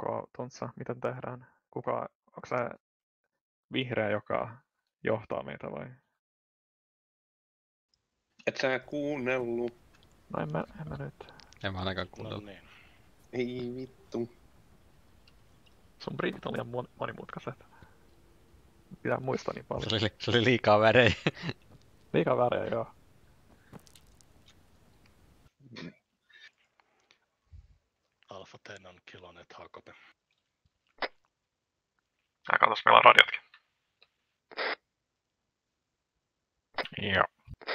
Tontsa, miten tehdään? Onko se vihreä, joka johtaa meitä vai? Et sä kuunnellut? No en mä nyt. En mä ainakaan kuunnellut. No niin. Ei vittu. Sun briefit on liian monimutkaiset. Pitää muistaa niin paljon. Se oli liikaa värejä. Liikaa värejä, joo. Alfa 10 on kilonet HKP. Katos, meillä on radiotkin. Joo.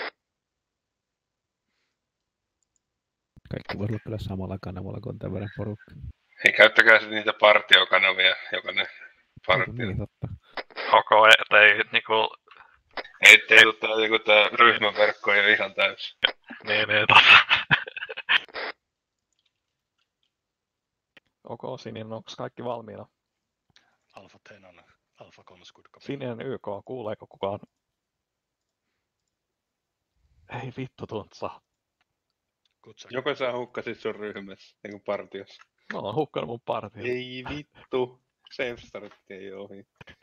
Kaikki voisi olla kyllä samalla kanavalla, kun on tämän verran porukka. Hei, käyttäkää sitten niitä partiokanavia, jokainen partio. Niin, totta. Ei niinku... Ei tuu tää ryhmäverkko jo ihan täysin. Niin, Sininen, onko kaikki valmiina? Alfa 10 on Alfa 3 skudkappi. Sininen YK, kuuleeko kukaan? Ei vittu, Tontsa. Joko sä hukkasit sun ryhmässä, niinku partiossa? Mä oon hukkannut mun partion. Ei vittu. Safe startti ei ohi.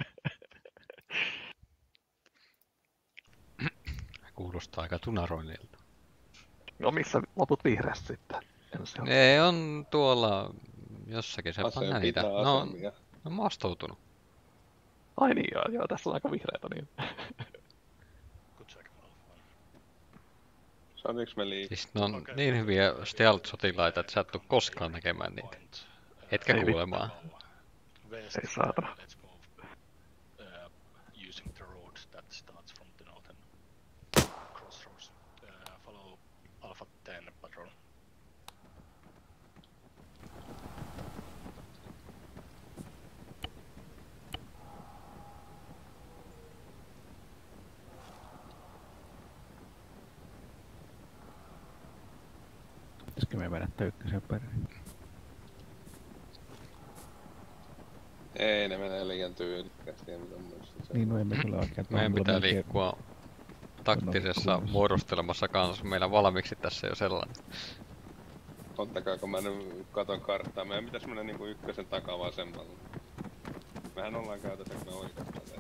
Kuulostaa aika tunaroinnilta. No missä loput vihreästä sitten? Ne on tuolla jossakin, se Aseen on niitä. pitää No, asemia. on mastoutunut. Ai niin joo, tässä on aika vihreätä niin. Good check, Alfa. Saatiinko me liikaa? Siis ne on niin hyviä stealth-sotilaita, että sä et tuu koskaan näkemään niitä. Etkä Ei kuulemaan. West, Ei saatana. let's move. Using the road that starts from the northern crossroads. Follow Alpha 10 patrol. Pitäisikö me mennä ykkösen perään? Ei, ne menee liian tyylikkästi ja mitä muista. Niin, no emme kyllä oikein. Meidän pitää liikkua taktisessa muodostelmassa kanssa. Meillä valmiiksi tässä jo sellainen. Ottakaa, kun mä nyt katon karttaa. Meidän pitäis mennä niinku ykkösen takavasemmalle. Mehän ollaan käytössä, kun me oikeastaan tässä.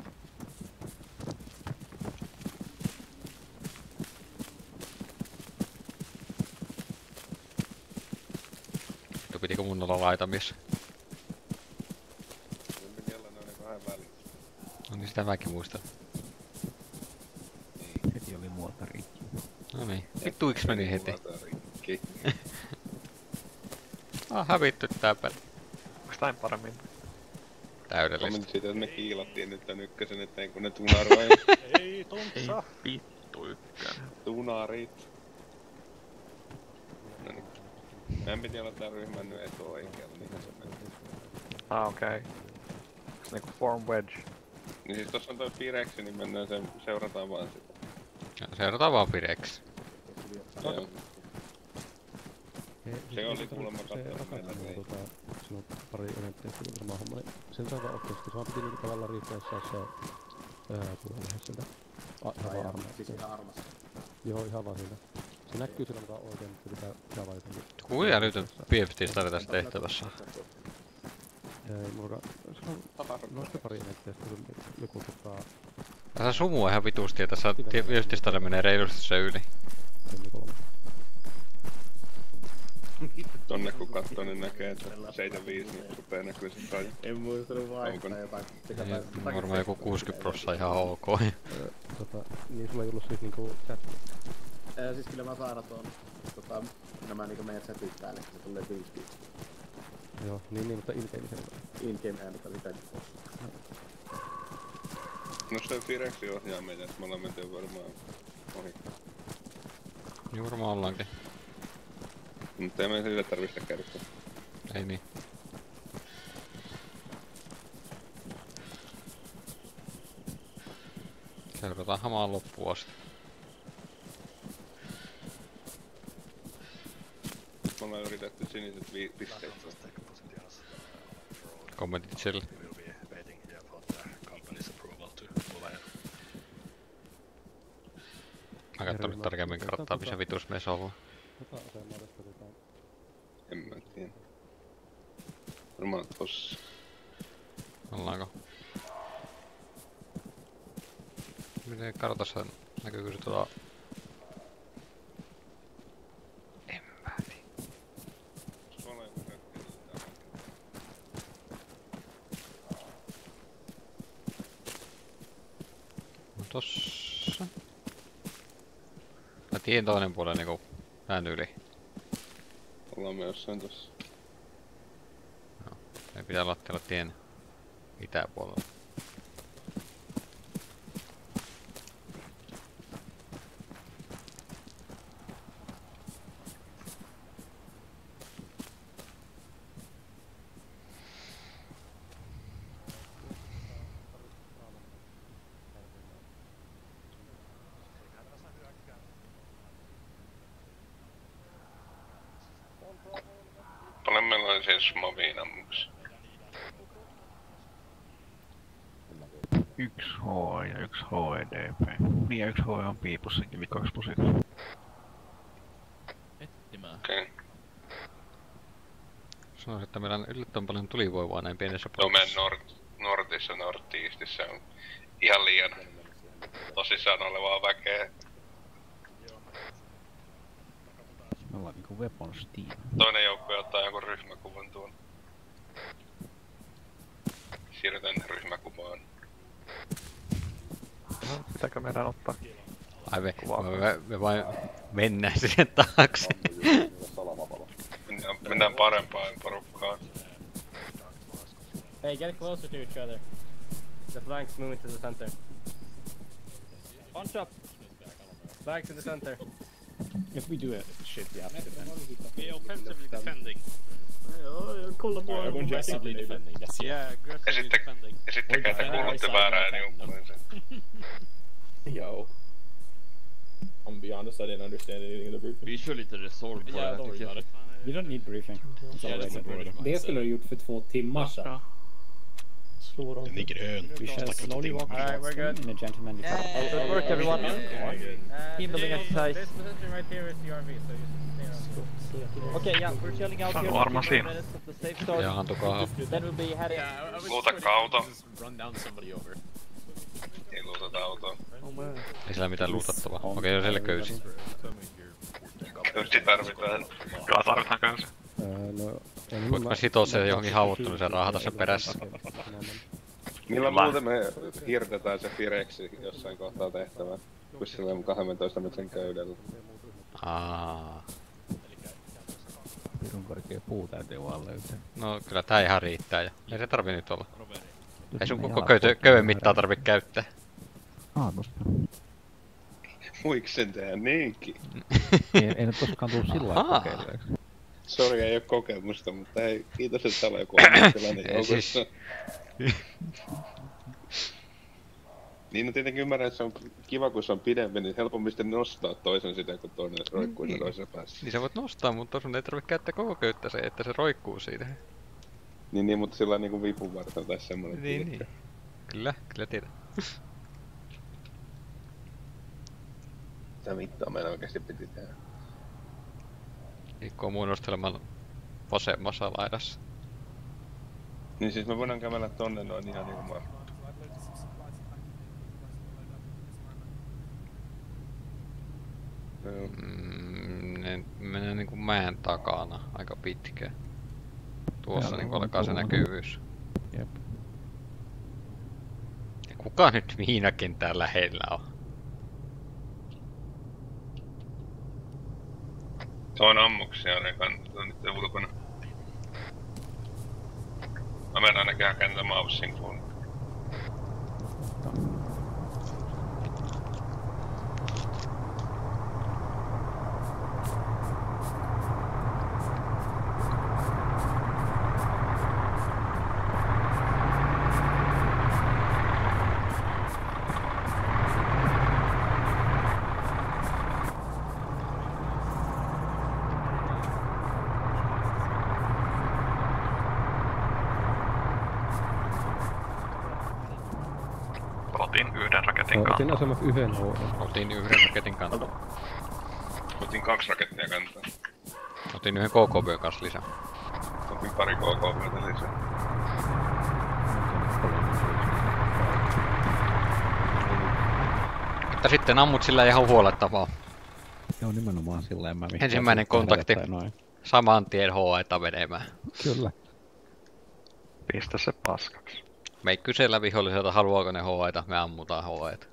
Vittu, pitikö mun olla laitamis? Sen piti olla noin vähän välissä. No niin, sitä mäkin muistan. Heti oli muota rikki. No niin, vittu yks meni heti. Rikki. Hävitty tää peli. Onks näin paremmin? Täydellistä. Kommentti siitä, että me kiilattiin nyt tän ykkösen eteen, kun ne tunaroi. Ei, Ei Tontsa! vittu ykkönen. Tunarit. Noniin. Meidän piti olla tää ryhmän nyt etuoikealla, niinhän se meni. Okei. Onks niinku form wedge? Niin siis tossa on toi Pireksi, niin mennään sen, seurataan vaan sitä. Seurataan vaan Pireksi. Joo. Se oli kuulemma katsonut meillä ei. Siinä on pari eventtiä, kun on sama homma. Sen saa ottaa, että se vaan piti niinku tavallaan riittää, jos saisi se puolelle sieltä. Siis ihan armassa. Joo, ihan vaan siinä. Se näkyy sillä mukaan oikein, mutta pitää ihan vaan jotenkin. Kuinka älytön PFT tässä tehtävässä? Mulla on noista pari eventtiä, sitten joku Tässä sumua ihan vitusti ja tässä viestistä menee reilusti se yli. Tonne kun kattoo, niin näkee, että 75 niin rupee näkyy se kaikki. En muistanut vaihtaa jotain. Varmaan joku 60% ihan ok. Niin sulla ei ollut siitä niinku chatti? Siis kyllä mä saada tuon nämä niinku meidän chatit päälle, kun se tulee 5. Joo, niin, mutta in-game sen. In-game äänet oli tänne. No se Pireksi ohjaa meitä, että me ollaan menty varmaan ohi. Niin varmaan ollaankin. Mutta ei meidän sille tarvitse kertoa. Ei niin. Seurataan hamaan loppuun asti. Me ollaan yritetty siniset pisteet. Kommentit sille. We will be waiting here for the company's approval to move ahead. Mä katson nyt tarkemmin karttaa, missä vitus meissä ollaan. Mitä asemaa tästä En mä tiedä. Varmaan tossa. Ollaanko? Miten kartassa näkyykö se tuolla? En mä tiedä. No tossa. Mä tien toinen puoli niinku vähän yli. Ollaan me jossain tossa. No, ei pitää lattialla tien itäpuolella. Paljon meillä on siis mobiin ammuksia. 1 H ja 1 HEDP. Niin ja 1 H on piipussakin 2 pusilla. Ettimään. Okei. Sanoisin, että meillä on yllättävän paljon tulivoimaa näin pienessä No paikassa. meidän Nortissa, North-Eastissä on ihan liian tosissaan olevaa väkeä. Me ollaan niinku weapons team. Toinen joukkue ottaa jonkun ryhmäkuvan tuon. Siirrytään ryhmäkuvaan. No, pitääkö meidän ottaa? Ai me vain mennään siihen taakse. Mennään parempaan porukkaan. Hey, get closer to each other. The flanks moving to the center. Punch up! Flanks in the center. If we do it, shit, we have to defend. Be offensively defending. Kolla mua. We're aggressively defending, that's it. Yeah, aggressively defending. Esittekää te kuulutte väärää, niin uppoin sen. Yo. I'm be honest, I didn't understand anything in the briefing. Vi kör lite resolve på Yeah, det don't worry tycker about jag. it. You don't need briefing. Yeah, that's a board. Det skulle du gjort för 2 timmar sedan. Slå dem. Den är grön. Vi kör Slowly walk Alright, we're good. in a gentlemanly fashion. Good work, everyone. Team building exercise. This position right here is the RV, so you just stay on. Okay, yeah, we're chilling out here Sano for varmaan 15 siinä. minutes of the safe zone. Ja antukaa. Then we'll be heading. Luutakka auto. Run down somebody over. Ei luutata autoa. Ei sillä mitään luutattavaa. Okei, siellä köysi. Yksi tarvitaan. Kyllä tarvitaan kanssa. No, en Voitko mä sitoo sen johonkin haavoittumiseen raahata sen perässä? Millä muuten me hirtetään se Fireksi jossain kohtaa tehtävää? Kun sillä on 12 metrin köydellä. Pirun korkea puu täytyy vaan löytää. No kyllä tää ihan riittää jo. Ei se tarvi nyt olla. Ei sun Me koko jalat köyden mittaa tarvi käyttää. Tosta. Voiko sen tehdä niinkin? Ei nyt koskaan tullut sillä lailla Ahaa. kokeilleeksi. Sori, ei oo kokemusta, mutta hei, kiitos, että täällä on joku ammattilainen Ei siis. joukossa. Niin, no tietenkin ymmärrän, että se on kiva, kun se on pidempi, niin helpommin sitten nostaa toisen sitä, kun toinen roikkuu niin toisessa päässä. Niin sä voit nostaa, mutta sun ei tarvitse käyttää koko köyttä se, että se roikkuu siitä. Niin, mutta sillä on niinku vipun varten tai semmonen. Niin. Kyllä tiedän. Mitä vittua meidän oikeesti piti tehdä? Liikkuu muodostelemaan vasemmassa laidassa. Niin siis me voidaan kävellä tonne noin ihan niinku mä. Joo. Ne menee niinku mäen takana aika pitkä. Tuossa Joo, niinku alkaa se tuolla. näkyvyys. Jep. Ja kuka nyt miinakentää lähellä on? Toin ammuksia, ne kannattaa nyt ulkona. Mä menen ainakin hakemaan tätä maussin kun. Otin 1 raketin kanssa. Otin asemaksi 1 HE. Otin 1 raketin kanssa. Otin 2 rakettia kantaa. Otin 1 KKB kanssa lisää. Otin pari KKP:tä lisää. Että sitten ammut sillä ihan huolettavaa. Joo, nimenomaan silleen mä Ensimmäinen kontakti. Saman tien HE:ta menemään. Kyllä. Pistä se paskaksi. Me ei kysellä viholliselta, haluaako ne HE:ta, me ammutaan HE:tä.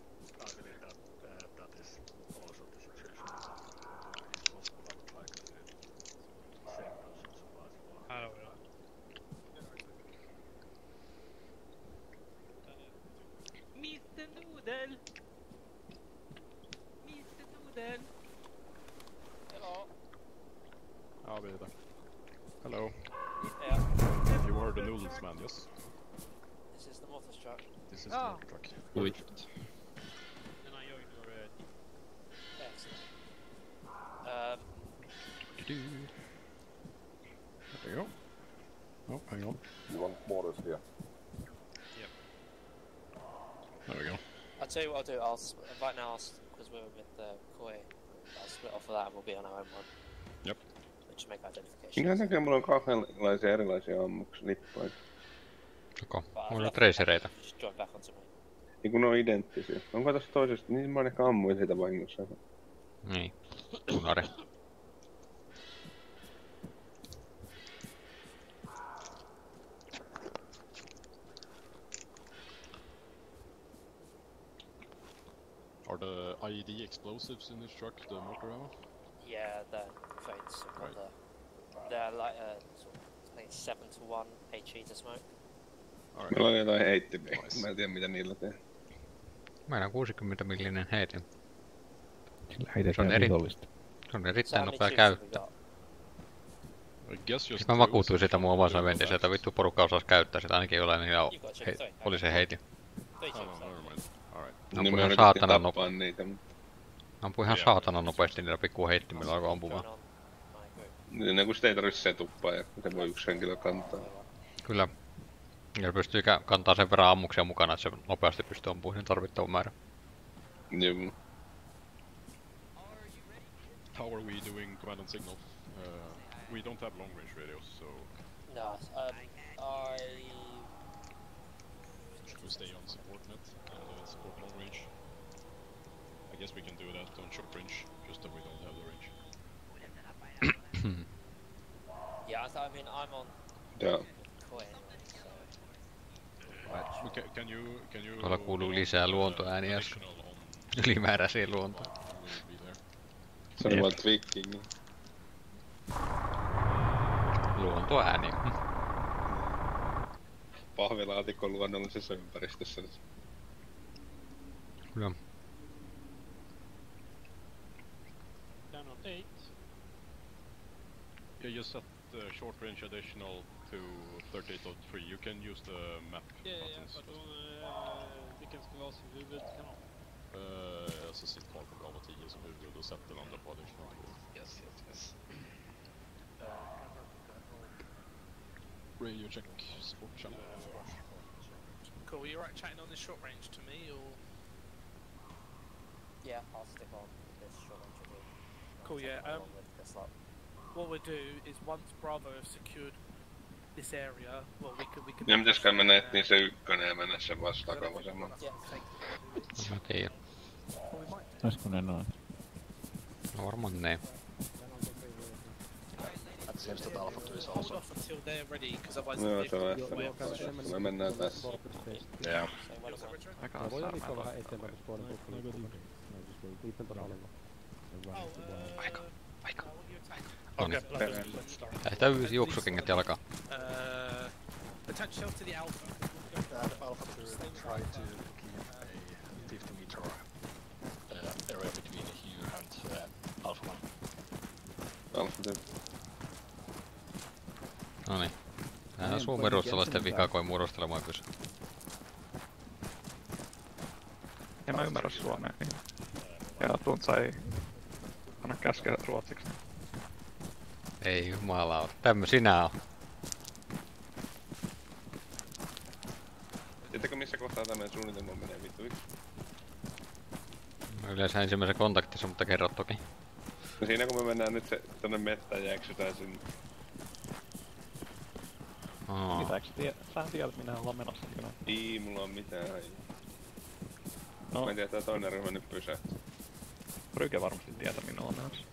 Mr. Noodle! Mr. Noodle! Hello. Ja, vi är där. Hello. Yeah. You are the noodles man, yes? This is the Mortis truck. This is the mortar truck. Wait. Perfect. Then I join your excellent. There you go. Oh, hang on. You want mortars here? There we go. I'll tell you what I'll do. Right now, because we're with Koi, I'll split off of that and we'll be on our own one. Yep. Which make identification. Minkä takia mulla on kahdenlaisia erilaisia ammuksilippoja? Joko? Mulla on tracereita. Just join back onto me. Niin kun ne on identtisiä. Onko tossa toisesta? Niin mä ehkä ammuin siitä vahingossa. Niin. Tunari. Are the IED explosives in this truck the mortar ammo? Yeah, they're fates. Right. They're like sort of, I think 7 to 1 HE to smoke. Alright. Meillä on jotain heittimiä. Mä en tiedä mitä niillä tehdään. Meillä on 60 millinen heitin. Sillä heitetään vihollista. Se on erittäin nopea käyttö. I guess just Mä vakuutuin sitä mun omassa ventissä, että vittu porukka osaisi käyttää sitä ainakin jollain niillä oli se heitin. Niin mä yritin tappaa niitä, mutta... Ampui ihan saatanan nopeasti niillä pikku heittimillä alkoi ampumaan. Niin kun sitä ei tarvitse setuppaa ja se voi yksi henkilö kantaa. Kyllä. Ja pystyy kantaa sen verran ammuksia mukana, että se nopeasti pystyy ampumaan sen tarvittavan määrän. Joo. How are we doing command and signal? We don't have long range radios, so... No, Should we stay on support net and support long range? I guess we can do that on short range, just that we don't have the range. yeah, I mean, I'm on Yeah. Koi. Can you... Tuolla kuuluu lisää luontoääniä. Ylimääräisiä luontoja. Se on vaan twicking. Luontoääniä. Pahvilaatikon luonnollisessa ympäristössä. Kyllä. Down on 8. Yeah, you set short range additional to 38.3. You can use the map buttons. Vilken ska vara som huvudkanal? Alltså sitt kvar på Bravo 10 som huvud och sätt den andra på additional. Yes. Radio check, support channel. Cool, you right chatting on this short range to me, or...? Yeah, I'll stick on this short range with you. Cool, yeah, what we'll do is once Bravo have secured this area, well we can... Ja mitäskään mennä etsiin se ykkönen ja mennä sen vastaan vasemmalle. Mä tiedän. Olisiko ne noin? No varmaan ne. That seems that Alpha 2 is Hold also... off until they're ready, because otherwise Joo, the se on vehicle ehkä. will Me mennään tässä. Yeah. Mä voin liikkua vähän eteenpäin tuossa puolen puolella. Niitten tavalla. Aika. Okay, let's start. Lähtää juoksukengät jalkaan. Attach yourself to the Alpha. Alpha 2 try to keep a 50 meter area between you and Alpha 1. Alpha 2. Noniin. Tää on Suomen ruotsalaisten vika, kun ei muodostelemaan kysy. En mä ymmärrä suomea niin. Ja Tuntsa ei anna käskeä ruotsiksi. Ei jumalauta. Tämmösinä on. Tiedätkö missä kohtaa tämmönen suunnitelma menee vittu yksi? No yleensä ensimmäisen kontaktissa, mutta kerro toki. No siinä kun me mennään nyt tonne mettään ja eksytään sinne. Pitääks sä tiedät minä ollaan menossa kyllä? Ei mulla on mitään hajua. No. Mä en tiedä, tää toinen ryhmä nyt pysähtyy. Ryke varmasti tietää minne ollaan menossa.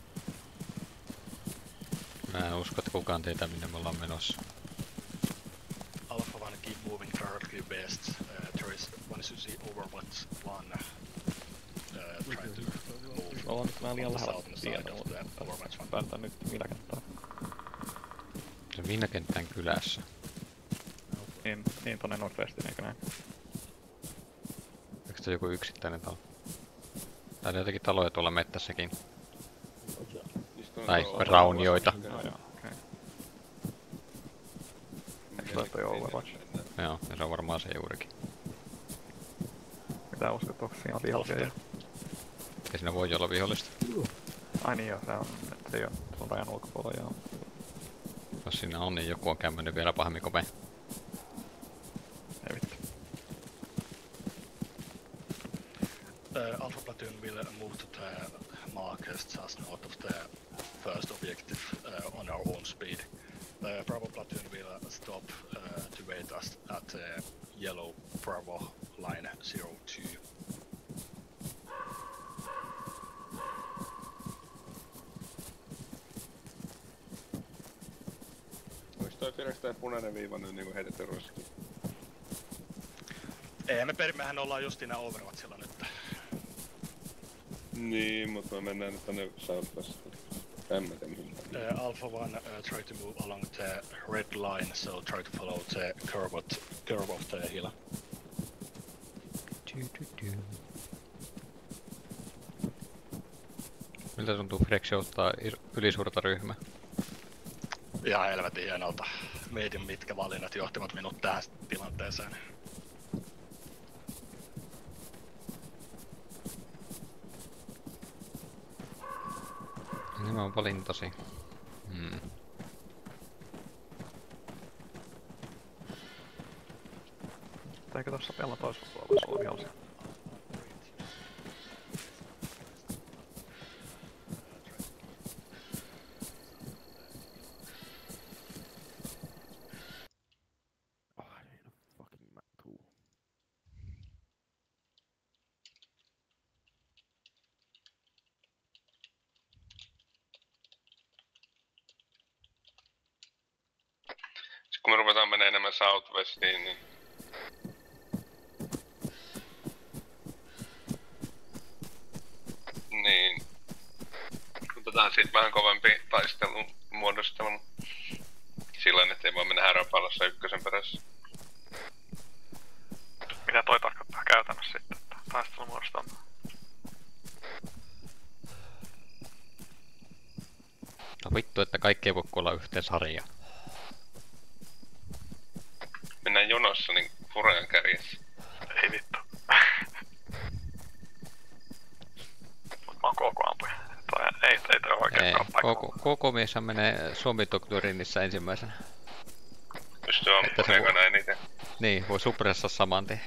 Mä en usko, että kukaan tietää minne me ollaan menossa. Alpha 1 keep moving directly west. Trace wants to see Overwatch 1 trying to move. Ollaan nyt vähän liian lähellä southern tiedä, side of mutta the Overwatch 1. päätetään nyt minäkentää. Se Minäkentän kylässä. Niin tonne Nordwestiin, eikö näin? Eikö se joku yksittäinen talo? Täällä on jotakin taloja tuolla mettässäkin. Tai raunioita. Joo, okei. Eikö toi toi Overwatch? Joo, ja se on varmaan se juurikin. Mitä uskot, onko siinä vihollisia? Ja siinä voi olla vihollista. Ai niin joo, se ei oo tuon rajan ulkopuolella, joo. Jos siinä on, niin joku on käynyt vielä pahemmin kuin me. Ei vittu. Alpha Platoon will move to the markers just north of the first objective on our own speed. Bravo Platoon will stop to wait us at the yellow Bravo line 02. Olis toi Firestään punainen viiva nyt niinku heitetty roskiin? Ei, mehän ollaan justiin Overwatchilla nyt. Niin, mutta me mennään nyt tonne Southwestiin. En mä tiedä mihin. Alpha 1 try to move along the red line, so try to follow the curve of the hill. Miltä tuntuu Frex ottaa ylisuurta ryhmää? Ihan helvetin hienolta. Mietin mitkä valinnat johtivat minut tähän tilanteeseen. Nämä on valintasi. Eikö tossa pellon toisella puolella sulla vihollisia? Kun me ruvetaan menee enemmän Southwestiin, niin otetaan siitä vähän kovempi taistelun muodostelun sillä ettei voi mennä häröpallossa ykkösen perässä. Mitä toi tarkoittaa käytännössä sitten, että taistelun muodostelma? No vittu, että kaikki ei voi kuolla yhteen sarjaan. Mennään jonossa niin Furean kärjessä. Ei vittu. Mut mä oon KK-ampuja. Ei toi oikein ole paikalla. KK-mieshän menee Suomi-doktoriinissa ensimmäisenä. Pystyy ampumaan ekana eniten. Niin, voi suppressa saman tien.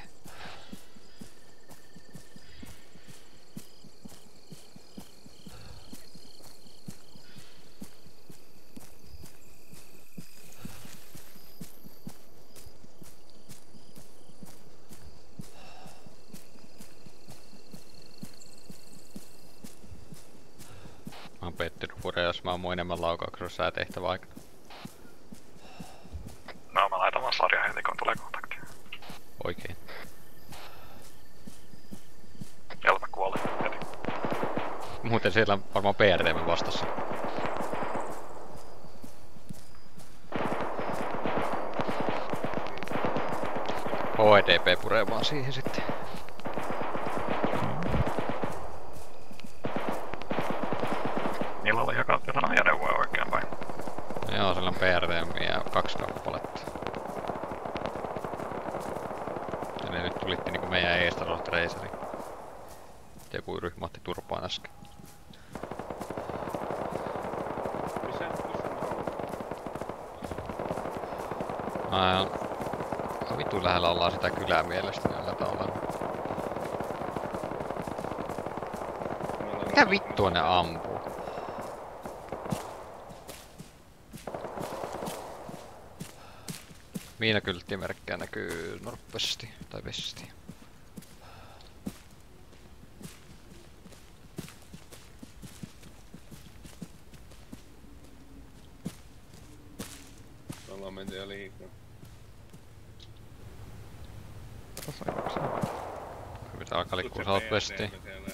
Mä oon pettynyt Fure, jos mä ammun enemmän laukauksessa säätehtävä aikana. No mä laitan vaan sarja heti kun tulee kontakti. Oikein. Elma kuoli heti. Muuten siellä on varmaan PRTV vastassa. HEDP puree vaan siihen sitten. Niillä oli jotain ajoneuvoja oikein vai? Joo, siellä on PRTV ja 2 kappaletta. Ja ne nyt tulitti niinku meidän eestä Road Raceri. Joku ryhmä otti turpaan äsken. Vittu lähellä ollaan sitä kylää mielestäni näillä ollaan. Mitä vittua ne ampuu? Miinakylttimerkkejä näkyy norppesti tai vesti. Ollaan menty jo liikaa. Tässä on kaksi. Pitää alkaa liikkua southwestiin.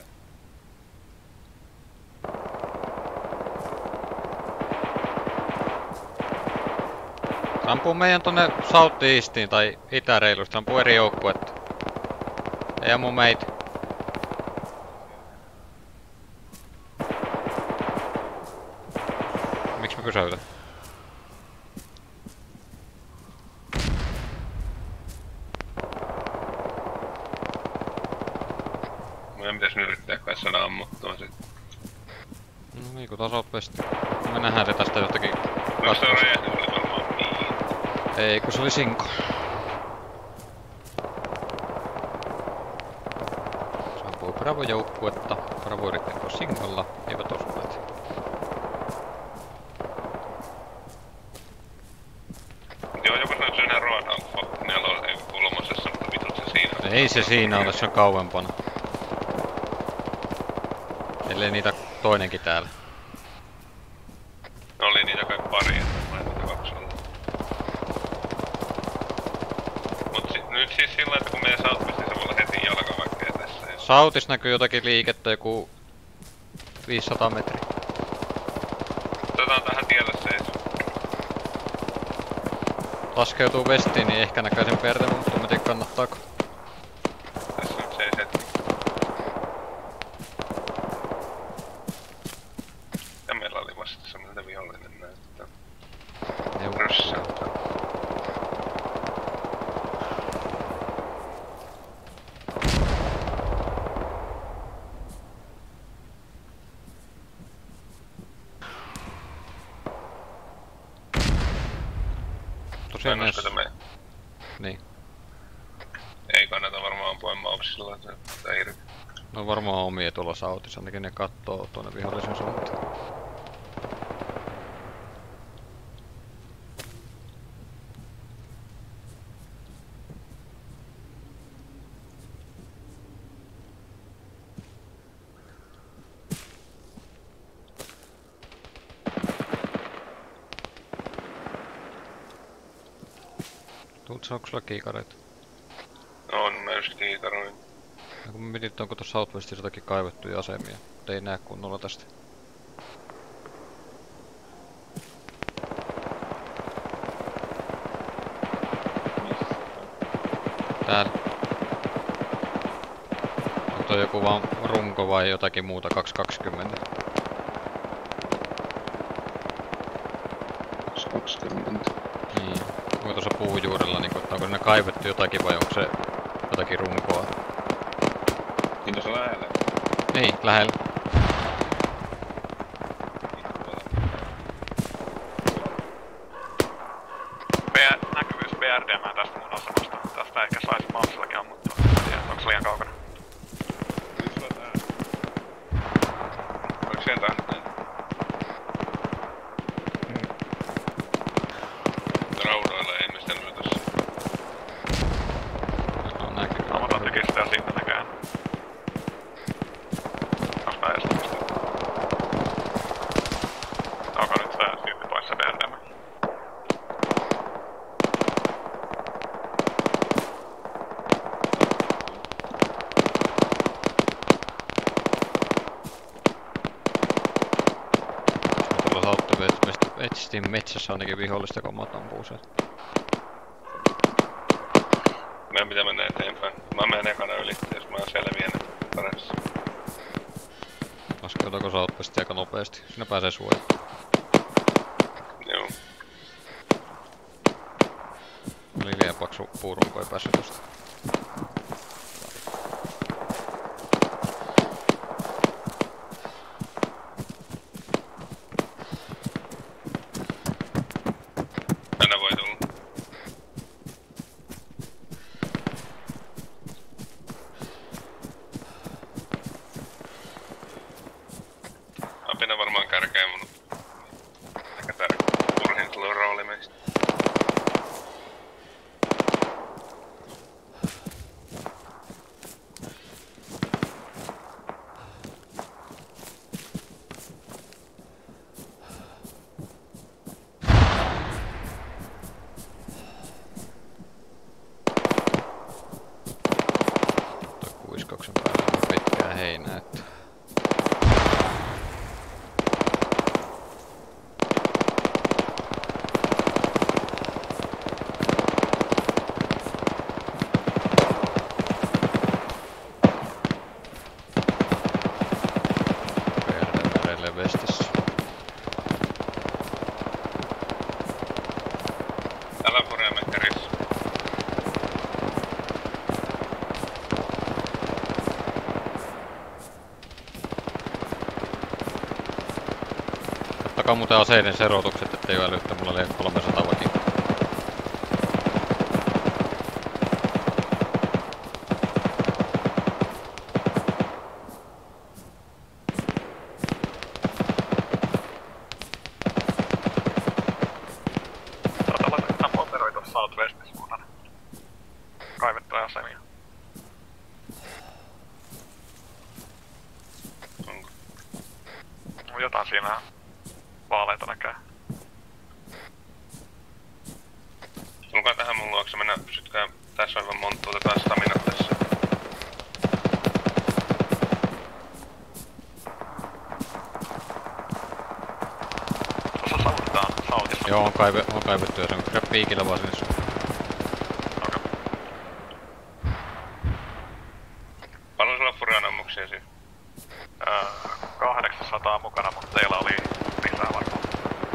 Ampuu meidän tonne southeastiin tai itäreilusta, ampuu eri joukkuetta. Ei ammu meitä. Miksi me pysäytän? Meidän pitäis nyt yrittää kai saada ammuttua sit. No niin, kun southwest. Me nähdään se tästä jostakin. No se on räjähdys, oli varmaan miin. Ei, kun se oli sinko. Se ampui Bravo joukkuetta. Bravo yritti ampua sinkolla, eivät osuneet. Joo, joku sanoi, että se on ihan Roadalfa 4 kolmosessa, mutta vitut se siinä on. Ei se siinä ole, se on kauempana. Ellei niitä toinenkin täällä. Oli niitä kai pari, että mä en niitä 2 ollut. Mut nyt siis sillä, että kun meidän southwestiin se voi olla heti jalkaväkkeä tässä. Southis näkyy jotakin liikettä, joku 500 metriä. Otetaan tähän tielle seis. Laskeutuu vestiin, niin ehkä näkyy sen pertelen, mutta en tiedä kannattaako. Tässä nyt seis hetki. Ja meillä oli vastassa, miltä vihollinen näyttää. Ryssäyttää. Tosiaan Mä en jos... usko, että Niin. ei kannata varmaan ampua mauksilla tai irti. No varmaan omia tuolla Southissa, ainakin ne kattoo tuonne vihollisen suuntaan. Onko sulla kiikareita? On, mä just kiikaroin. Ja kun mä mietin, että onko tuossa Southwestissa jotakin kaivettuja asemia, mutta ei näe kunnolla tästä. Täällä. Onko toi joku vaan runko vai jotakin muuta 220? 220. Niin. Onko tuossa puujuurella, niin onko ne kaivettu jotakin vai onko se jotakin runkoa? Niin tuossa lähellä. Niin, lähellä. Näkyvyys BRDM tästä mun asemasta. Tästä ehkä saisi mausillakin ammuttua. Onko se liian kaukana? Nyt sulla tää. Oliko sieltä annettu? Raudoilla ei mistä nyt tossa. No näkyy. Ammutaan tykistää siitä näköjään. Onks mä estämistä? Onko nyt se tyyppi pois se BRDM? Tuolla Southwestin metsässä ainakin vihollista kommat ampuu sen. Meidän pitää mennä eteenpäin. Mä menen ekana yli, jos mä selviän paremmassa. Laskeutuuko Southwestia aika nopeasti? Siinä pääsee suojaan. Joo. Oli liian paksu puurunko, ei päässyt tosta. Tänne voi tulla. Apina varmaan kärkee mun aika turhin rooli meistä. siellä vestissä. Älä puree mekkärissä. Ottakaa muuten aseiden serotukset, ettei välyttä mulla 300 vakin. Saattaa laittaa Monteroi tuossa Southwestissä mukana. Kaivettuja asemia. Onko? No jotain siinä vaaleita näkee. Tulkaa tähän mun luokse, mennään pysytkää tässä aivan monttu, otetaan staminat tässä. Tuossa sautetaan Southissa. Joo, on kaivettu ja se on kyllä piikillä vaan sinne suuntaan. Paljon sulla furian ammuksia siinä? 800 mukana, mutta teillä oli lisää varmaan.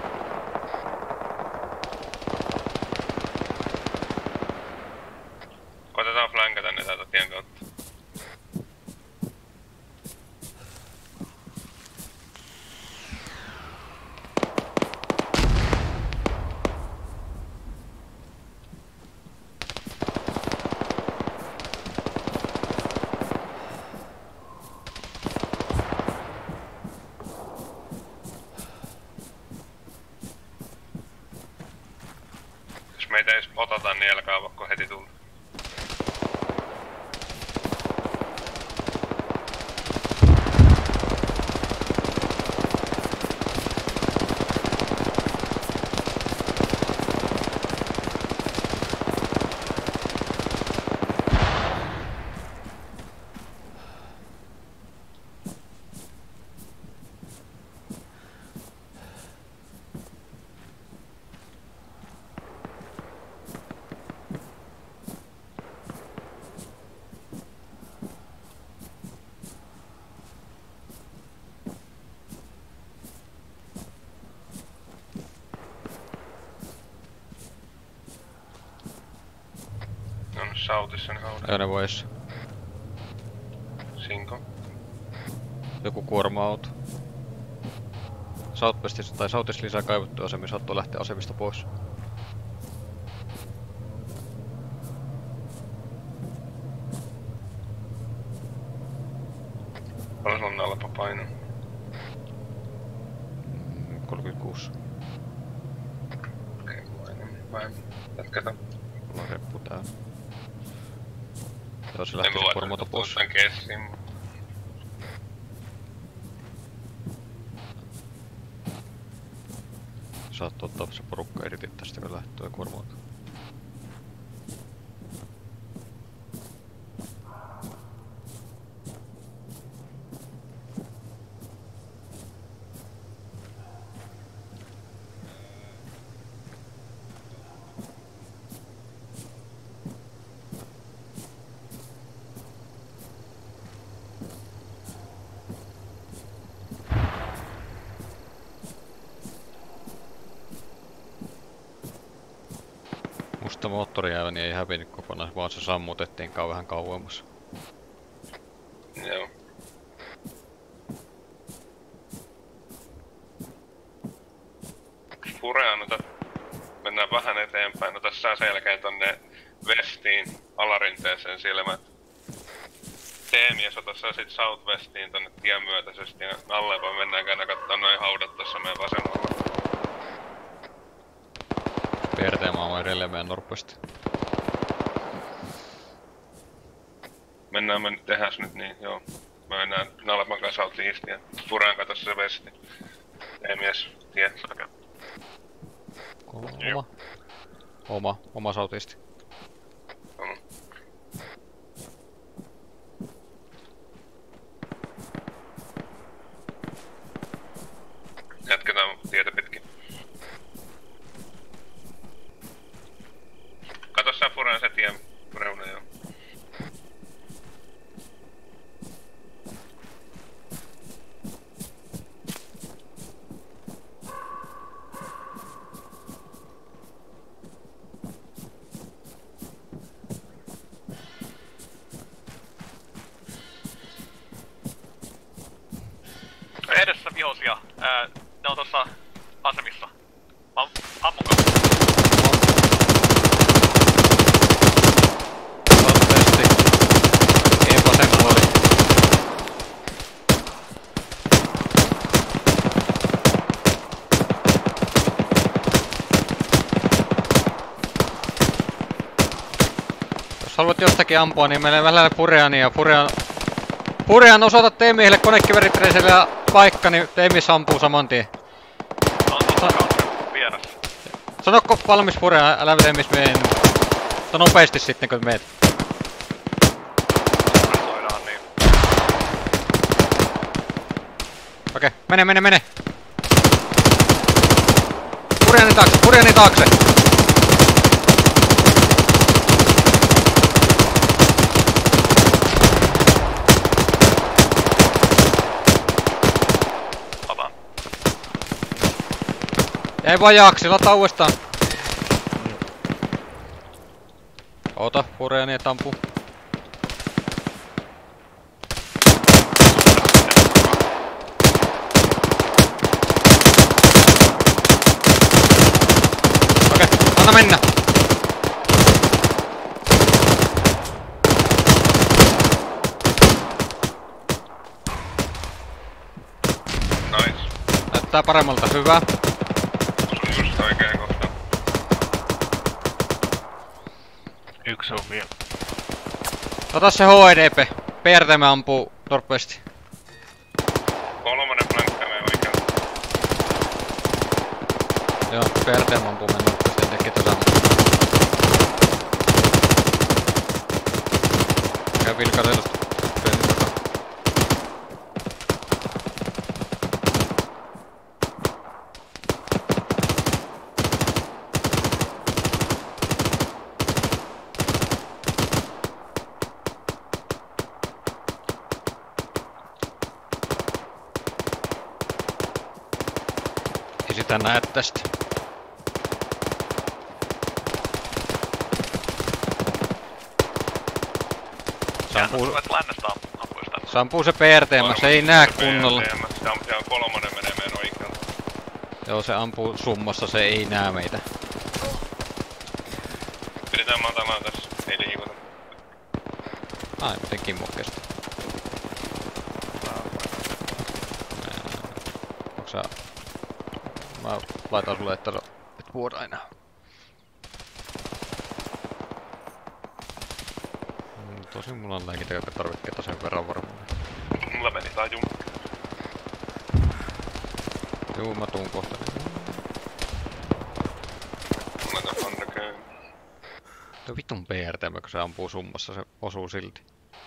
Koitetaan flankata ne täältä tien kautta. Jos meitä ei oteta, niin älkää vaikka heti tulla. On Southissa ne haudat. Ajoneuvo eessä. Sinko. Joku kuorma-auto. Southwestissa tai Southissa lisää kaivettuja asemia, saattaa lähteä asemista pois. Paljon sulla nalpa paino? 36. Okei, mulla enemmän. Vähemmän. Jatketaan. Mulla on reppu täällä. Joo, se lähti se kuorma-auto pois. Tän kessiin. Saat ottaa se porukka irti tästä, kun lähtee tuo kuorma-auto. Musta moottorijääväni ei hävinnyt kokonaan, vaan se sammutettiin vähän kauemmas. Joo. Furea noita. Mennään vähän eteenpäin. No tässä selkeä tonne vestiin alarinteeseen silmät. T-mies otossa sit Southwestiin tonne tien myötäisesti ja alle vaan mennään käydä kattoo noin haudat tossa meidän vasemmalla. PRT-maa on edelleen meidän norppasti. Mennään me tehäs nyt niin, joo. Mä mennään Nalpan kanssa South Eastiin ja Furean katossa se vesti. T-mies, tie. Oma Southeasti. Jatketaan tietä pitkin. Kato sä Furean se tien reuna, joo. Ne on tossa asemissa. Ammukaa. Testi. Ei vasemmalla oli. Jos haluat jostakin ampua, niin meillä välillä Fureania. Furean osoita T-miehelle konekiveritreisellä paikka, niin T-mies ampuu saman tien. Sanokko valmis Furea, älä T-mies mene. Mutta nopeasti sitten kun meet. Okei, mene. Fureani taakse. Jäi vajaaksi, lataa uudestaan. Oota, Fureani et ampuu. Okei, anna mennä. Nice. Näyttää paremmalta, hyvä. Just oikein kohta. Yksi on vielä. Ota se HEDP. PRTM ampuu northwesti. Kolmonen flankkää meidän oikein. Joo, PRTM ampuu mennä northwesti, en teki tasaan. Käy vilkaiselusta. Sitä näet tästä. Se ampuu se PRTM, se ei näe kunnolla. Se on kolmonen menee meidän oikealta. Joo, se ampuu summassa, se ei näe meitä. Pidetään matalaan tässä, ei liikuta. Ai, miten kimmokkeesta. Onks sä... Mä laitan sulle, että et vuoda aina. Tosin mulla on lääkintätarvikkeita sen verran varmaan. Mulla meni taju. Juu, mä tuun kohta. Mulla on undergame. Tuo vitun PRTM, kun se ampuu summassa, se osuu silti.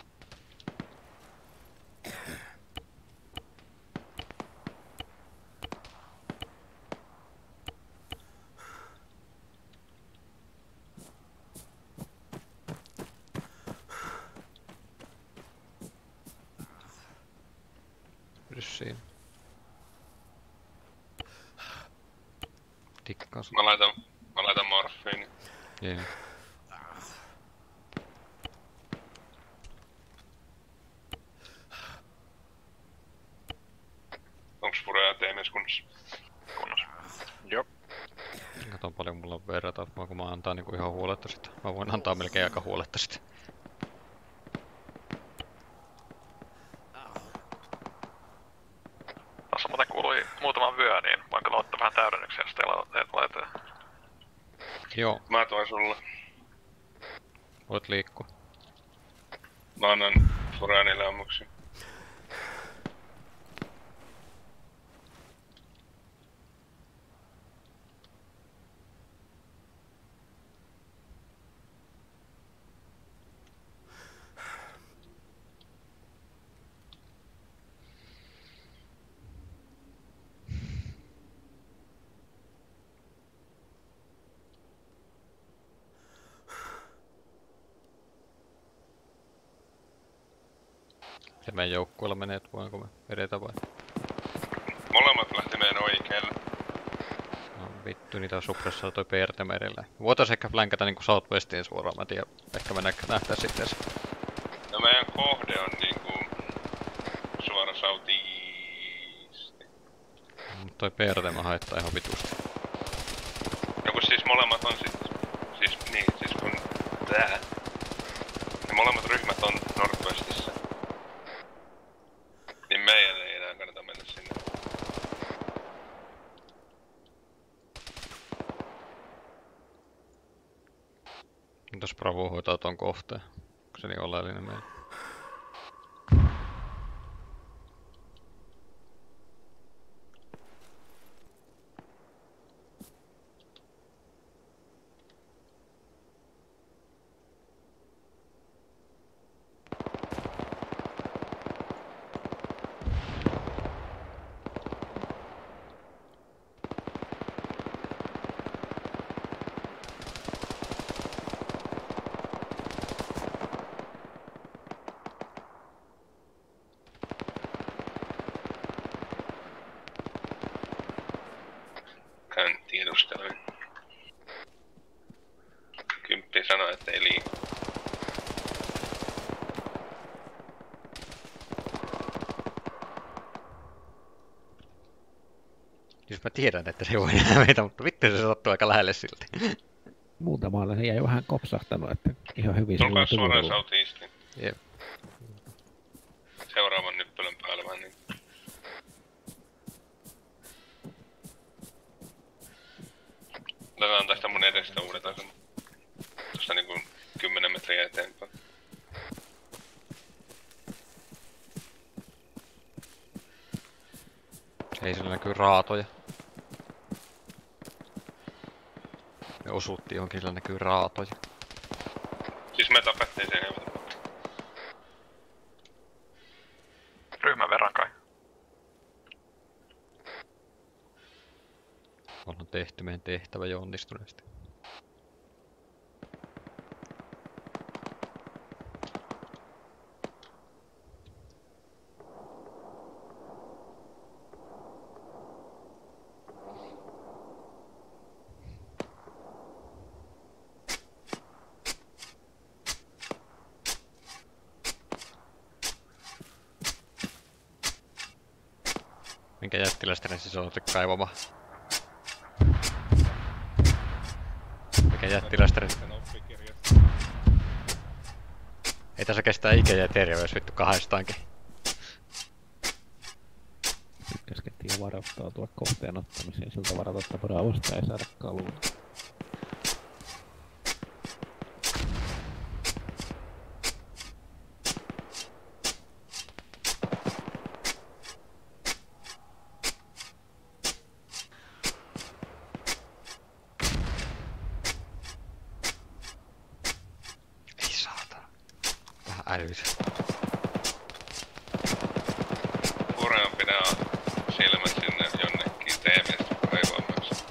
Siinä. Tikkaas. Mä laitan morfiini. Jee. Yeah. Onks Furea TMS kunnossa? Kunnossa. Joo. Katon paljon mulla on verrata, kun mä antaa niinku ihan huoletta sitä. Mä voin antaa melkein aika huoletta sitä. Tässä muuten kuului muutama vyö, niin voinko ottaa vähän täydennyksiä, jos teillä laitetaan? Joo. Mä toin sulle. Voit liikkua. Mä annan Fureanille ammuksia. Se meidän joukkueella menee, että voinko me edetä vai? Molemmat lähti meidän oikealle. No vittu, niitä on suppressalla toi PRTM edellä. Voitais ehkä flankata niinku Southwestiin suoraan, mä tiedän. Ehkä me nähtää sitten se. No meidän kohde on niinku suora southeast. Toi Pertema haittaa ihan vitusti. No kun siis molemmat on siis kun tää. Ne molemmat ryhmät on Northwestissä. Niin meidän ei enää kannata mennä sinne. Mitäs Bravo hoitaa ton kohteen? Onko se niin oleellinen meillä? Käyn tiedusteluun. Kymppi sanoi, että ei liiku. Siis mä tiedän, että se ei voi enää meitä, mutta vittu se sattuu aika lähelle silti. Muutamalle se jäi vähän kopsahtanut, että ihan hyvin se Tulkaa suoraan Southeastiin. Jep. Seuraavan nyppylän päällä vähän niin. Otetaan tästä mun edestä uudet asemat. Tuosta niinku 10 metriä eteenpäin. Ei sillä näkyy raatoja. Me osuttiin johonkin, sillä näkyy raatoja. Siis me tapettiin sen ja Ryhmän verran kai. On tehty meidän tehtävä jo onnistuneesti. Minkä jättiläisten siis on kaivama? Mikä jättiläisten? Ei tässä kestää ikä ja terveys vittu kahdestaankin. Nyt käskettiin jo varustautua kohteen ottamiseen, siltä varata, että Bravosta ei saada kalua. Älys. Purean pitää silmät sinne jonnekin TV:stä kaivaa myös.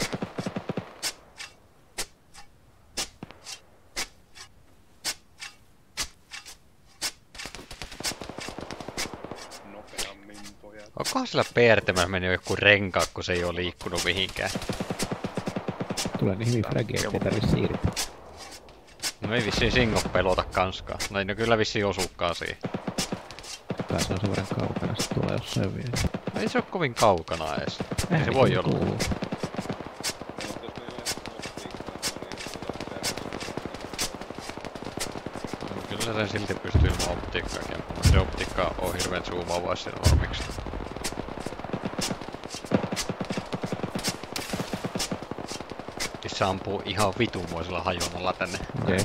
Nopeammin, pojat. Onkohan sillä Pertemällä mennyt joku renkaat, kun se ei oo liikkunut mihinkään? Tulee niin hyvin frageja, ettei tarvii siirtää. No ei vissiin Singo pelota kanskaan. No ei ne kyllä vissiin osuukaan siihen. Tai se on sen verran kaukana, se tulee jossain vielä. No ei se oo kovin kaukana ees. Ei se voi olla. Kuuluu. No, kyllä sen silti pystyy ilman optiikkaa käymään. Se optiikka on hirveen zoomaavaa sen normiksi. Se ampuu ihan vitumoisella hajonalla tänne.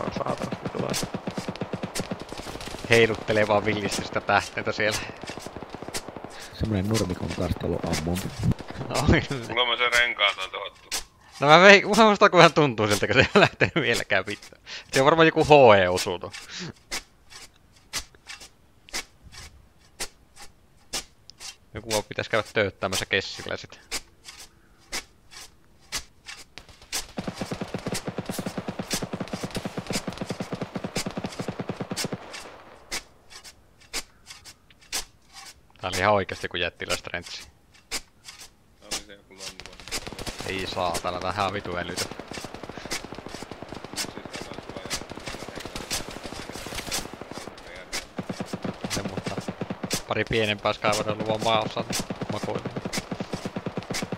Heiluttelee vaan villisti sitä tähteitä siellä. Semmonen nurmikon taisteluammunta. Mulla on se renkaat on tuhottu. No musta kun hän tuntuu siltä, kun se ei lähtenyt vieläkään mitään. Se on varmaan joku HE osunut. Joku pitäis käydä töyttäämässä kessillä sit. Tää oli ihan oikeesti joku jättiläistrentsi. Oli se joku lonnuva. Ei saatana, tää on vitu älytö. Se mutta pari pienempää Skywater luvan maassa makoilu.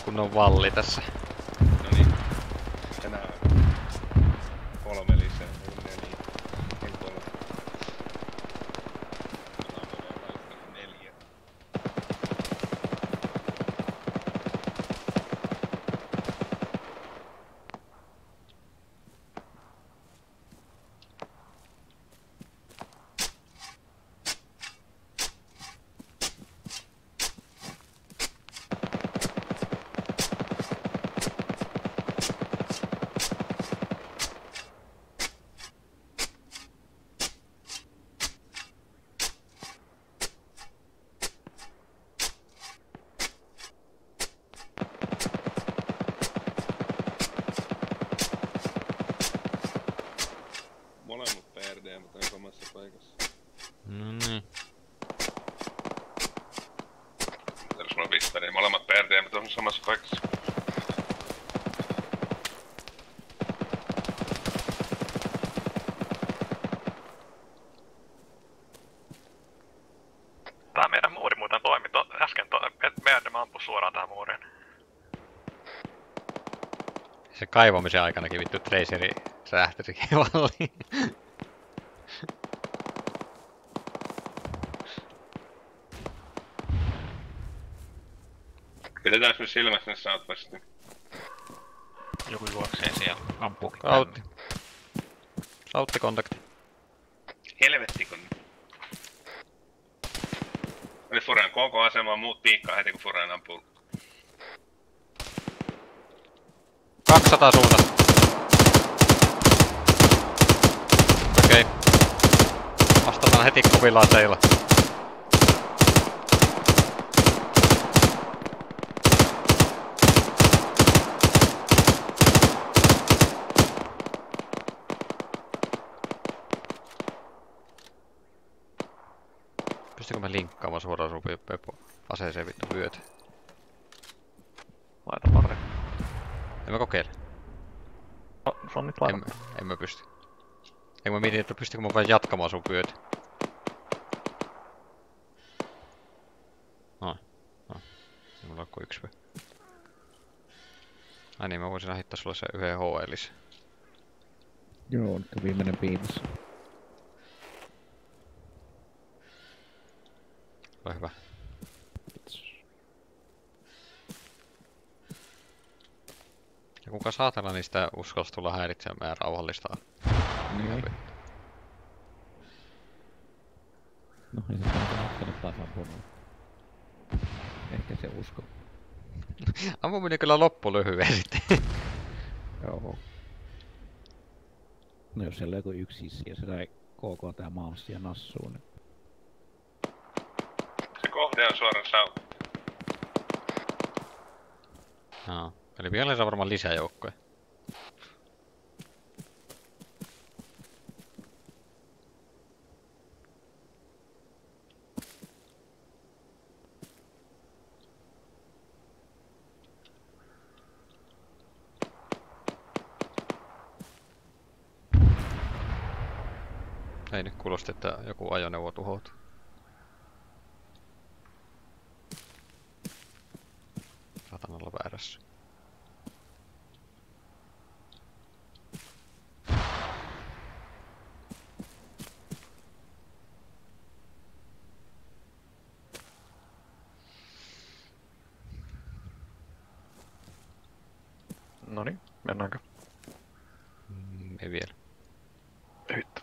kunnon valli tässä. No niin. Enää 3 lisää. 4. Ei 3. 4. Molemmat PRD, mutta on samassa paikassa. No niin. Jos mulla on visperi, niin molemmat PRD, mutta on samassa paikassa. Tää meidän muuri muuten toimi. Äsken meidän ampui suoraan tähän muuriin. Se kaivamisen aikanakin vittu Traceri räjähtäisikin valliin. Pidetään nyt silmät sinne Southwestiin. Joku juoksee siellä, ampuukin. Sautti. Sautti kontakti. Helvetti kun... Oli Furan KK-asemaan, muut piikkaa heti kun Furan ampuu. 200 suunta. Okei. Vastataan heti kovilla aseilla. Pystykö mä linkkaamaan suoraan sun Pepo aseeseen vittu vyötä? Laita pari. En mä kokeile. No, se on nyt laita. En mä pysty. Eikö mä mietin, että pystykö mä vain jatkamaan sun vyötä? Noin. Ei mulla on kuin 1 vyö. Ai niin, mä voisin lähettää sulle se yhden HL-lisen. Joo, nyt on viimeinen piilossa. Ole hyvä. Ja kuka saatana niistä uskalsi tulla häiritsemään rauhallistaa? Niin. No ei se ottanut taas ampunut. Ehkä se usko. Ampuminen kyllä loppu lyhyen sitten. Joo. No jos siellä on joku yksi hissi ja se sai KK tää maamsia nassuun, niin... Se kohde on suoraan South. Joo. Eli vielä saa varmaan lisää joukkoja. Ei nyt kuulosti, että joku ajoneuvo tuhoutuu. Saatan olla väärässä. Noniin, mennäänkö? Ei vielä. Hitto.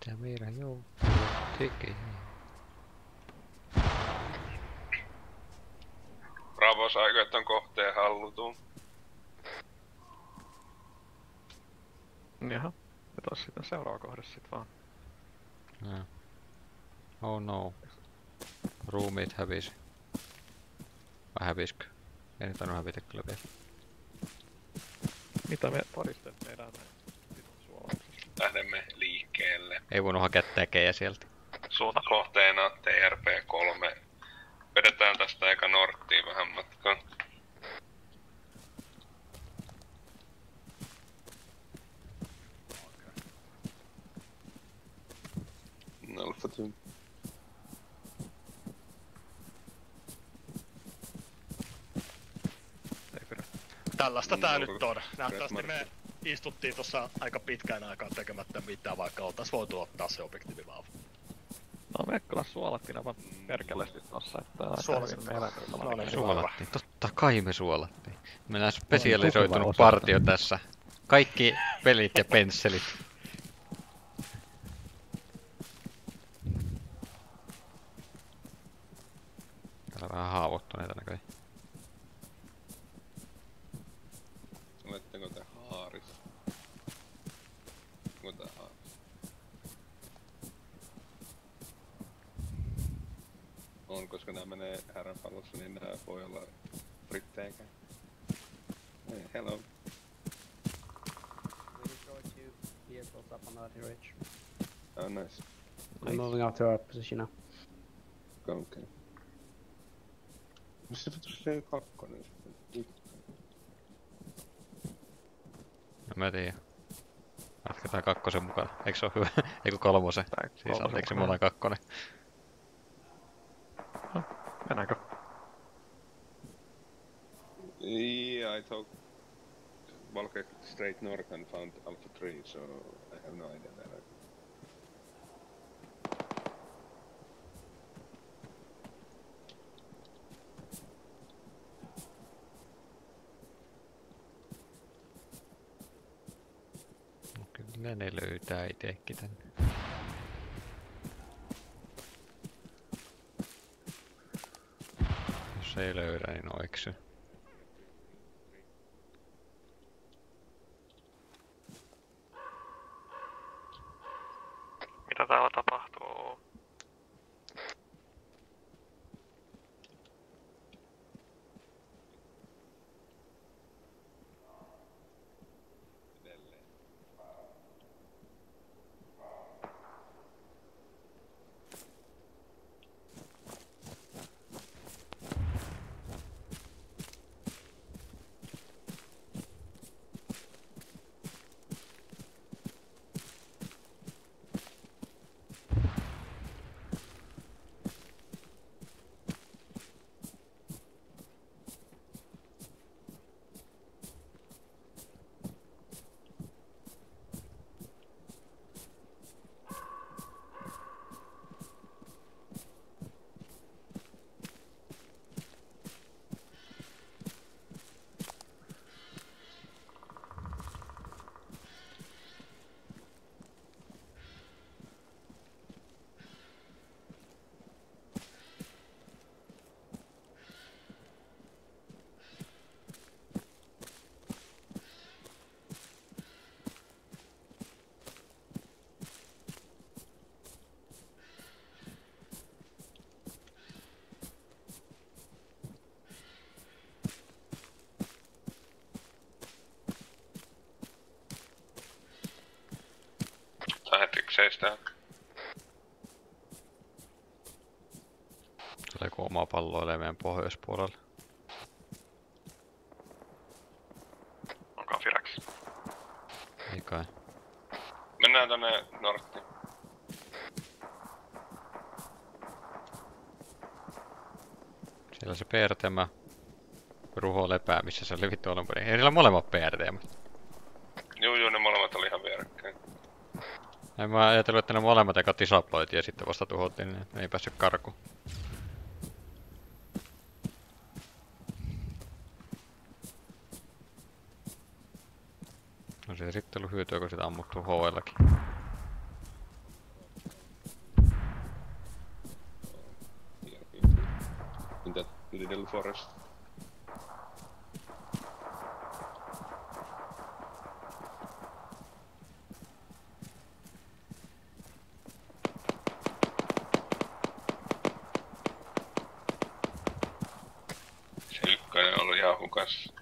Mitä meidän joukkue tekee? Bravo saiko ton kohteen hallutuun. Jaha. Ja tos sitten seuraava kohde sit vaan. Ja. Oh no. Ruumiit hävisi. Vai häviskö? Ei nyt tainnut hävitä kyllä vielä. Mitä me todisteet meidän vitun suolauksesta? Lähdemme liikkeelle. Ei voinut hakea täkejä sieltä. Suunta kohteena TRP3. Vedetään tästä eka Norttiin vähän matkaa. Alfa Team. Tällaista tää nyt on. Nähtävästi me istuttiin tossa aika pitkään aikaa tekemättä mitään, vaikka oltais voitu ottaa se objektiivivauva. No me kyllä suolattiin aivan perkeleesti tossa, että... Suolattiin, totta kai me suolattiin. Meillä on spesialisoitunut partio tässä. Kaikki pelit ja pensselit. Täällä on vähän haavoittuneita näköjään. Oletteko te haaris? Onko tää haaris? On, koska nää menee häränpallossa, niin nää voi olla brittejäkään. Hey, hello. Oh, nice. I'm moving out to our position now. Okay. Missä vitus se kakkonen? No mä tiedän. Jatketaan kakkosen mukaan. Eikö se oo hyvä? Eiku kolmosen? Siis anteeksi, me ollaan kakkonen. No, mennäänkö? Yeah, I took Volker straight north and found Alpha 3, so I have no idea where No kyllä ne löytää itekin tänne. Jos ei löydä, niin on eksy. Mitä täällä tapahtuu? seistään. Tuleeko oma palloilee meidän pohjoispuolella? Onkaan Firax. Ei kai. Mennään tonne Norttiin. Siellä se PRTM ruho lepää, missä se oli vittu alun perin. Ei niillä molemmat PRTM. Juu, ne molemmat oli ihan vierekkäin. En mä ajatellut, että ne molemmat eka disaploitiin ja sitten vasta tuhottiin, niin ei päässyt karkuun. No se ei sitten ollut hyötyä, kun sitä ammuttuu HL:kin. Little Forest. Se ykkönen oli ihan hukassa.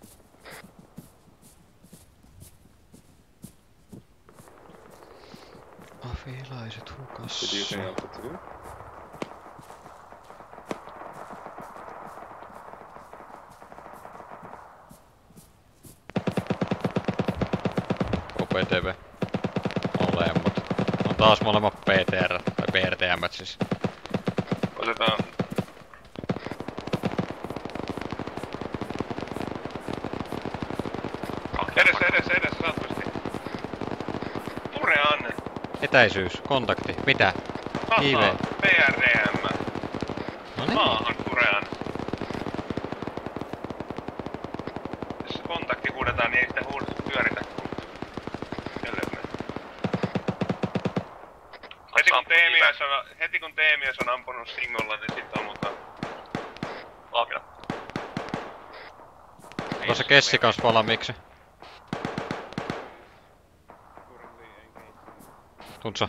Afilaiset hukassa. Did you say Alpha 2? PTV. Molemmat. On taas molemmat PTR tai PRTM siis. Otetaan. Edessä, saatavasti. Pure Anne. Etäisyys, kontakti, mitä? IV. PRDM. No niin. Maahan Purean. Jos kontakti huudetaan, niin ei sitä pyöritä. Heti kun T-mies on ampunut singolla, niin sit ammutaan. Valmiina. Onko se Kessi kans valmiiksi? Tuntsa.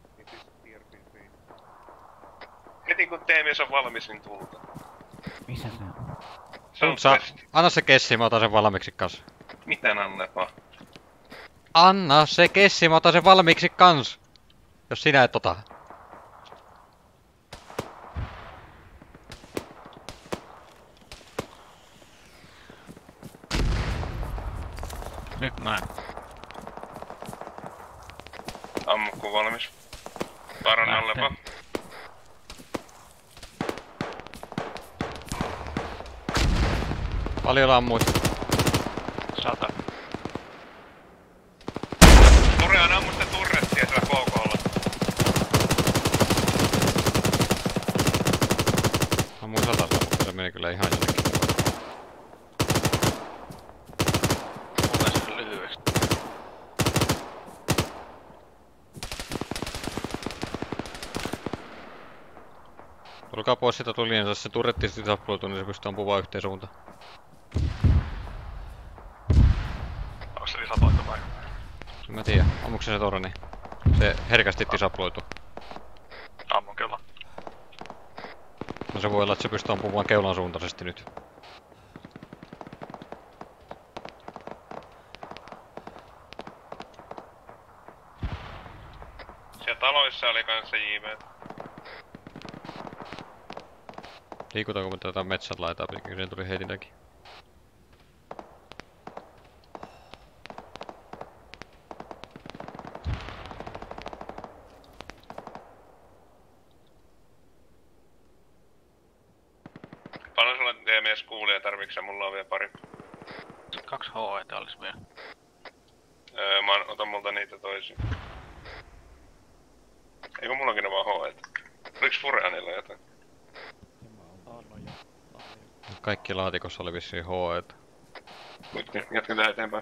Heti kun T-mies on valmis, niin tulta. Missä se on? Tuntsa, anna se Kessi, mä otan sen valmiiksi kans. Mitä Nannepa? Anna se Kessi, mä otan sen valmiiksi kans. Jos sinä et ota. Nyt näin. Ammukku valmis. Paranallepa. Paljon ammuit. 100. Purean ammu sitä turrettia siellä KK:lla. Ammuin 100, mutta se meni kyllä ihan jonnekin. Mulla se lyhyeksi. Tulkaa pois sitä tuliensa, se turretti sitten sapluituu, niin se pystyy ampumaan yhteen suuntaan. Onko se lisäpaikka vai? Mä tiedän, ammuuko se torni? Se herkästi disaploituu. Ammun kyllä. No se voi olla, että se pystyy ampumaan keulan suuntaisesti nyt. Siellä taloissa oli kanssa JV. Liikutaanko me tätä metsät laitaa, kyllä siihen tuli heitintäkin. Paljon sulla T-mies kuulee, tarviiksä mulla on vielä pari? 2 HE:tä olis vielä. Otan multa niitä toisia. Eikö mullakin ne vaan HE:tä? Oliks Fureanilla jotain? Kaikki laatikossa oli vissiin HE:tä. Jatketaan eteenpäin.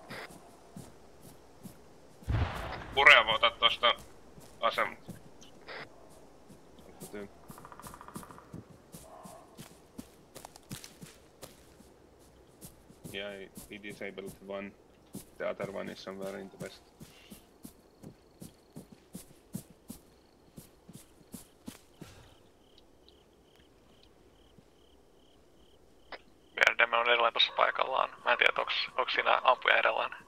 Purea voi ottaa tosta asemat. Yeah, he disabled one. The other one is somewhere in the west. VRDM on edelleen tossa paikallaan. Mä en tiedä, onks siinä ampuja edelleen.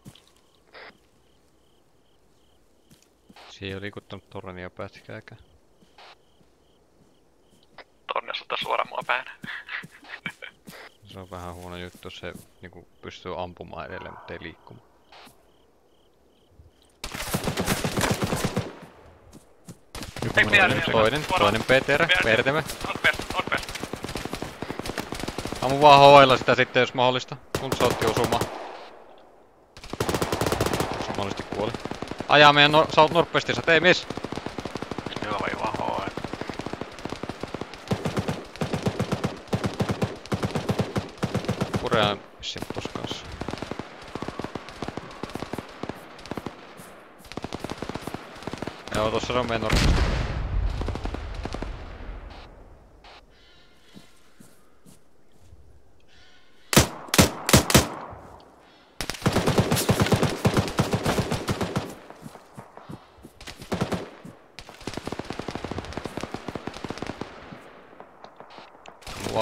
Siihen ei ole liikuttanut tornia pätkääkään. Torniassa ottaa suoraan mua päin. Se on vähän huono juttu, jos se niinku pystyy ampumaan edelleen, mutta ei liikkumaan. Toinen PTR, PRTV. Ammu vaan HE:llä sitä sitten, jos mahdollista. Tuntsa otti osumaan. Se mahdollisesti kuoli. Ajaa meidän South Northwestissa, tee miss! Joo, ei vaan HE. Purean vissiin tossa kanssa. Joo, tossa on meidän Northwest.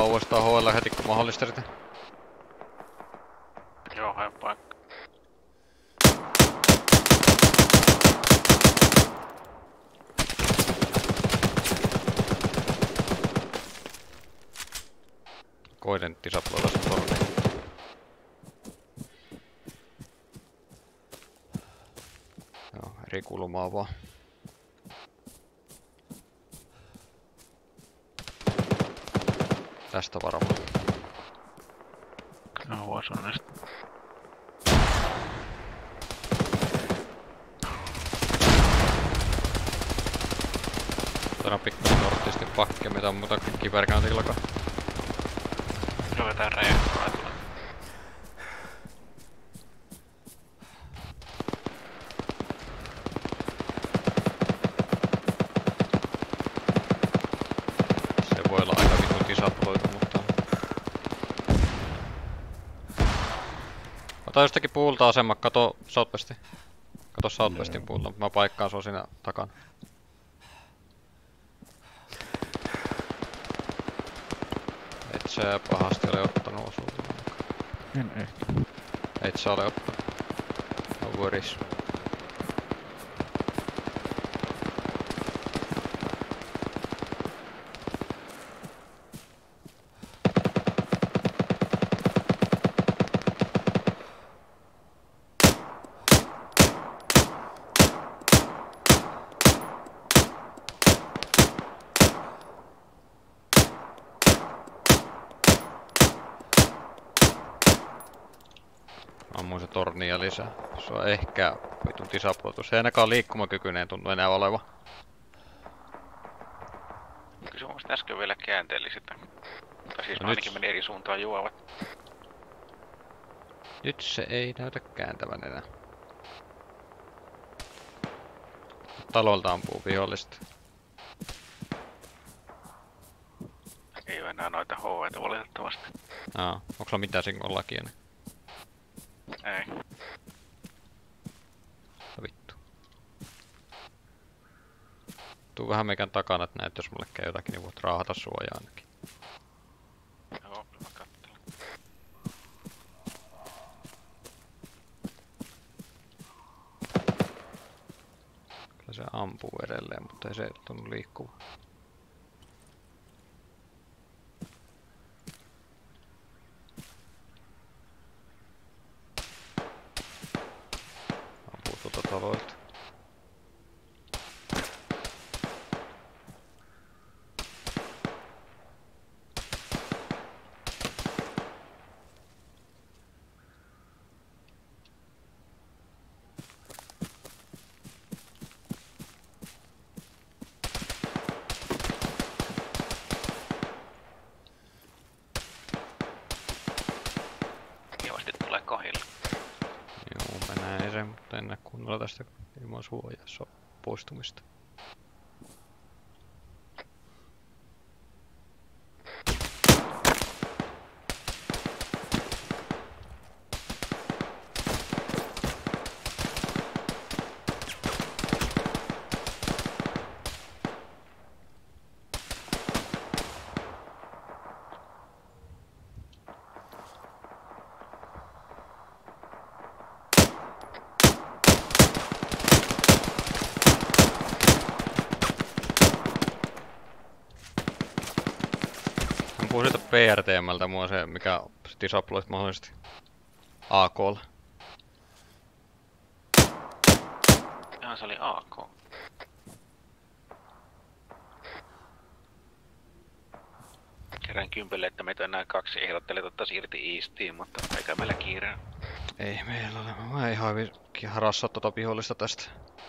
uudestaan HL heti kun mahdollista sitä. Joo, hae paikka. Koiden disaploida sen torniin. Joo, eri kulmaa vaan. Tästä varmaan. No, vois onnistua. Täällä on pikkuisen norttisti pakkia, mitä on muuta kivärkääntillakaan. Joo, vetää räjähtää. Se voi olla aika vitun disaploitu, mutta... Ota jostakin puulta asema, kato Southwesti. Kato Southwestin puulta, mä paikkaan sua siinä takana. Et sä pahasti ole ottanut osuutta. En ehkä. Et sä ole ottanut. No worries. Ammuin se tornia lisää. Se on ehkä vitun disaploitu. Se ei ainakaan liikkumakykyinen tuntuu enää oleva. Kyllä se mun mielestä äsken vielä käänteli sitä. Tai siis No ainakin meni eri suuntaan juovat. Nyt se ei näytä kääntävän enää. Talolta ampuu vihollista. Ei oo enää noita HV:tä valitettavasti. Onko sulla mitään singollakia? Ei. Vittu. Tuu vähän meikän takana, että näet jos mulle käy jotakin, niin voit raahata suojaa ainakin. Joo, mä kattelen. Kyllä se ampuu edelleen, mutta ei se tunnu liikkuva. Ampuu tuolta taloilta. Kivasti tulee kohille. Joo, mä näen sen, mutta en näe kunnolla tästä ilman suojaa poistumista. Ampuu sieltä PRTMltä mua se, mikä disaploit mahdollisesti AK:lla. Ihan se oli AK. Kerään kympille, että meitä enää 2 ehdotteli ottaisi irti Eastiin, mutta eikä meillä kiire. Ei meillä ole. Mä ihan harassaa tota vihollista tästä.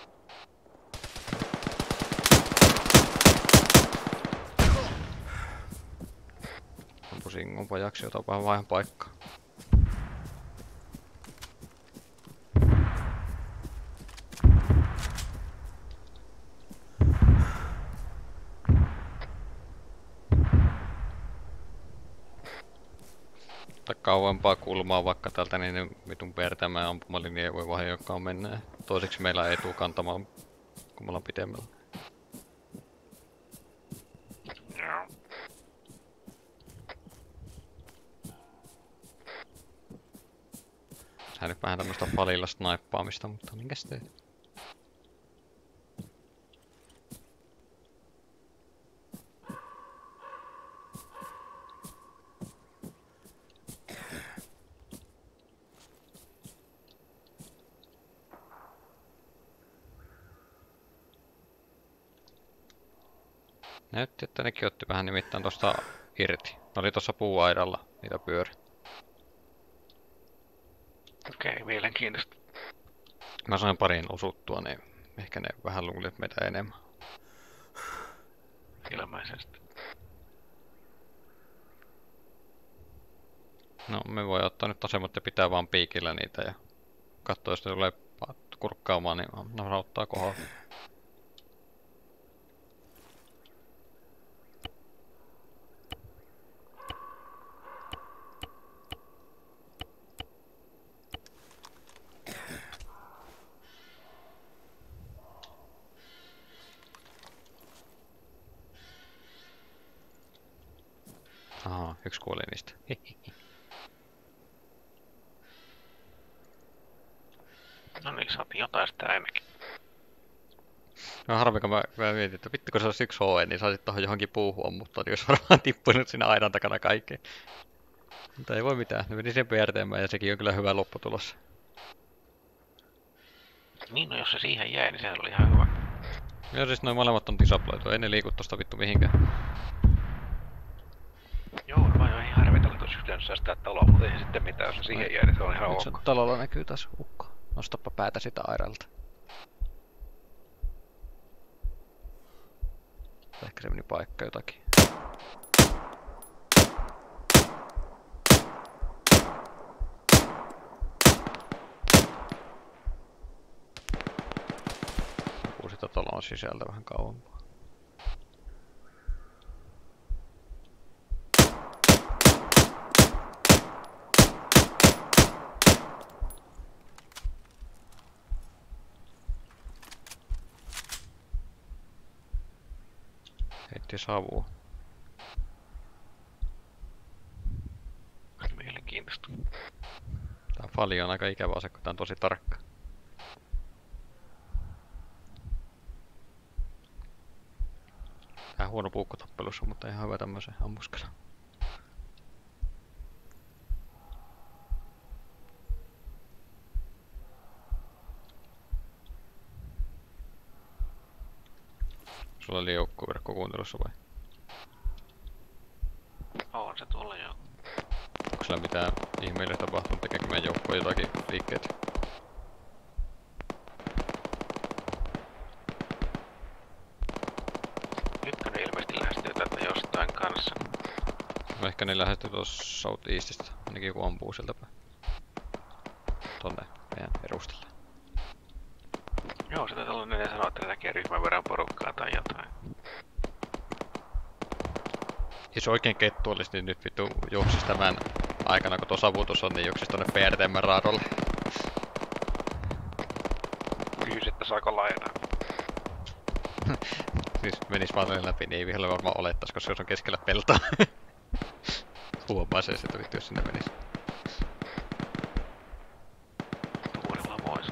Ampu Singon pajaksi, jota vähän vaihan paikkaa. Kauempaa kulmaa vaikka tältä, niin vitun pertämään ampumalinja ei voi vahingokaan mennä. Toiseksi meillä ei tuu kantamaan, kun me ollaan pitemmällä. tää nyt vähän tämmöstä palilla snaippaamista, mutta minkäs teet? Näytti, että nekin otti vähän nimittäin tosta irti. Ne oli tossa puuaidalla, niitä pyöri. Okei, mielenkiintoista. Mä sain parin osuttua, niin ehkä ne vähän luulivat meitä enemmän. Ilmeisesti. No, me voi ottaa nyt asemat ja pitää vaan piikillä niitä ja katsoa, jos ne tulee kurkkaamaan, niin naurauttaa kohdalla. Aha, yksi kuoli niistä. No niin, saatiin jotain sitä ainakin. No harmi, kun mä mietin, että vittu kun se olisi yksi HE, niin saisit tohon johonkin puuhun mutta niin olisi varmaan tippunut siinä aidan takana kaikkeen. Mutta ei voi mitään, ne meni sen PRT:mään ja sekin on kyllä hyvä lopputulos. Niin, no jos se siihen jäi, niin se oli ihan hyvä. Joo, siis noin molemmat on disabloitu, ei ne liiku tosta vittu mihinkään. Joo, mä oon ihan harvitella, että olisi pitänyt säästää taloa, mutta ei sitten mitään, jos se siihen jäi, niin se on ihan ok. Nyt talolla näkyy taas ukko. Nostappa päätä sitä airalta. Ehkä se meni paikka jotakin. Joku sitä talon sisältä vähän kauempaa. Heitti savua. Mielenkiintoista. Tää Fali on aika ikävä ase, kun tää on tosi tarkka. Tää huono puukkotappelussa, mutta ihan hyvä tämmösen ammuskella. Sulla oli joukkueverkko kuuntelussa vai? On se tuolla joo. Onko sillä mitään ihmeille tapahtunut? Tekeekö meidän joukkoon jotakin liikkeitä? Ykkönen ilmeisesti lähestyy tätä jostain kanssa. No ehkä ne lähestyy tuossa South Eastistä. Ainakin joku ampuu sieltä päin. Tonne meidän edustalla. Joo, se taitaa olla ne sanoo, että näkee ryhmän verran porukkaa tai jotain. Jos oikein kettu olisi, niin nyt vittu juoksis tämän aikana, kun tuo savutus on, niin juoksis tonne PRT:n raadolle. Kysy, että saako lainaa. Siis menis vaan läpi, niin ei vielä varmaan olettais, koska jos on keskellä peltoa. Huomaa se, että vittu jos sinne menis. Tuurilla vois.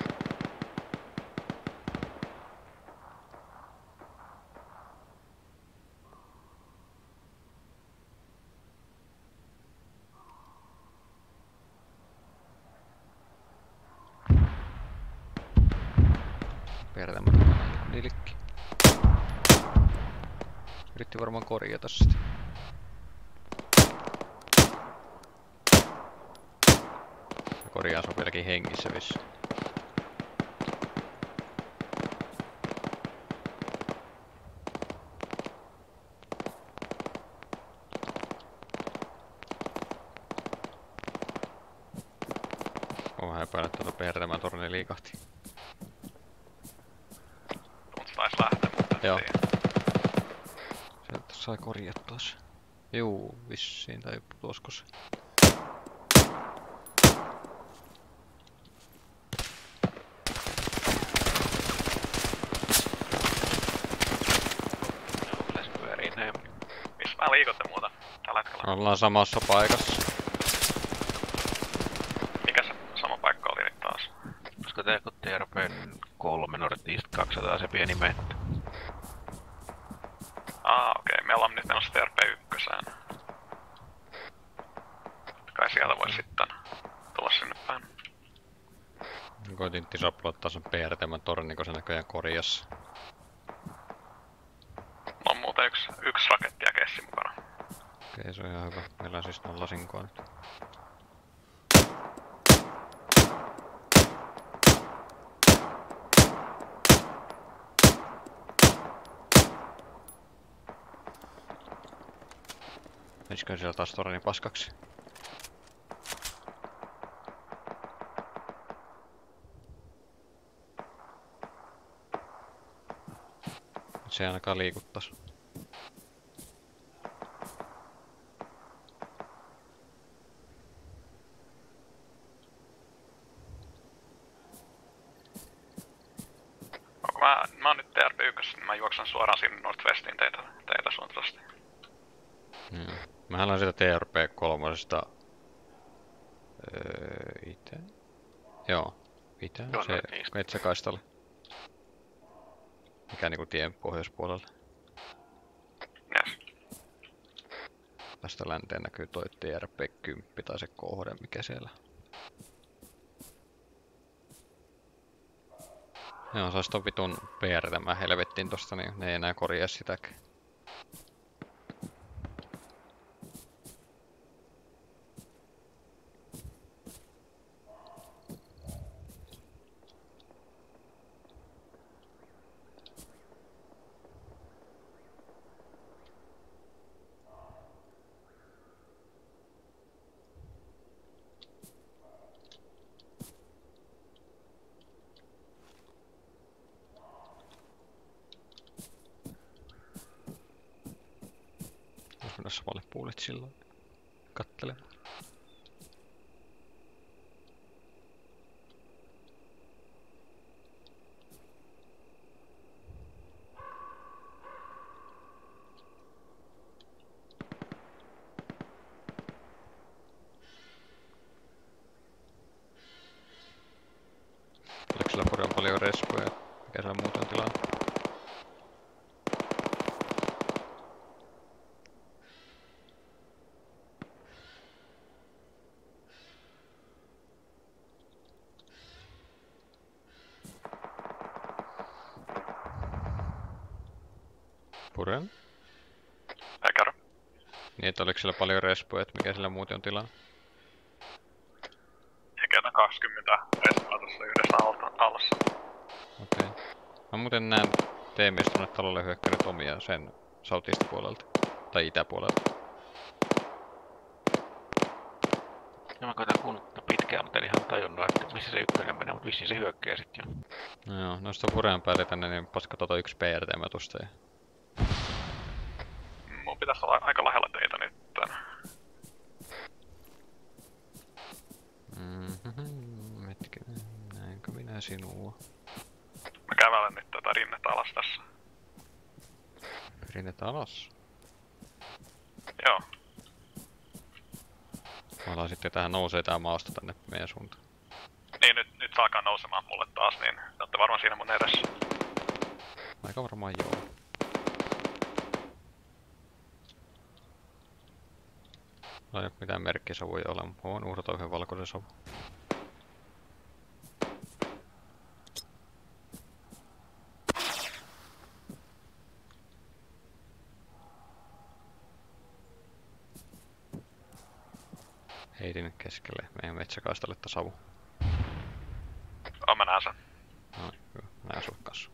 PRT:n nilkki. Yritti varmaan korjata sitä. Korjaa on vieläkin hengissä vissi. On vähän epäillä, että tuota PRT:n torni liikahti. Mut taisi lähteä, mutta joo. Sieltä sai korjattua se. Juu, vissiin, tai putosko se. Missä mä liikutte muuta tällä hetkellä? Ollaan samassa paikassa. Mikä se sama paikka? Olisiko tää kun TRP3 Northeast 200 se pieni mettä? Okei. Me ollaan nyt menossa TRP1. Kai sieltä vois sitten tulla sinne päin. Koitin tisaploittaa sen PRT:n torni, kun se näköjään korjassa. On muuten yksi raketti ja kessi mukana. Okei, se on ihan hyvä. Meillä on siis 0 sinkoa nyt. Menisikö siellä taas torni paskaksi? Se ei ainakaan liikuttais. Mä oon nyt TRP1, niin mä juoksen suoraan sinne Northwestiin teitä suuntavasti. Mähän on sitä TRP3. Itä? Joo, itä. Se metsäkaistalle. Mikä niinku tien pohjoispuolella. Yes. Tästä länteen näkyy toi TRP10 tai se kohde, mikä siellä. Joo, sais ton vitun PRtä mä helvettiin tosta, niin ne ei enää korjaa sitäkään. Mennä samalle puolet silloin kattelemaan. Oliko sillä paljon respoja? Mikä siellä muuten on tilanne? Puren? Kerro. Niin, että oliko siellä paljon respoja, että mikä siellä muuten on tilanne? Ehkä 20 respoa tuossa yhdessä alassa. Okei. Mä muuten näen T-mies tuonne talolle hyökkänyt omia sen southeast-puolelta. Tai itäpuolelta. Ja mä koitan kuunnella pitkään, mutta en ihan tajunnut, että missä se ykkönen menee, mutta vissiin se hyökkää sit jo. No joo, noista Puren päälle tänne, niin paska yksi PRT-mä tosta ja... Mun pitäis olla aika lähellä teitä nyt. Hetkinen, näinkö minä sinua? Mä kävelen nyt tätä rinnettä alas tässä. Rinnettä alas? Joo. Mä alan sitten tähän nousee tää maasta tänne meidän suuntaan. Niin, nyt se alkaa nousemaan mulle taas, niin te ootte varmaan siinä mun edessä. Aika varmaan joo. Ei oo mitään merkkisavuja ole, mutta voin uhrata yhden valkoisen savun. Heitin keskelle meidän metsäkaistalle savu. Mä näen sen. No, hyvä. Näen sut kanssa.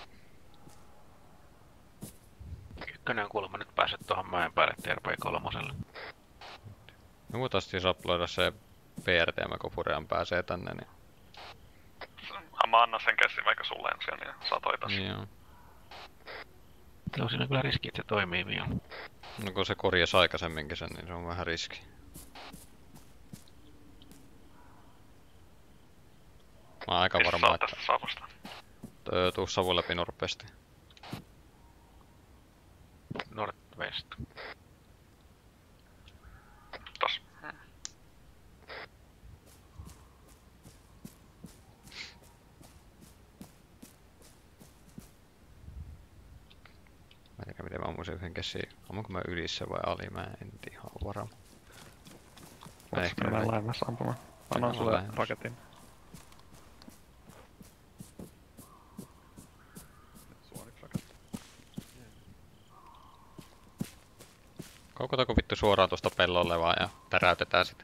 Ykkönen on kuulemma nyt päässyt tuohon mäen päälle TRP3. Me voitaisiin saploida se PRT, kun Furean pääsee tänne, niin... Mä annan sen kessin vaikka sulle ensin, niin saa toi tässä. Joo. Joo, siinä on kyllä riski, että se toimii vielä. No kun se korjasi aikaisemminkin sen, niin se on vähän riski. Mä oon aika varma, että... tästä savusta? Tuu savun läpi Northwesti. Northwest. se yhden kessiin. Ammunko mä ylissä vai ali? Mä en ihan varma. Voitko mennä lähemmäs ampumaan? Annan sulle paketin. Kaukotako vittu suoraan tuosta pellolle vaan ja täräytetään sitä.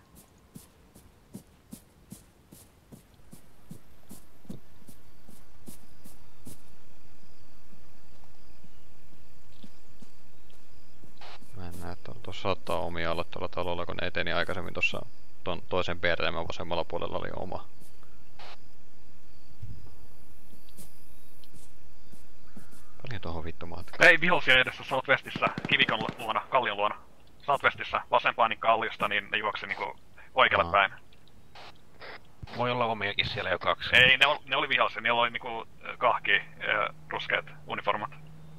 Mä en näe, että tuossa saattaa omia olla tuolla talolla, kun ne eteni aikaisemmin tuossa ton toisen PRM vasemmalla puolella oli oma. Paljon tuohon vittu matkaa. Ei vihollisia edessä Southwestissä, kivikon luona, kallion luona. Southwestissä vasempaan niin kalliosta, niin ne juoksi niinku oikealle päin. Voi olla omiakin siellä jo 2. Ei, ne oli vihollisia, niillä oli niinku kahki ruskeat uniformat.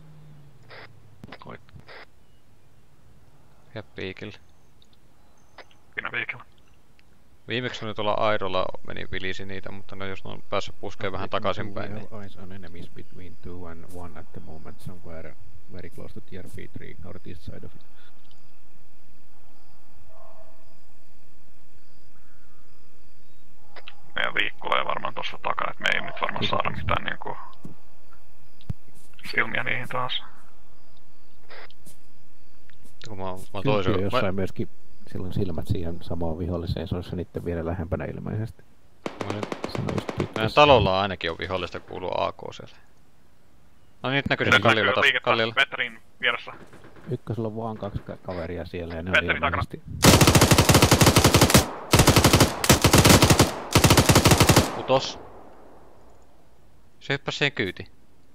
Ja piikillä. Pidä piikillä. Viimeksi oli tuolla airolla meni vilisi niitä, mutta no jos ne on päässyt puskeen vähän takaisinpäin, niin... Eyes on enemies between 2 and 1 at the moment, somewhere very close to tier B3, northeast side of it. Ne liikkulee varmaan tossa takaa, et me ei nyt varmaan saada mitään niinku... silmiä niihin taas. Kun mä toisin... Kyllä jossain myöskin silloin silmät siihen samaan viholliseen, se olisi niitten vielä lähempänä ilmeisesti. Meidän talolla ainakin on vihollista, kuuluu AK siellä. No nyt näkyy sen kallilla. Veterin vieressä. Ykkösellä on vaan 2 kaveria siellä ja ne on ilmeisesti... Putos. Se hyppäsi siihen kyytiin.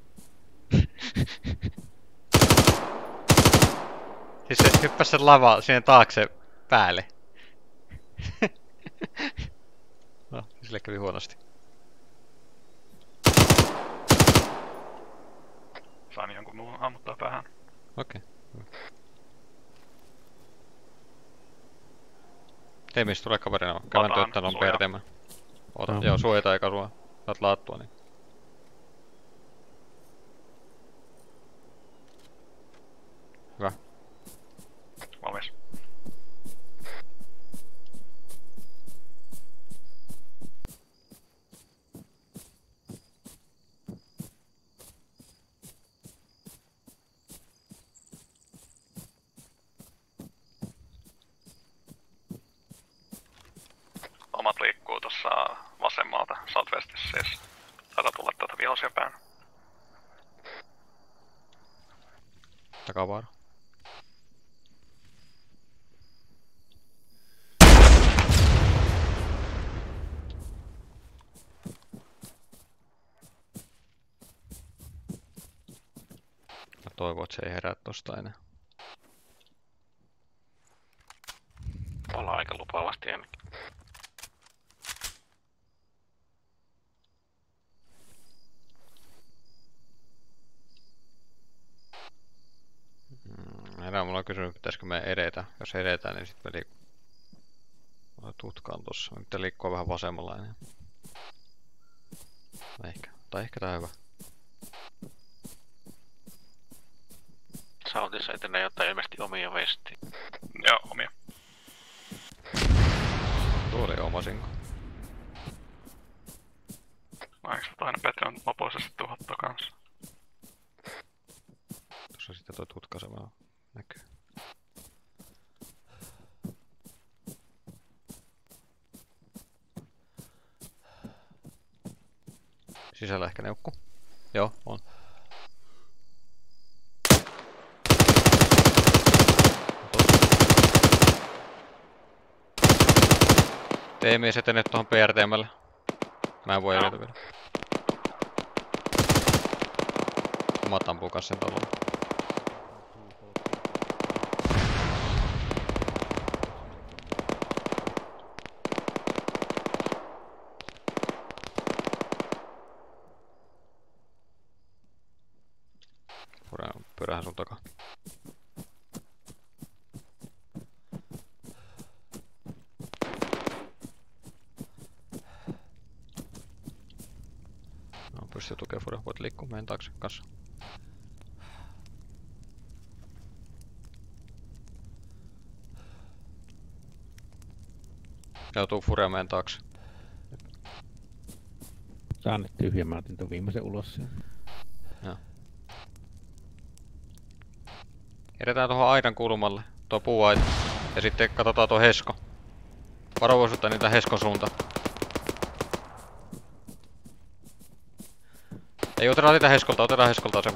Siis se hyppäsi sen lava siihen taakse päälle. No, sille kävi huonosti. Saan jonkun muun ammuttaa päähän. Okei. Teemis tulee kaverina. Kävän tööttelön PRT:mään. Oota, joo, suojata eikä sua. Saat laattua niin. Hyvä. Valmis. Omat liikkuu tossa vasemmalta, Southwestissä siis. Taitaa tulla tätä vihollisia päin. Takavaara. Mä toivon, että se ei herää tosta enää. Ollaan aika lupaavasti ainakin. Herää, mulla on kysynyt, pitäisikö me edetä. Jos edetään, niin sit me tutkaan tossa. Nyt liikkuu vähän vasemmalla enää. Ehkä. Tai ehkä tää on hyvä. Sautissa etenee jotain ilmeisesti omia vestiin. Joo, omia. Tuo oli oma sinko. Eikö aina Petri on lopullisesti tuhottu kanssa? Tuossa sitten toi tutkasema näkyy. Sisällä ehkä neukku. Joo, on. T-mies etenee tuohon PRT:mälle. Mä en voi edetä vielä. Omat ampuu kans sen talolla. Pyörähän sun takaa. No, pystyy tukemaan Fure, voit liikkua meidän taakse kanssa. Joutuu Furemeen taakse. Saan nyt tyhjä, mä otin ton viimeisen ulos sieltä. Joo. Edetään tuohon aidan kulmalle, tuo puuaita. Ja sitten katsotaan tuo Hesko. Varovaisuutta niitä Heskon suuntaan. Ei, otetaan niitä Heskolta, otetaan Heskolta asema.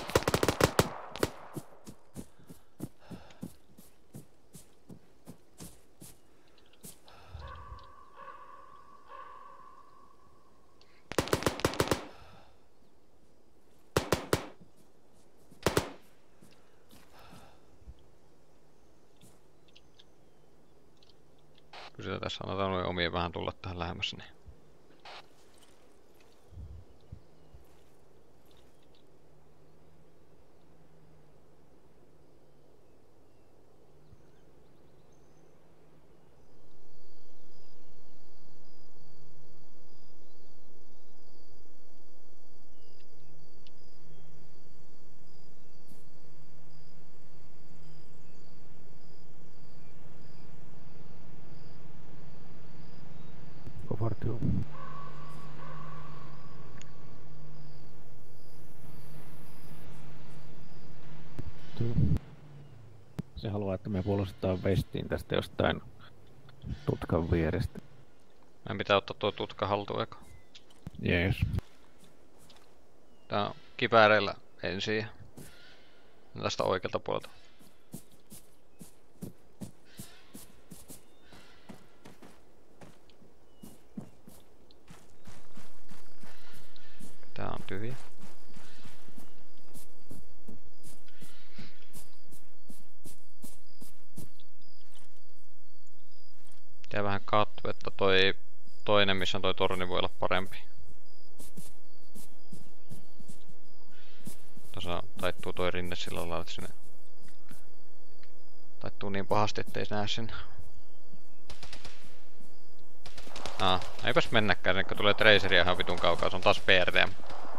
Pysytään tässä, annetaan noin omien vähän tulla tähän lähemmäs. Niin. For two. Se haluaa, että me puolustetaan vestiin tästä jostain tutkan vierestä. Meidän pitää ottaa tuo tutka haltuun eka. Jees. Tää on kipääreillä ensin. Tästä oikealta puolelta. Tää on tyhjä. Tää vähän kattu, että toi toinen, missä on toi torni, voi olla parempi. Tuossa taittuu toi rinne sillä lailla, että sinne taittuu niin pahasti, ettei näe sinne. Eipäs mennäkään, kun tulee Traceria ihan vitun kaukaa, se on taas PRDM.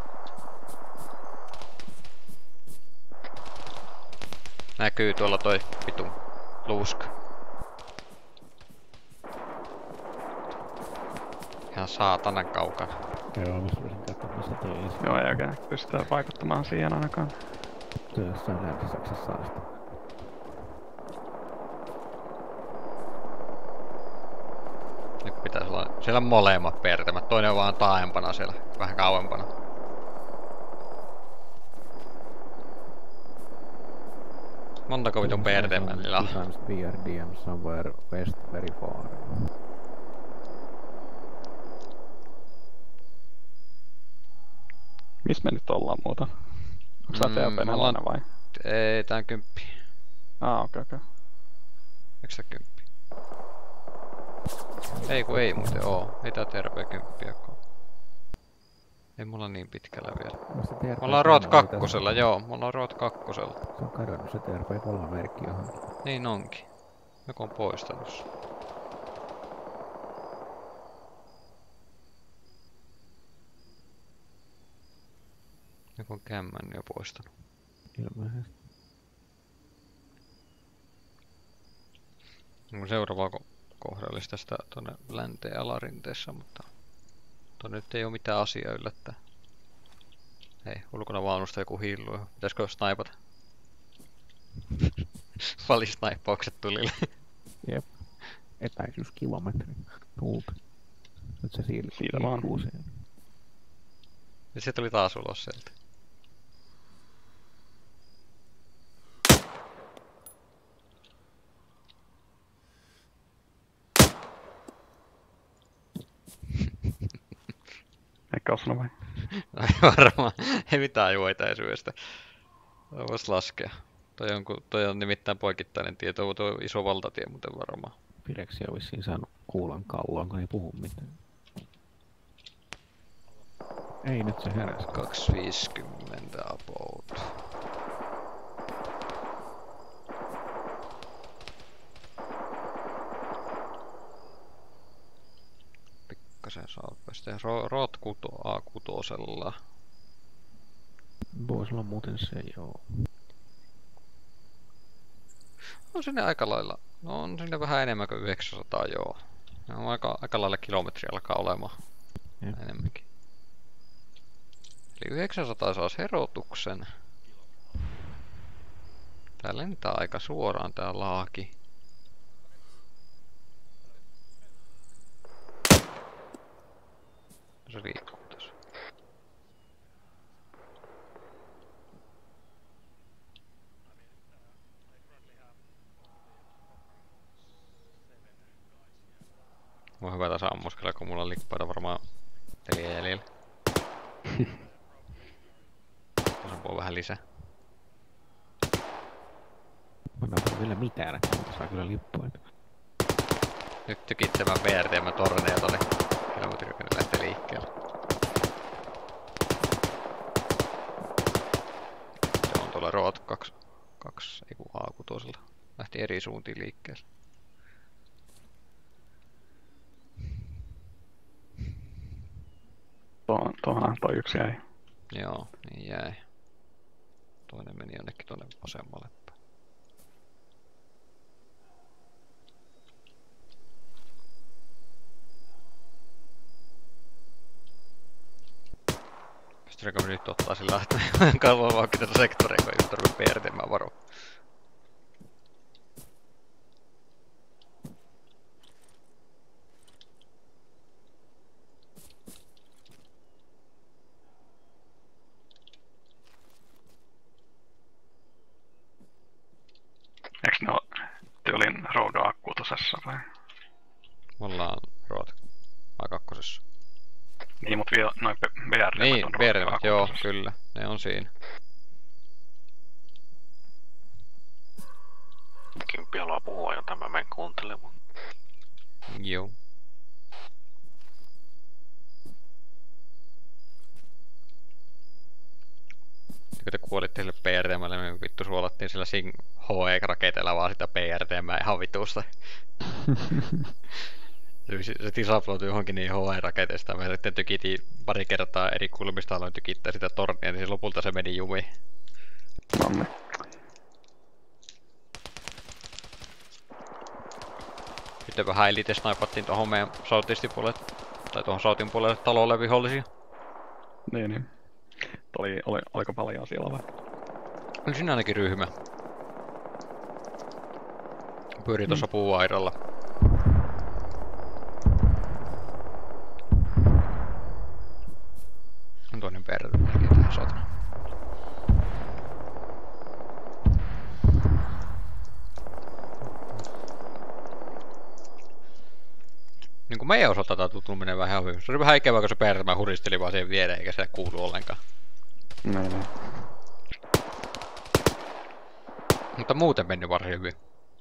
Näkyy tuolla toi vitun luuska. Ihan saatanan kaukana. Joo, mä sulisin katsoa, missä toi on. Joo, ei oikein pystytään vaikuttamaan siihen ainakaan. Tuo jossain Länsi-Saksassa asti. Nyt pitäis olla siellä molemmat pertämät. Toinen on vaan taaempana siellä, vähän kauempana. Montako vitun pertämää niillä on? BRDM somewhere west very far. Missä me nyt ollaan muuta? Onko sä TP4 vai? Ei, tää on 10. Okei. Eikö sä 10? Ei kun ei muuten oo. Ei tää TRP 10 oo. Ei mulla niin pitkällä vielä. Me ollaan Road 2, joo. Me ollaan Road 2. Se on kadonnut se TRP3-merkki johonkin. Niin onkin. Joku on poistanut sen. Joku on kämmän jo poistanut. Ilmeisesti. Seuraava kohde olisi tästä tonne länteen alarinteessä, mutta nyt ei oo mitään asiaa yllättää. Hei, ulkona vaunusta joku hiilluu. Pitäisikö snaipata? Valisnaippaukset tulille. Jep. Etäisyys kilometri. Tuulta. Nyt se siitä vaan. Ja se tuli taas ulos sieltä. Eikä osunut vai? Ei varmaan. Ei mitään juoitaisuudesta. Vois laskea. Toi on nimittäin poikittainen tie. Tuo on iso valtatie muuten varmaan. Pireksiä on vissiin saanut kuulan kalloon, kun ei puhu mitään. Ei nyt se heräs. 250 about. Pikkasen southwest. Road A6. Voisi olla muuten se, joo. On sinne aika lailla. No on sinne vähän enemmän kuin 900, joo. No, aika lailla kilometriä alkaa olemaan. Enemmänkin. Eli 900 saas herotuksen. Tää lentää aika suoraan tää laaki. Se liikkuu tässä. On hyvä tässä ammuskella, kun mulla on likpaita varmaan 4 jäljellä. Tässä on vähän lisää. Mä en ole vielä mitään, mutta saa kyllä lippuja. Nyt tykittämään VRT:n torneja tonne kilometrin, kun ne lähtee liikkeelle. Se on tuolla Road 2, ei kun A6. Lähti eri suuntiin liikkeelle. Tuohon toi yksi jäi. Joo, niin jäi. Toinen meni jonnekin tuonne vasemmalle päin. Pystyykö me nyt ottaa sillä, että kalvoa vaikka tätä sektoria, kun ei tarvitse PRT:mään varoa. Eiks ne oo tyylin Road A6 vai? Me ollaan Road A2. Niin, mut vielä noin BRD niin, on BRD, Road joo, A6. kyllä. Ne on siinä. Kymppi haluaa puhua jotain, mä menen kuuntelemaan. Joo. Kun te kuolitte sille PRT:mälle, niin vittu suolattiin sillä HE-raketeilla vaan sitä PRT:mää ihan vitusta. Se tisaploutui johonkin niin HE-raketeista. Me sitten tykitiin pari kertaa eri kulmista, aloin tykittää sitä tornia, niin lopulta se meni jumiin. Nonne. Sitten vähän elite snaipattiin tuohon meidän soutistin tai tuohon soutin puolelle talolle vihollisia. Niin. Oliko paljon siellä vai? Oli siinä ainakin ryhmä. Pyörii tuossa puuaidalla. On toinen perre melkein tähän sotana. Niin kuin meidän osalta tää tuntuu menee vähän ihan hyvin. Se oli vähän ikävää, kun se perre huristeli vaan siihen viereen, eikä se kuulu ollenkaan. Niin. Mutta muuten meni varsin hyvin.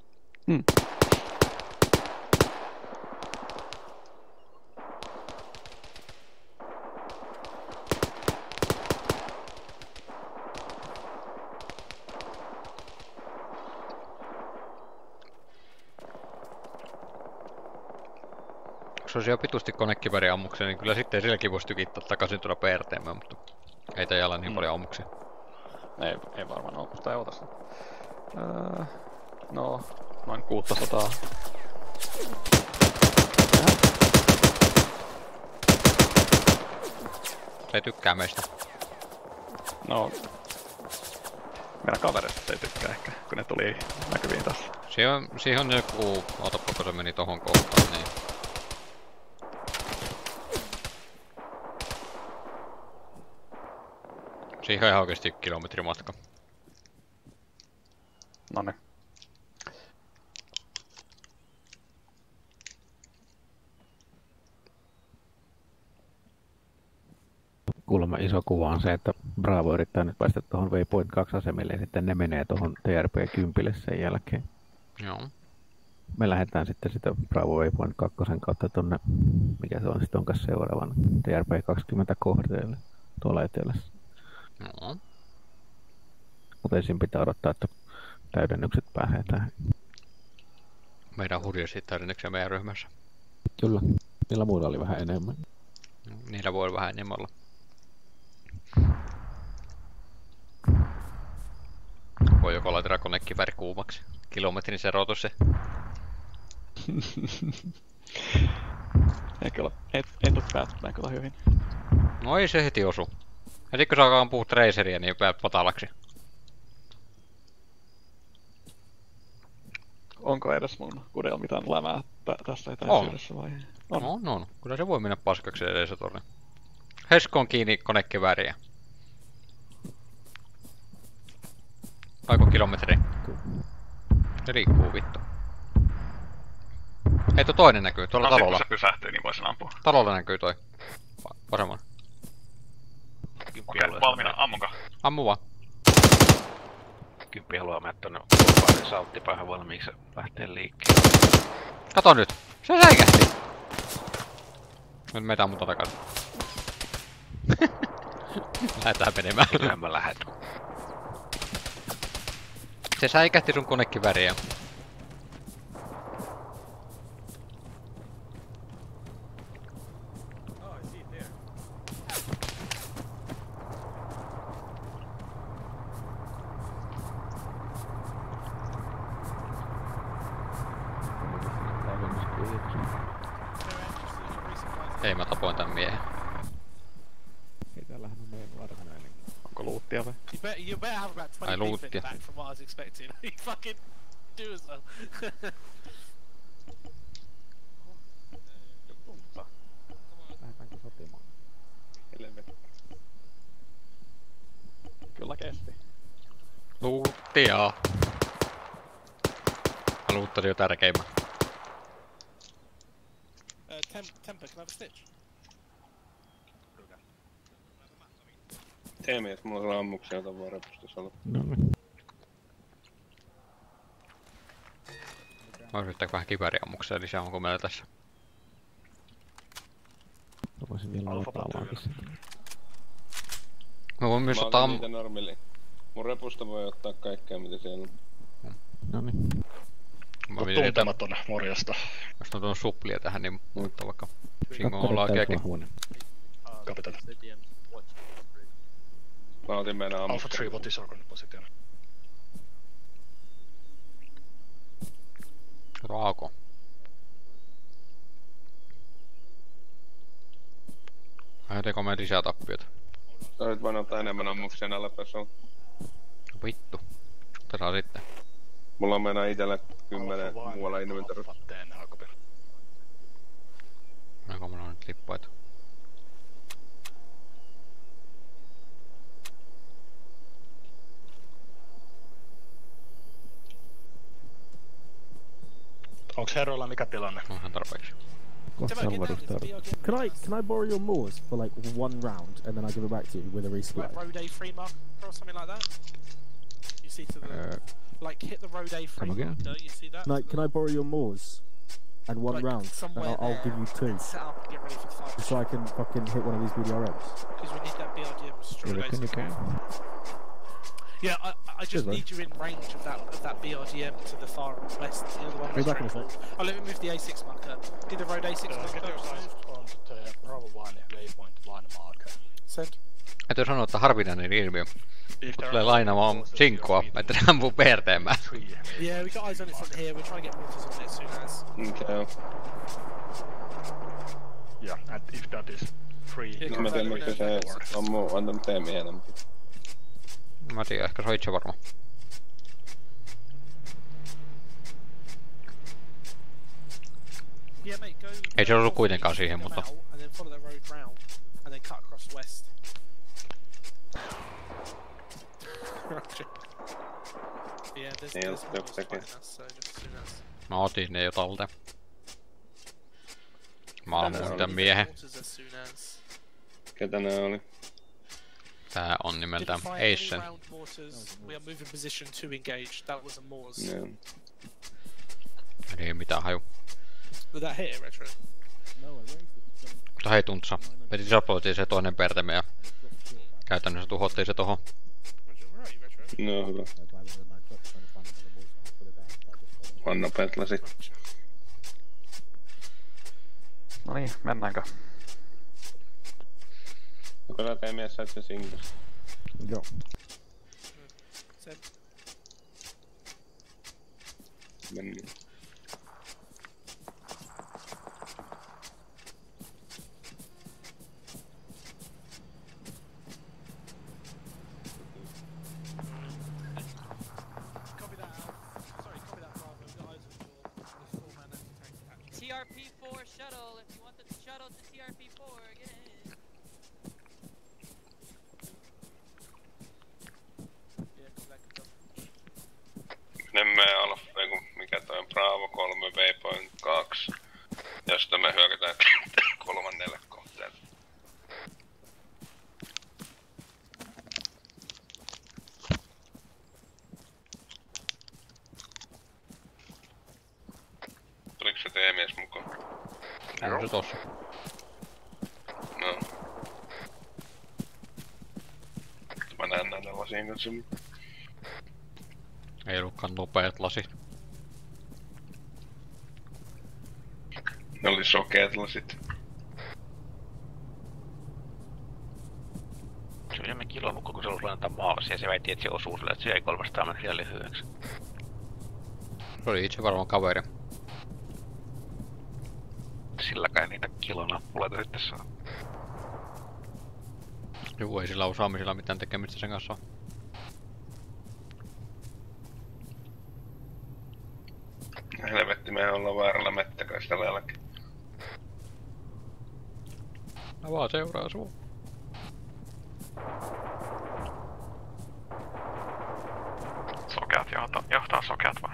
Jos olisi jo pitusti konekiväärin ammuksia, niin kyllä sitten silläkin voisi tykittää takaisin tuolla PRT:mään, mutta ei tää olla niin paljon ammuksia. Ei varmaan oo, kun sitä ei ota sitä. No, noin 600. Se ei tykkää meistä. No, meidän kavereista ei tykkää ehkä, kun ne tuli näkyviin tässä. Siihen on joku, otapa kun se meni tohon kohtaan, niin. Siihen on ihan oikeesti kilometrimatka. Nonne. Kuulemma iso kuva on se, että Bravo yrittää nyt päästä tuohon Waypoint 2 asemille ja sitten ne menee tuohon TRP-10 sen jälkeen. Joo. Me lähdetään sitten sitä Bravo Waypoint 2 kautta tonne, mikä se on sitten onkaan seuraavan TRP-20 kohteelle tuolla etelässä. Joo. Mutta ensin pitää odottaa, että täydennykset pääsee tähän. Meidän hurjasti täydennyksiä meidän ryhmässä. Kyllä, niillä muilla oli vähän enemmän. Niillä voi vähän enemmän olla. Voi joko laittaa konekivääri kuumaksi. Kilometrin se rotus se. Ei kyllä, ei tuu päättymään kyllä hyvin. No ei se heti osu. Heti kun saa ampua traceria, niin päät patalaksi. Onko edes mun kudella mitään lämää tässä etäisyydessä vai? On. Kyllä se voi mennä paskaksi edessä tuonne. Heskoon kiinni konekivääriä. Aiko kilometri? Se liikkuu vittu. Hei tuo toinen näkyy, tuolla talolla. Kun se pysähtyy, niin voisin ampua. Talolla näkyy toi. Vasemmalla. Okei, valmiina, ammunko? Ammu vaan. Kymppi haluaa mennä tonne ulkopuolelle sauttipäähän valmiiksi ja lähtee liikkeelle. Kato nyt! Se säikähti! Nyt meitä ammutaan takaisin. Lähetään menemään. Kyllähän mä lähet. Se säikähti sun konekiväriä. Ei, mä tapoin tän miehen. Ei täällähän on meidän varsinainen. Onko luuttia vai? You better have about 20 feet back from what I was expecting. You fucking do as well. Lähdetäänkö sotimaan? Helvetti. Kyllä kesti. Luuttia! Mä luuttasin jo tärkeimmän. Temper, can I have a stitch? Teemi, että mulla on ammuksia, jota voi repustus olla. Noniin. Mä yrittääkö vähän kivääriammuksia lisää, onko meillä tässä? Mä voisin vielä ottaa vaankin sen. Mä voin myös mä ottaa niitä normili. Mun repusta voi ottaa kaikkea mitä siellä on. Noniin. Mä mietin, että Tuntematon morjesta. jos on tuon suplia tähän, niin muuttaa vaikka Singo on lakeakin. Kapitan. Mä otin meidän Alpha ammuksia. 3, what is your position? Raako. Aiheutiko me lisää tappiota? Sä olit vain ottaa enemmän ammuksia näillä pesolla. Vittu. Otetaan sitten. Mulla on mennä itellä 10 muualla inventorissa. Onko mulla nyt lippaita? Onks herroilla mikä tilanne? Onhan tarpeeksi. Can I borrow your Moors for like one round and then I give it back to you with a resupply? Road A3 marker or something like that? You see to the... like hit the road A3 marker, you see that? Like, can I borrow your Moors and one Like, round? And somewhere I'll give you two. Set up and get ready for the fight. Just so I can fucking hit one of these BDRMs. Because we need that BRDM straight. Yeah, I just need you in range of that BRDM to the far west. You know, the one Be back in a straight sec. forward. Oh, let me move the A6 marker. Did the road A6 marker? Get yourself on to Bravo 1 waypoint 1 marker. Send. Täytyy sanoa, että harvinainen ilmiö. Kun tulee lainaamaan Sinkoa, että ne ampuu PRT:mään. Yeah, we got eyes on it from here. We're trying to get mortars on it as soon as. Okay. Yeah, and if that is free... Nyt mä tiedän, miksi se ammuu antanut Teemi enemmän. Mä tiedän, ehkä se on itse varma. Yeah, mate, go. Ei se ollut kuitenkaan siihen, mutta... And then follow the road round, and then cut across west. Yeah, there's mortars fighting us, so just as soon as. Mä otin ne jo talteen. Mä ammuin tän miehen. Mortars as soon as. Ketä nää oli? Tää on nimeltään Didn't fire any Asian. round mortars. We are moving position to engage. That was a Moors. Yeah. Ei mitään haju. Did that hit it, Retro? Mutta hei Tuntsa. Me disaploitiin se toinen perteme ja käytännössä tuhottiin se tohon. No hyvä. Anna petlasi. No niin, mennäänkö? Onko tää Teemi sait sen Singosta? Joo. Send. Mennään. shout out to CRP4 again. Menemme Alfa, mikä toi on Bravo 3 Waypoint 2, josta me hyökätään 3. kohteelle. Tuliko se T-mies mukaan? On se tossa. No. Mä näen näiden lasien kanssa. Ei ollutkaan nopeat lasit. Ne oli sokeat lasit. Se on jäämme kilonukko, kun se ollut lennätä maassa ja se väitti, että se osuu sille, että se jäi 300 metriä lyhyeksi. Se oli itse varmaan kaveri. Silläkään niitä kilonappuleita sitten saa. Juu, ei sillä osaamisella mitään tekemistä sen kanssa. Helvetti, me ollaan väärällä mettäköistä jälkeen. Mä vaan seuraa sua. Sokeat johtaa sokeat vai?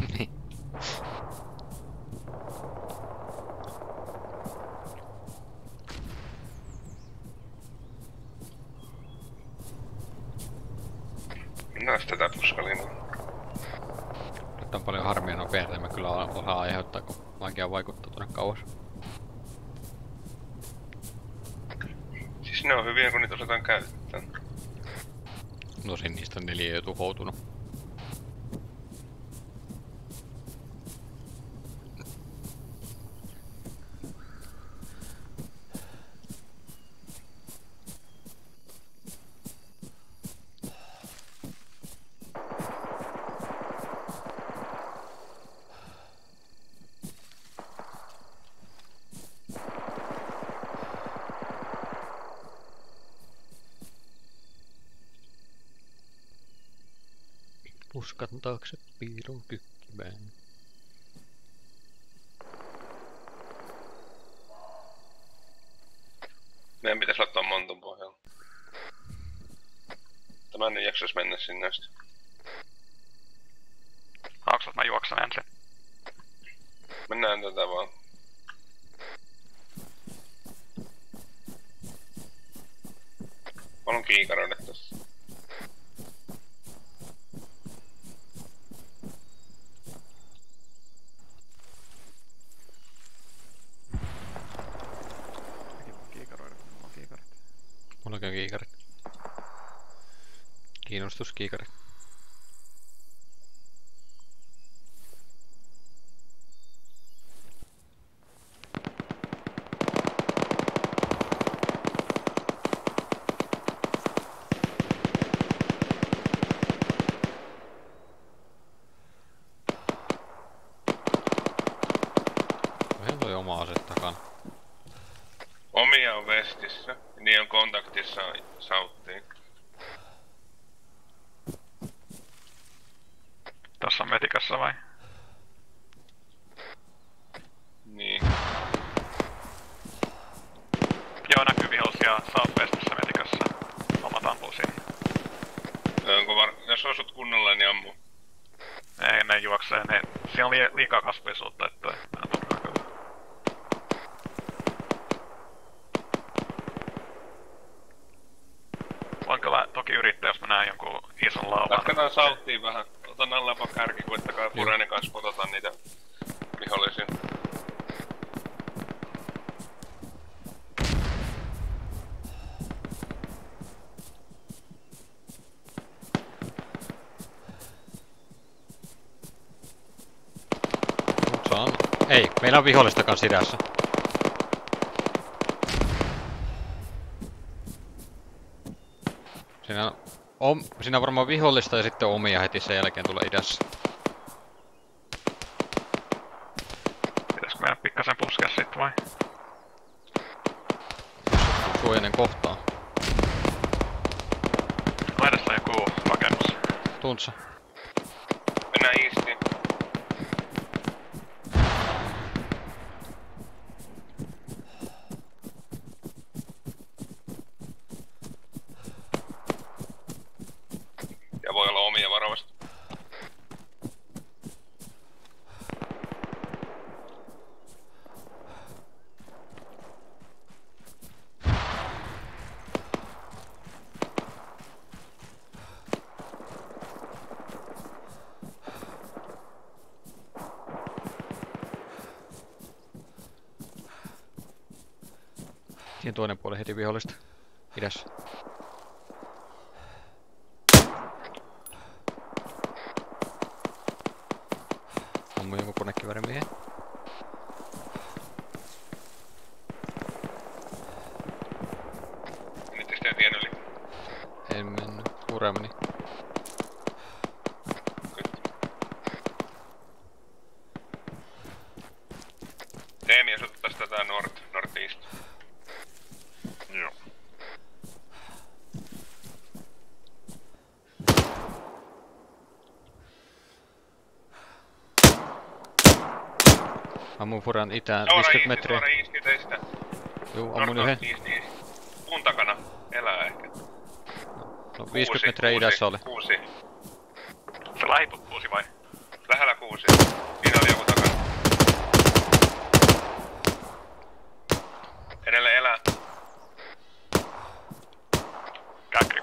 Minäs tätä puskalinaa? Nyt on paljon harmia nopeasti, mä kyllä osaa aiheuttaa, kun vaikea vaikuttaa tuonne kauas. Siis ne on hyviä, kun niitä osataan käyttää. Tosin niistä 4 jo tuhoutunut. Puskan taakse piilon kykkivään. Meidän pitäis olla tuon montun pohjalla. Tämä nyt jaksais mennä sinne asti. Haluatko mä juoksen ensin? Mennään tätä vaan. On kiikaroidet tossa. Mulla on kiikarit. Kiinnostuskiikarit. Vähän toi oma ase takana. Omia on vestissä, niin on kontaktissa Southiin. Tossa on metikassa vai? Niin. Joo, näkyy vihollisia Southwestissa metikassa. Omat ampuu sinne. Jos osut kunnolla, niin ammu. Ei, ne juoksee. Siinä on liikaa kasvisuutta, että nää turhaa kyllä. Voin kyllä toki yrittää, jos mä näen jonkun ison lauvan. Jatketaan Southiin vähän. Otan allepa kärki, koittakaa Purenin kanssa potata niitä vihollisia. Ei, meillä on vihollista kans idässä. Siinä on varmaan vihollista ja sitten omia heti sen jälkeen tulee idässä. Pitäisikö meidän pikkasen puskea sit vai? Suojainen kohtaa. Laidassa on joku rakennus. Tuntsa. Mennään eastiin. Siihen toinen puoli heti vihollista. Idässä. Ammu jonkun konekivärimiehen. Menittekö te tien yli? En mennyt. Puureen meni. Teemi asuttais tätä Northeast. Joo. Ammun Furan itään 50 metriä. Suora iski teistä. Juu, ammun yhden. Puun takana. Elää ehkä. No 50 metriä idässä oli. 6. Se lähituttuusi vai? Lähellä 6. Siinä oli joku takana. Edelleen elää. Käkri.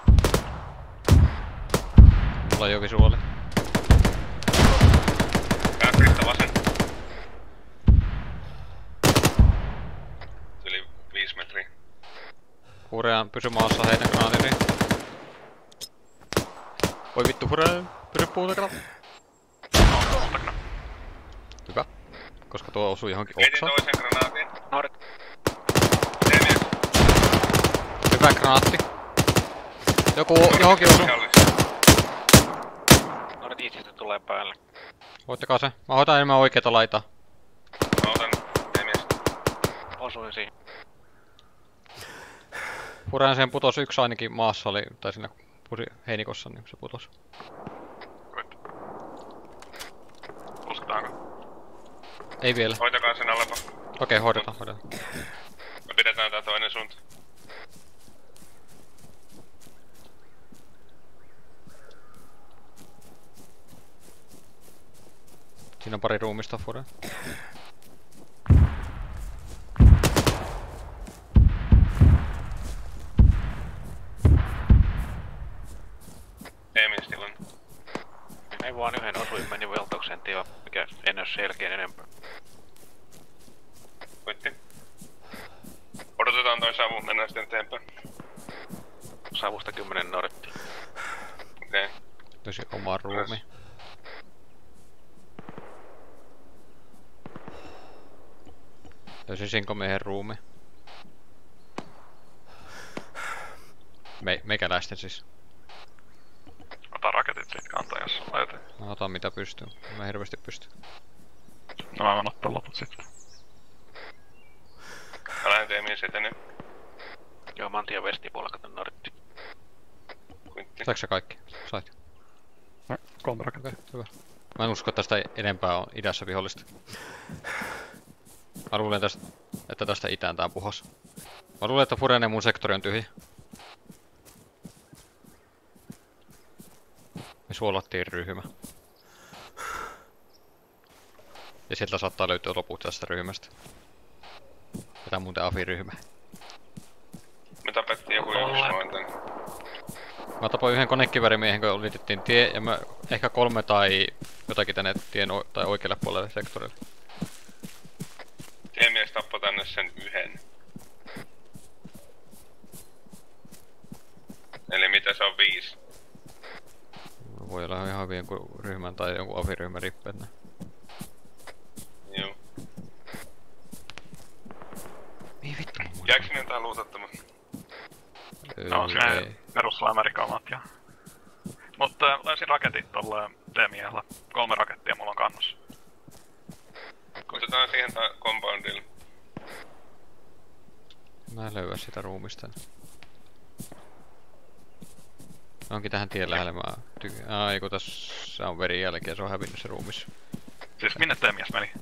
Mulla on jokisuoli. Käkristä vasen. Yli 5 metriä. Furean pysy maassa heidän granaatini. Voi vittu Furean, pysy puun takana. Hyvä. Koska tuo osui johonkin oksaan. Heitin toisen granaatin. Hyvä granaatti. Joku johonkin osu. Northeastista tulee päälle. Hoittakaa se. Mä hoitan enemmän oikeeta laitaa. Mä otan Temies. Osuin siihen. Furean sen putos yksi ainakin maassa oli, tai siinä heinikossa, niin se putos. Usketaanko? Ei vielä. Hoitakaa sen Aleppo. Okei, hoidetaan. Me pidetään tää toinen suunta. Siinä on pari ruumista Furean. Teemiestillä on. Ei vaan yhden osuin meni veltaukseen tila, mikä en oo selkeän enempää. Voitti. Odotetaan toi savu, mennään sitten eteenpäin. Savusta 10 norttia. Okei. Tosi oma ruumi. Tosi sinkomiehen ruumi. Meikäläisten siis. Ota raketit siitä kantaa, jos on eteen. Mä otan mitä pystyy. Mä hirveästi pysty. No mä voin ottaa loput sitten. Mä lähden Teemies eteneen. Joo, mä oon tien vestipuolella, katon nortti. Saiko sä kaikki? Sait. No, 3 raketit. Hyvä. Mä en usko, että tästä enempää on idässä vihollista. Mä luulen tästä, että tästä itään tää puhos. Mä luulen, että Furen ja mun sektori on tyhjä. Me suolattiin ryhmä. Ja sieltä saattaa löytyä loput tästä ryhmästä. Ja tää on muuten AFI-ryhmä. Me tapettiin joku yksi noin tän. Mä tapoin yhden konekivärimiehen, kun ylitettiin tie, ja mä ehkä 3 tai jotakin tänne tien tai oikealle puolelle sektorille. Teemies tappoi tänne sen yhden. Eli mitä se on 5? Voi olla ihan hyvin jonkun ryhmän tai jonkun AFI-ryhmän rippeet. Joo. Ei vittu. Jääkö sinne tää luutattamaan? No, siinä peruslämärikamat ja... Mutta löysin raketit tolle Teemiellä. 3 rakettia mulla on kannossa. Otetaan siihen tää compoundille. Mä en löyä sitä ruumista. Onkin tähän tien lähelle, mä ai kun tässä on verin jälkeen, se on hävinnyt se ruumis. Siis minne Teemies meni?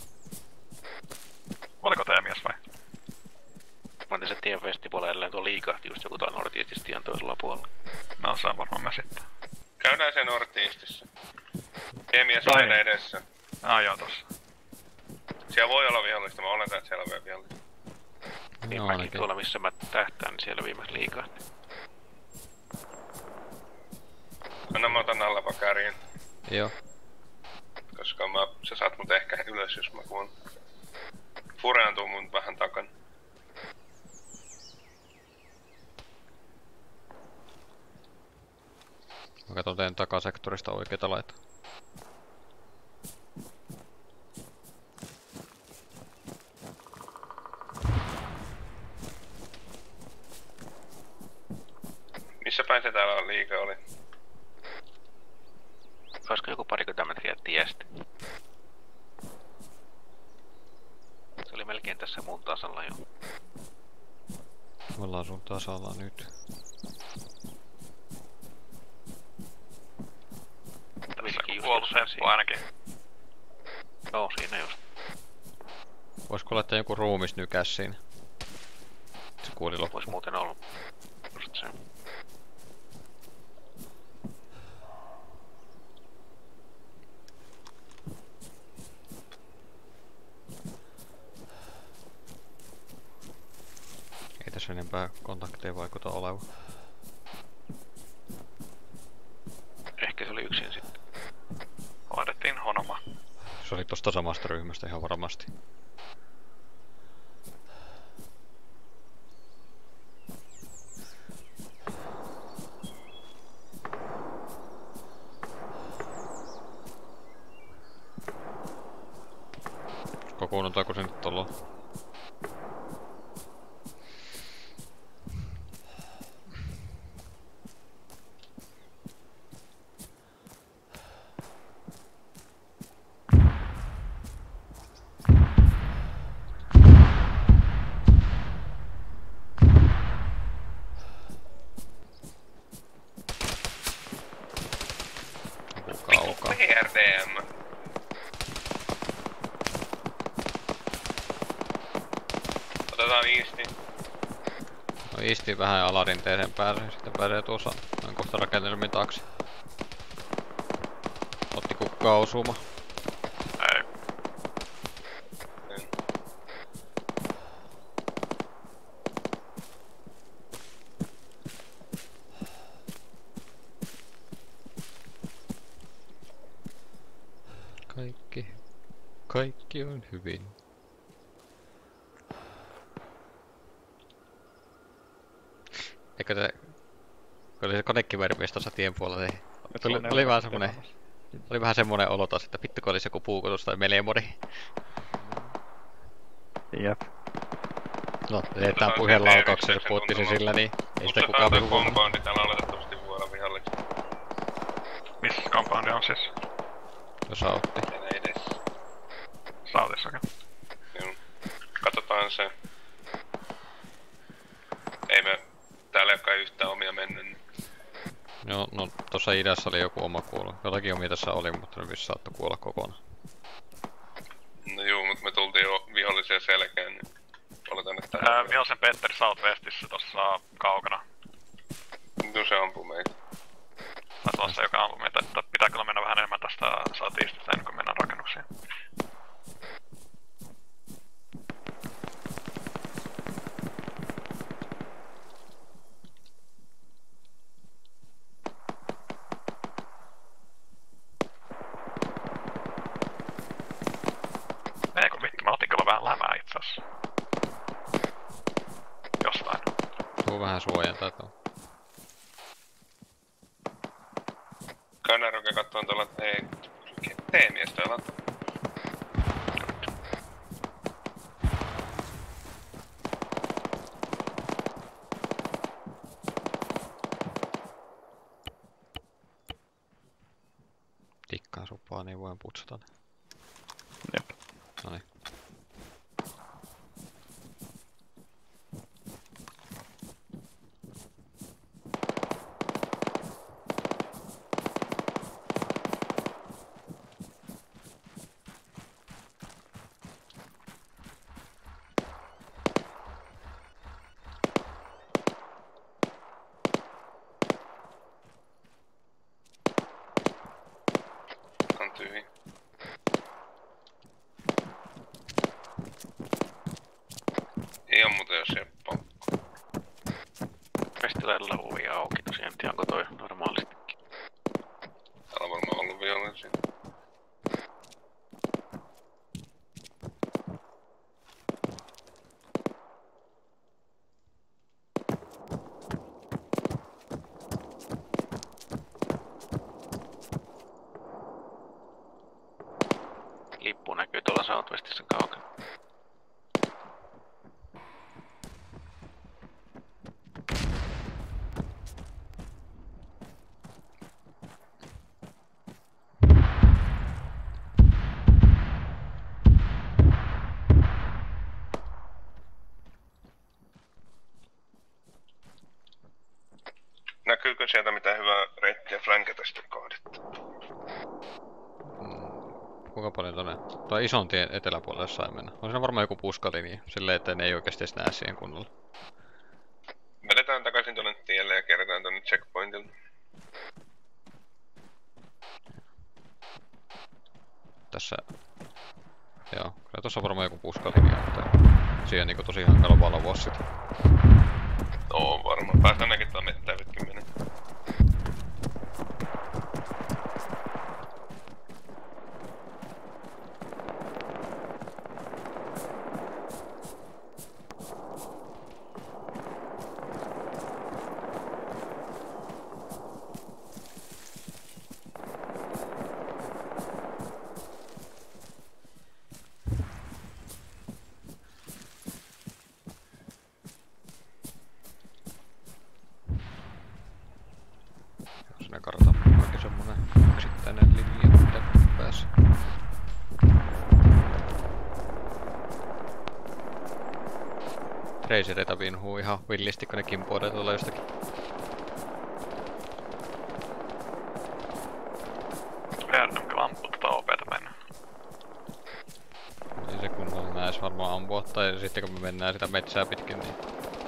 Oliko Teemies vai? Mä otin se tien vestipuolelle, tuo liikahti just joku tuo northeastista tien toisella puolella. No se on varmaan mä sitten. Käydään sen northeastissa. Teemies on meidän edessä. Joo tossa. Siellä voi olla vihollista, mä oletan, että siellä on vielä vihollista. Niin No, mäkin tuolla missä mä tähtään, niin siellä viimeis liikahti. Anna mä otan alla pakariin. Joo. Koska sä saat mut ehkä ylös, jos mä kuun. Fureantuu mun vähän takana. katson teidän takasektorista oikeeta laitaa. Missä päin se täällä liike oli? Olisiko joku 20 metriä tiestä? Se oli melkein tässä muun tasalla jo. Me ollaan sun tasalla nyt. Tässä on kuollut Seppo ainakin. Joo, siinä just. Voisiko olla, että joku ruumis nykäs siinä? Se kuoli loppuun. Vois muuten ollut. Just se. Ei tässä enempää kontakteja vaikuta olevan. Ehkä se oli yksin sitten. Hoidettiin Honoma. Se oli tosta samasta ryhmästä ihan varmasti. Kokoonnutaanko se nyt ollaan? PRDM. Otetaan Easti. No Easti vähän alarinteeseen pääsee, sitten pääsee tuossa noin kohta rakennelmin taakse. Otti kukkaa osuma. Ei. Kaikki on hyvin. Eikö te... Oli se konekiväärimies tuossa tien puolella, niin... Oli vähän semmonen... Oli vähän semmonen olo taas, että vittu kun olisi joku puukotus tai melemodi. Jep. No, teetään puhelaukauksen, se puhutti se sillä, niin ei sitä kukaan puhu. Mutta kompoundi täällä on oletettavasti vuoron viholliksi. Missä kompoundi on siis? No Sautti. Enää edessä. Sautissa okei. Joo. Katsotaan se. Ei me... Täällä ei olekaan yhtään omia mennyt. Joo, no tossa idässä oli joku oma kuolu. Jotakin omia tässä oli, mutta ne vissi saattoi kuolla kokonaan. No juu, mutta me tultiin jo vihollisia selkään, niin oletan, että... Vihollisen Petteri Southwestissä tossa kaukana. No se ampuu meitä. Taisi olla se, joka ampuu meitä, että pitää kyllä mennä vähän enemmän tästä Southeastista ennen kuin mennään rakennuksiin. Ei kun vittu, mä otin kyllä vähän lämää itsessä. Jostain. Tuu vähän suojantaa tuon. Kannaruke kattoo tuolla, että hei... T-mies täällä on. Tikkaan supaa, niin voin putsata ne. Jep. Noniin. On tyhjä. Ei oo muuten jos Seppo. Festivalilla ovi auki tosiaan, en tiedä onko toi normaalistikin. Täällä on varmaan ollut vihollisia. Southwestissa kaukana. Näkyykö sieltä mitään hyvää reittiä flankätä sitä kohdetta? Kuinka paljon tonne? Tuo ison tien eteläpuolelle sai mennä. On siinä varmaan joku puskalinja, silleen että ne ei oikeesti edes näe siihen kunnolla. Vedetään takaisin tonne tielle ja kerätään tonne checkpointille. Tässä... Joo, kyllä tossa on varmaan joku puskalinja, mutta siihen niinku tosi hankala valvoa sitä. On varmaan. Päästään näkin tuon mettää pitkin menee. Siinä kartan mukakin semmonen yksittäinen linja, mitä pääsee. Tracereita vinhuu ihan villisti, kun ne kimpoilee tuolla jostakin. Random-lamppu OP:tä mennä. Ei se kunnolla näis varmaan ampua, tai sitten kun me mennään sitä metsää pitkin, niin...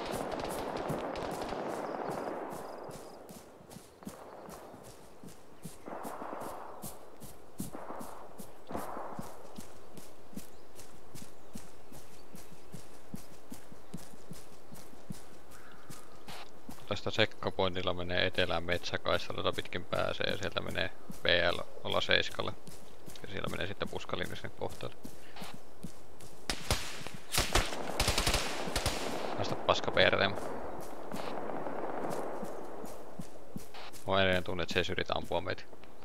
Tästä checkpointilla menee etelään metsäkaistalta pitkin pääsee ja sieltä menee VL 07. Ja siellä menee sitten puskalinja sinne kohtaalle. Tästä paska PRM. Mä edelleen tunne, että se ei yritä ampua meitä.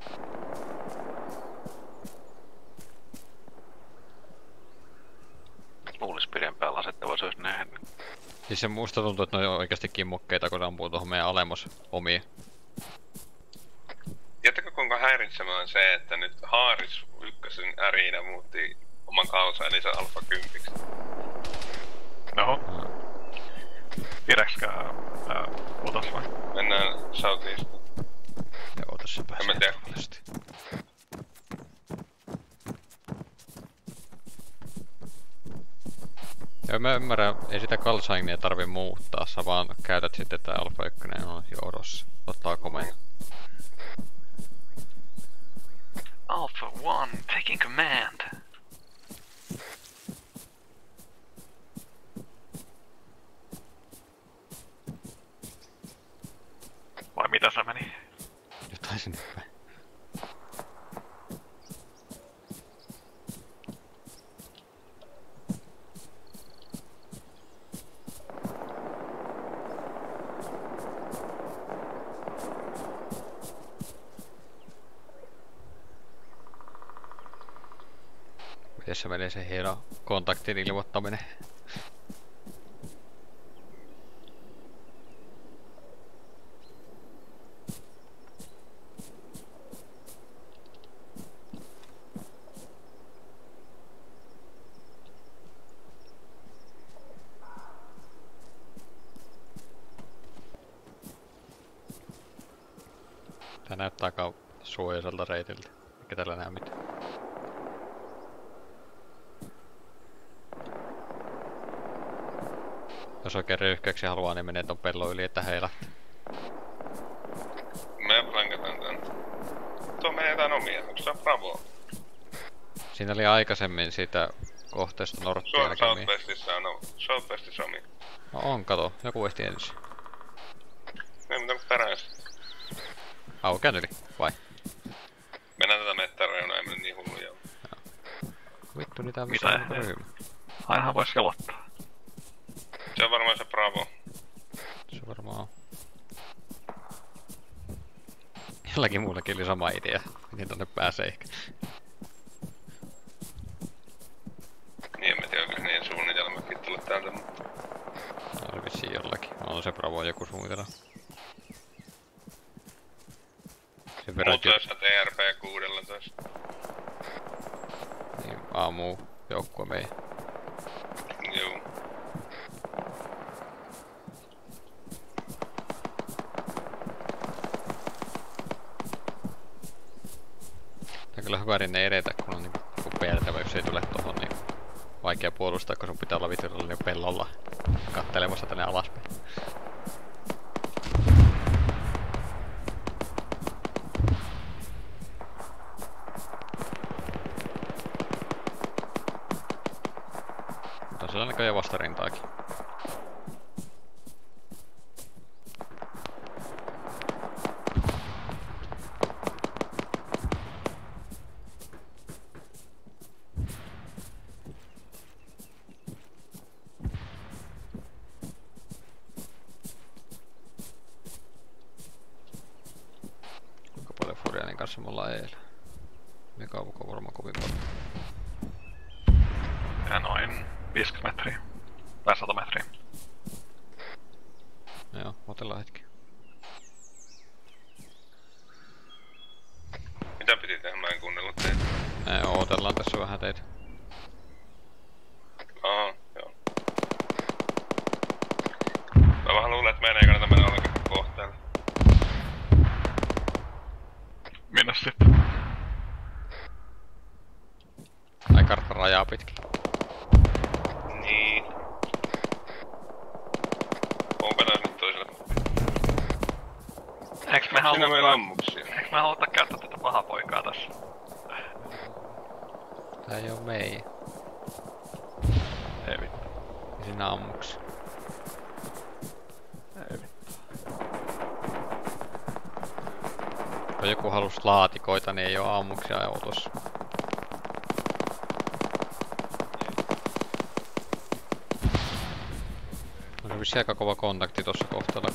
Luulis pidempään lasettava se olisi nähnyt. Siis se musta tuntuu, että ne on oikeasti kimmokkeita, kun ne ampuu tuohon meidän alemmos omia. Tiedättekö kuinka häiritsevää on se, että nyt Haaris ykkösen ärinä muutti oman kalsaininsa Alfa 10. Oho. Pidäksikö putos vai? Mennään Southeast. Joo, tässä pääsee. En mä tiedä. Joo, mä ymmärrän, ei sitä kalsainia tarvi muuttaa, sä vaan käytät sitten tää Alfa 1 on johdossa. Ottaa komeen. Alpha 1, taking command. Vai mitä se meni? Jotain sinne päin. Miten se menee se hieno kontaktin ilmoittaminen? Tää näyttää aika suojaiselta reitiltä, eikä tällä näe mitään. Jos oikein ryyhkeäksi haluaa, niin menee ton pellon yli, että heilähtää. Me flankataan tän. Tuo menee jotain omia, onko se Bravo? Siinä oli aikaisemmin siitä kohteesta Norttia jälkeen. Southwestissa omia. No on, kato. Joku ehti ensin. Ei mitään peräis. Aukean yli, vai? Mennään tätä mettäreunaa, ei mene niin hulluja. Vittu, niin tää Mitä on ryhmä. Ainahan vois kelottaa. Se on varmaan se Bravo. Se varmaan on. Jollakin muullakin oli sama idea. Miten tonne pääsee ehkä. se Bravo on joku suunnitella. Muutoissa TRP 16. Niin, aamu joukkue mei. Juu. Tää on kyllä hyvä rinne edetä, kun on niinku peertävä, jos ei tule tohon, niin vaikea puolustaa, kun sun pitää olla vituilla pellolla kattelemassa tänne alaspäin. Mutta siellä on näköjään vastarintaakin. Kuinka paljon Furianin kanssa me ollaan eilen? Mikä on varmaan kovin paljon. Ja noin 50 metriä. Tai 100 metriä. Joo, otellaan hetki. Mitä piti tehdä? Mä en kuunnellut teitä. Odotellaan tässä vähän teitä. Aha, joo. Mä vähän luulen, että meidän ei kannata mennä ollenkaan kohteelle. Minne sitten? Ai kartta rajaa pitkin. Niin. Onko nää nyt toiselle? Eiks me Siinä meillä ammuksia. Eiks me haluta käyttää tätä pahaa poikaa tässä? Tää ei oo mei. Ei vittu. Ja siinä ammuksi. Ei vittu. Kun joku halus laatikoita, niin ei oo ammuksia autossa. On vissiin aika kova kontakti tossa kohtalla.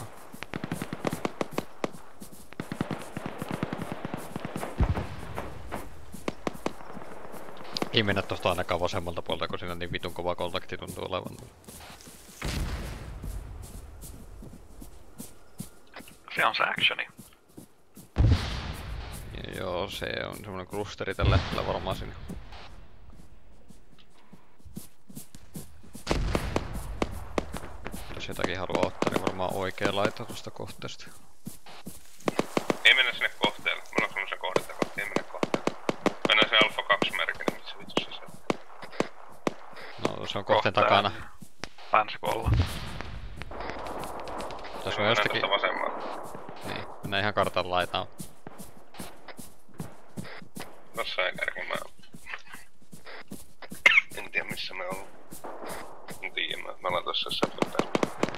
Ei mennä tosta ainakaan vasemmalta puolta, kun siinä niin vitun kova kontakti tuntuu olevan. Se on se actioni. Joo, se on semmonen klusteri tällä hetkellä varmaan siinä. Jos jotakin haluaa ottaa, niin varmaan oikea laita tosta kohteesta. Ei mennä sinne kohteelle. Mulla on semmosen kohdetta kohti, ei mennä kohteelle. Mennään sinne Alfa 2 merkille, missä vitussa se on. No, se on kohteen takana. Länsipuolella. Tässä on jostakin... Mennään tosta vasemmalle. Niin, mennään ihan kartan laitaan. Tossa ei kärki mä oon. En tiedä missä me ollaan. En tiedä, mä ollaan tossa jossain päällä.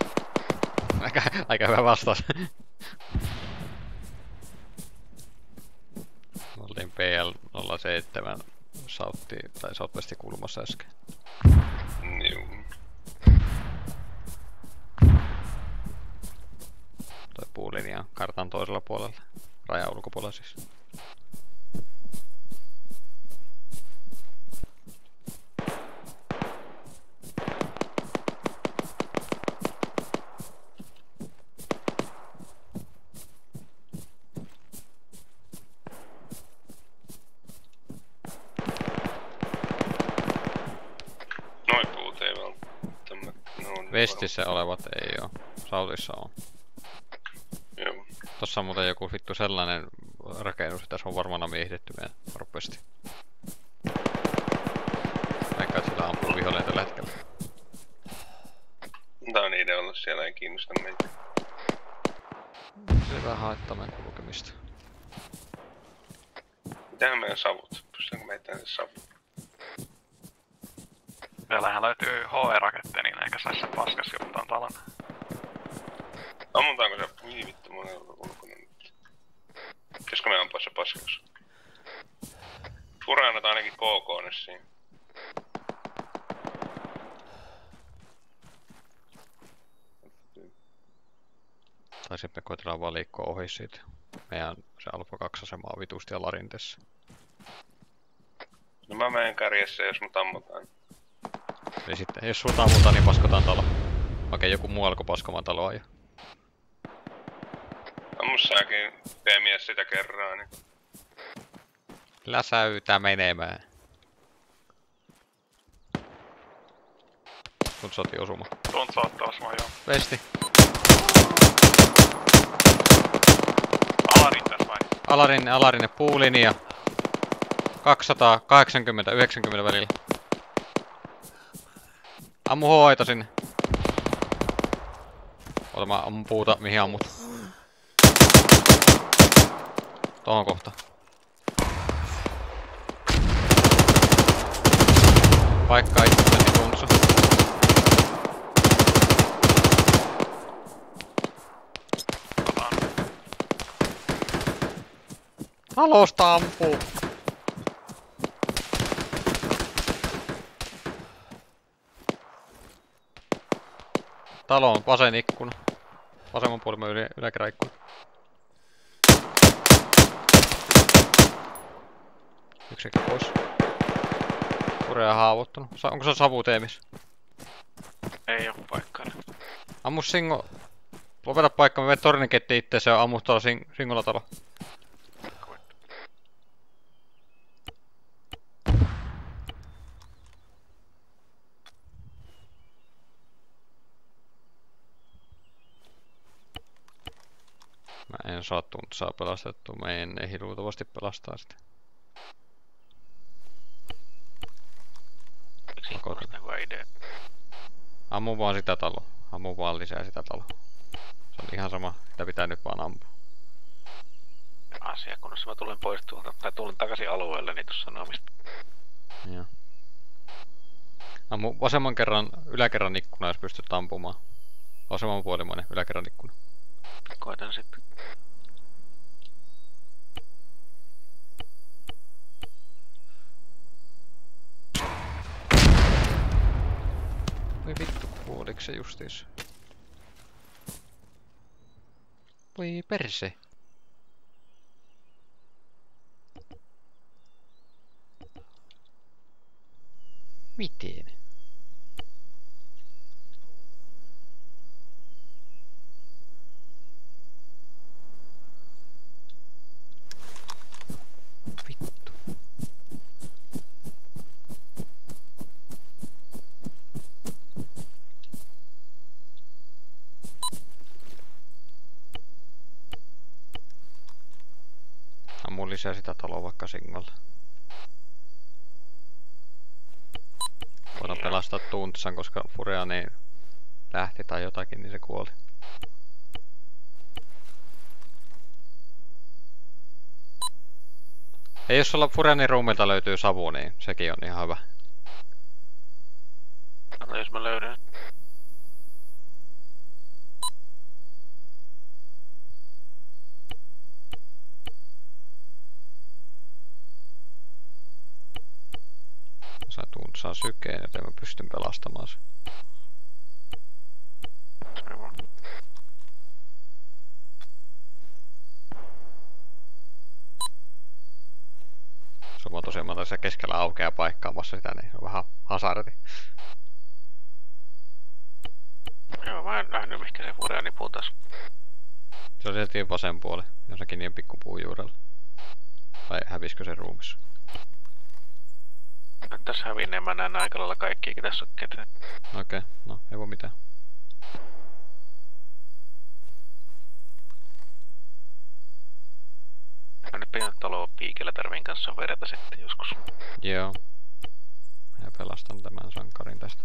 Aika hyvä vastaus. Oltiin PL07 Southi tai Southwestin kulmassa äsken. Juu. Toi puulinja kartan toisella puolella. Rajan ulkopuolella siis. Vestissä olevat ei oo. Southissa on. Joo. Tossa on muuten joku vittu sellainen rakennus, että se on varmaan miehitetty meidän ropesti. Eikä et sillä ampuu viholleen tällä hetkellä. Tää on niiden ollut siellä, ei kiinnosta meitä. Se vähän haittaa meidän kulkemista. Mitähän meidän savut? Pystytäänkö meitä tänne savut? Vielähän löytyy HE-raketti, niin ehkä sais se paskas juttaan talon. Ammutaanko se? Ui vittu, mä oon ulkona nyt. Pitäisikö me ampua se paskas? Fura ainakin KK siinä. Tai sitten me koetellaan vaan liikkua ohi siitä. Meidän se Alfa 2 asema on vitusti ja larintessa. No mä menen kärjessä, jos mut ammutaan. Eli sitten, jos sulta ammutaan, niin paskotaan talo. Okei, joku muu alkoi paskomaan taloa jo. Ammu säkin T-mies sitä kerran, niin... Läsäytä menemään. Tunt soti osuma. Tunt saattaa osumaan, joo. Vesti. Alarintees vai? Alarinne puulinja. 280-90 välillä. Ammu hoita sinne. Ota mä ammun puuta, mihin ammut. Tohon kohtaan. Paikkaa itselleni kunnossa. Talosta ampuu! Talon vasen ikkuna. Vasemman puolen yläkeräikkuna. Yksikin pois. Kurea haavoittunut. Onko se savu teemis? Ei oo paikkaa. Ammu Singo. Lopeta paikka, mä menen torniketti ittees ja ammu tuolla Singolla talo. Mä en saa tuntsaa pelastettua, mä en ehdi luultavasti pelastaa sitä. Ammu vaan sitä taloa. Ammu vaan lisää sitä taloa. Se on ihan sama, sitä pitää nyt vaan ampua. Asiakunnassa mä tulen pois tuolta, tai tulen takaisin alueelle, niin tuossa sanomista. Joo. Ammu vasemman yläkerran ikkuna, jos pystyt ampumaan. Vasemman puolimoinen yläkerran ikkuna. Koitan sitten. Voi vittu, kuoliks se justiis? Voi perse. Miten? Vittu. Ammu lisää sitä taloa vaikka Singolla. Voidaan pelastaa Tuntsan, koska Fureani lähti tai jotakin, niin se kuoli. Ja jos sulla Fureanin ruumilta löytyy savu, niin sekin on ihan hyvä. No jos mä löydän. Sä Tuntsaa sykeen, joten mä pystyn pelastamaan sen. Se on tosiaan mä tässä keskellä aukeaa paikkaamassa sitä, niin on vähän hasardi. Joo, mä en nähnyt mihinkä se Fureani puutas. Se on sieltä vasen puoli, jossakin niin pikkupuun juurella. Vai hävisikö se ruumissa? Nyt tässä hävinneen mä näen aika lailla kaikkiakin, tässä on ketään. Okei, no ei voi mitään. Mä nyt pidän taloa piikellä Tarvin kanssa vedetä sitten joskus. Joo. Ja pelastan tämän sankarin tästä.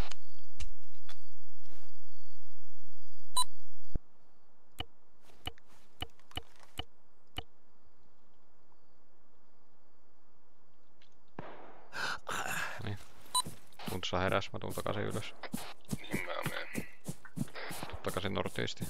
Niin. Tuntsa heräs, mä tuun takaisin ylös. Niin mä menen. Tuun takaisin nortiistiin.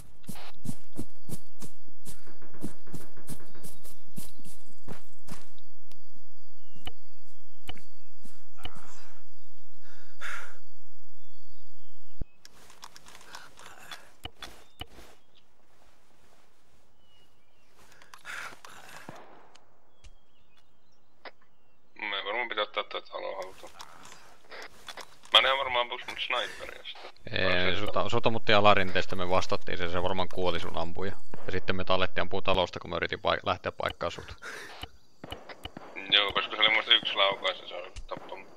Mä varmaan pitää ottaa tätä taloa haltuun. Mä näen varmaan sniperia sitä. Ei, sut ammuttiin alarinteestä, me vastattiin se varmaan kuoli sun ampuja. Ja sitten me alettiin ampua talosta, kun me yritin lähteä paikkaan sut. Joo, koska se oli muista yksi laukaus ja se oli tappanut.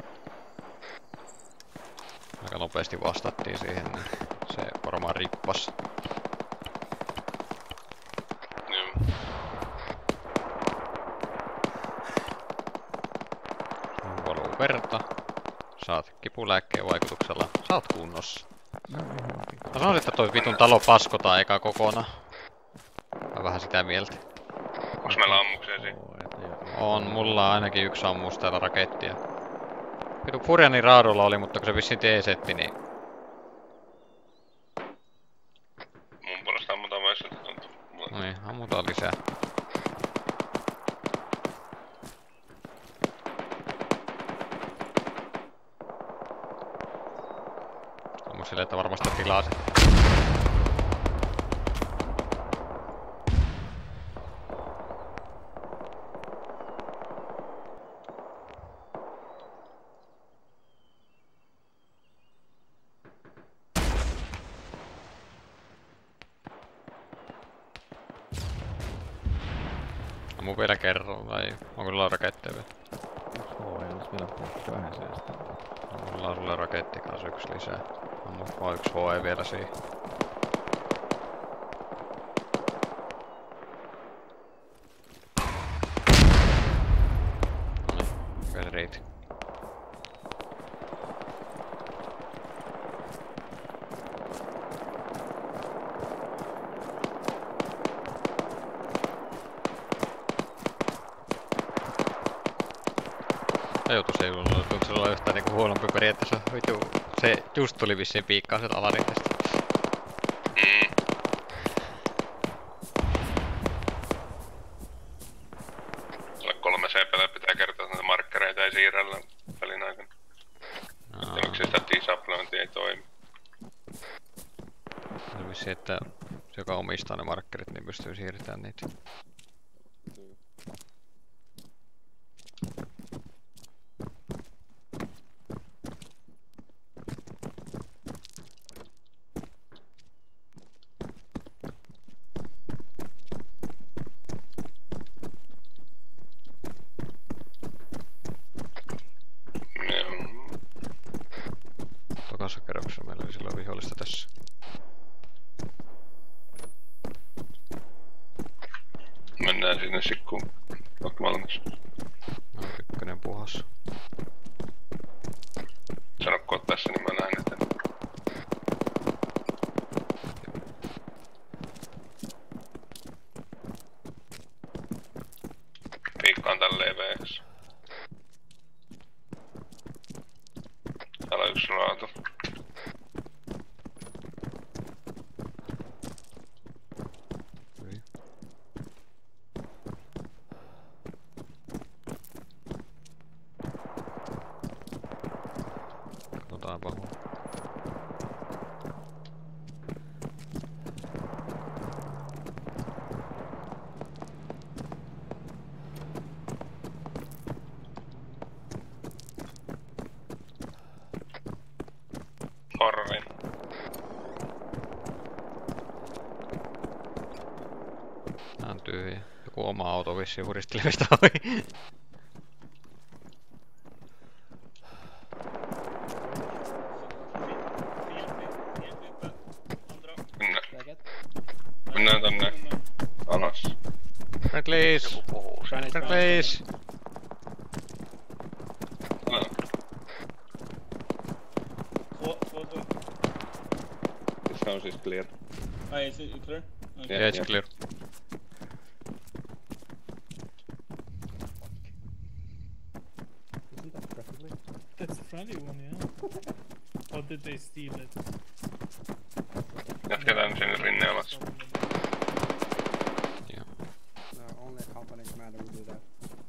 Aika nopeasti vastattiin siihen, niin se varmaan rippas. Joo. Valuu verta. Saat kipulääkkeen vaikutuksella. Saat kunnossa. Mä sanoisin, että toi vitun talo paskotaan eka kokonaan. Mä vähän sitä mieltä. Onks meillä ammuksia siinä? On, mulla on ainakin yksi ammus täällä rakettia. Vitu Furianin raadulla oli, mutta kun se vissiin T-setti, niin... Mun puolesta ammutaan myös, että tuntuu. Niin, ammutaan lisää. Ammu silleen, että varmasti tilaa se. Ammu vielä kerran, vai onko sulla raketteja vielä? Yksi HE olisi vielä puhuttu vähän sellaista. Mulla on sulle raketti kanssa yksi lisää. Ammu vaan yksi HE vielä siihen. Noniin, mikä se riitti? Ajoitus ei ollut, onko se olla yhtään niinku huonompi periaatteessa. Vitu, se just tuli vissiin piikkaa sieltä alarinteestä. Sulle 3 CP:lle pitää kertoa, että näitä markkereita ei siirrellä pelin aikana. Että miksi sitä disablointia ei toimi. Se vissiin, että se joka omistaa ne markkerit, niin pystyy siirtämään niitä. Tokassa kerroksessa meillä oli silloin vihollista tässä. Mennään sinne sikkuun. Oot valmis? No, ykkönen puhas. Sano kun oot tässä, niin mä näen eteen. Piikkaan tälleen VS. Täällä on yksi raatu. Katsotaan pahu. Horrorin. Tää on tyhjä. Joku oma auto vissiin huristelevista ohi. Mennään tonne alas. Friendlies! Friendlies! This house is clear. Is it clear? Okay. Yeah, it's clear. Isn't that friendly? That's a friendly one, yeah. Or did they steal it? Jatketaan sinne rinne alas. Joo. No, only a company commander would do that.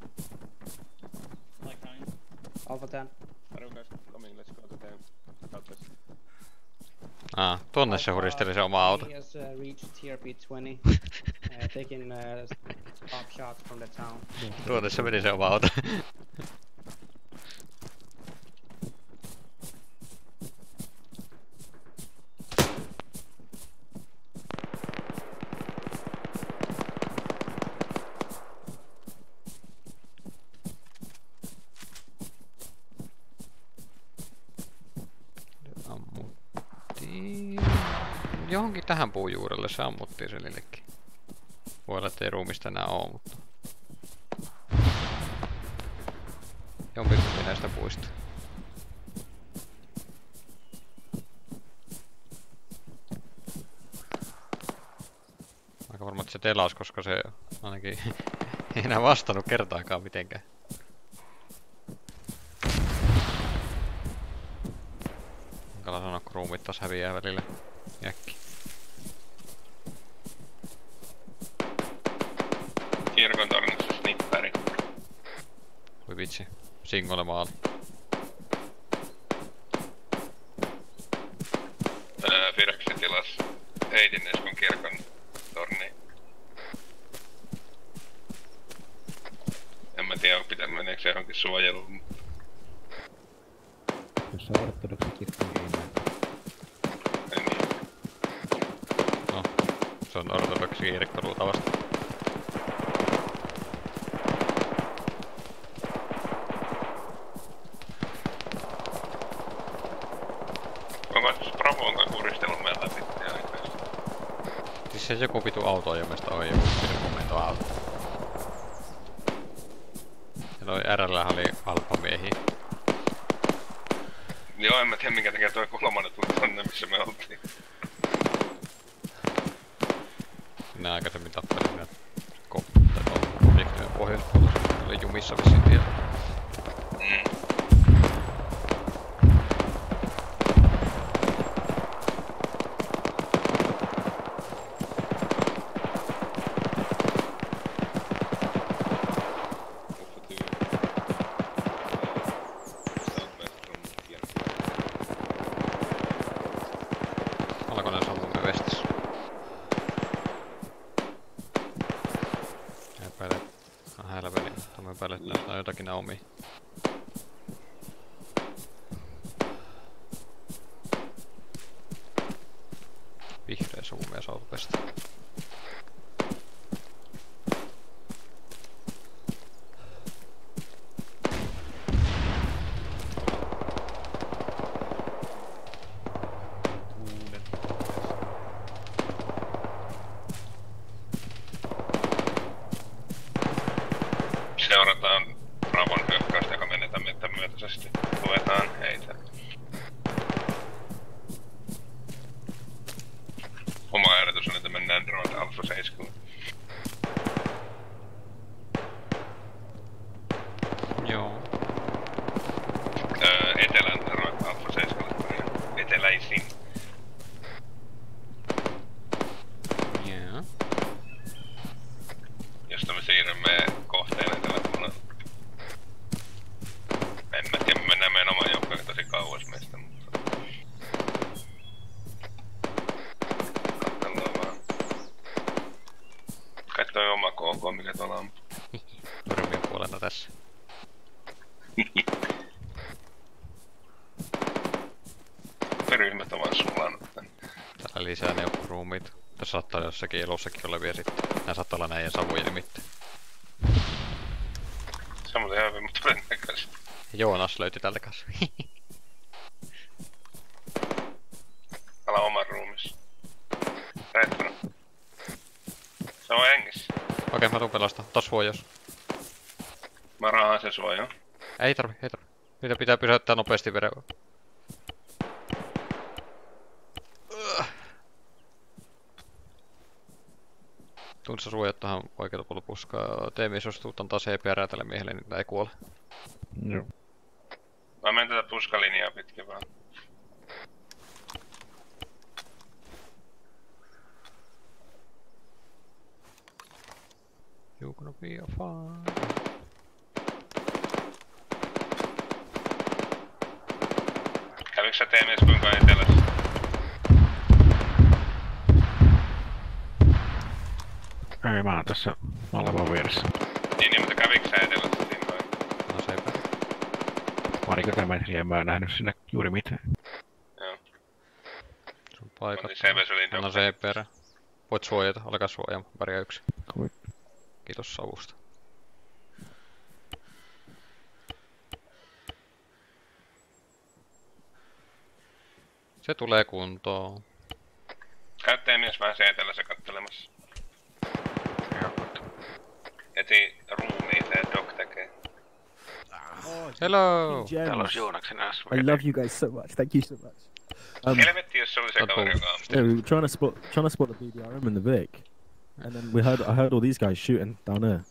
Like kind? Alpha 10. Arukas, coming, let's go to them. Southwest. Tuonne se huristeli se oma auto. He has reached TRP 20, taking top shots from the town. Tuonne se meni se oma auto. johonkin tähän puujuurelle se ammuttiin Selillekin. Voi olla, ettei ruumista enää oo, mutta... Jompikumpi näistä puista. Aika varma, että se telas, koska se ainakin ei enää vastannut kertaakaan mitenkään. Hankala sanoa, kun ruumit taas häviää välillä jäkki. Kirkon tornissa snipperi. Voi vitsi, Singolle maali. Fireksi tilas heitin Eskon kirkon torniin. En mä tiedä, meneekö se johonkin suojeluun. Jos se on ortodoksi kirkko, niin ei näe. No, se on ortodoksi kirkko luultavasti. Onko Bravoonkaan kuristellut meillä pitää aikaisesti? Siis se joku vitu auto ilmeistä on joku komentoauto. Ja noi RL:hän oli alfamiehiä. Joo, en mä tiedä minkä takia toi kolmannen tuli tonne, missä me oltiin. Minä aikaisemmin tappelin sinne objektiivinen pohjoispuolella. Oli jumissa vissiin tiellä. Alko ne sammumme vestissä? Epäile. Hälveli. Tämä epäile, että näyttää jotakin Naomia. Vihreä suumia Southwest. Seurataan Bravon hyökkäystä, joka menetään meidän myötäisesti. Tuetaan heitä. Oma ehdotus on, että mennään drone Alpha 7. Joo. Etelän drone Alpha 7. Eteläisin. Joo. Josta me siirrymme kohteen eteläpuolella. En mä tiedä, me mennään meidän oman joukkoon tosi kauas meistä, mutta... Katsellaan vaan. Kai toi oma KK, mikä tuolla on. Turmien puolella tässä. Ryhmät on vaan sulanut tänne. Täällä lisää neukkuruumiit. Tässä saattaa jossakin elossakin olevia sitten. Nää saattaa olla näiden savujen nimittäin. Se on muuten hyvin, mutta todennäköisesti. Joonas löytyi tältä kanssa. Ala oman ruumissa. Retro. Se on hengissä. Okei, mä tuun pelastaa. Ota suojaus. Mä raahan sen suojan. Ei tarvi. Niitä pitää pysäyttää nopeasti veren. Tunnissa suojat tähän oikealta puolella puskaa. Teemies, jos tuut antaa CPR tälle miehelle, niin ei kuole. Joo. Mä menen tätä puskalinjaa pitkin vaan. You gonna be a fine. Käviks sä teemies kuinka etelässä? Ei, mä oon tässä Malavan vieressä. Niin, mutta käviks sä etelässä siinä vai? No seipä. Parikymmentä metriä, mä en nähnyt sinne juuri mitään. Joo. Sun paikat. Anna CPR. Voit suojata, alkaa suojaamaan. Pärjää 1. Kiitos savusta. Se tulee kuntoon. Käyttäjä mies vähän siellä etelässä kattelemassa. Heti ruumiin se Doc tekee. Hello! Täällä olisi Joonaksen ass. I love you guys so much. Thank you so much. Helvetti, jos se oli se kaveri, joka on. Yeah, we were trying to spot the BDRM and the Vic, and then I heard all these guys shooting down there.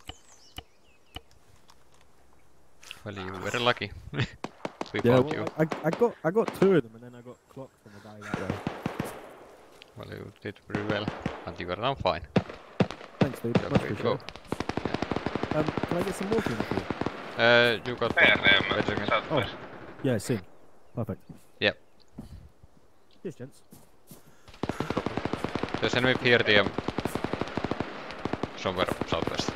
Well, you were lucky. We Yeah, bought well, you. I got 2 of them, and then I got clocked from a guy that way. Well, you did pretty well, and you are now fine. Thanks, dude. You're Much free to go. appreciated. Can I get some morphine off you? You got PRM, Oh, yeah, I see. Perfect. Yep. Cheers, gents. There's enemy PRTM somewhere southwest.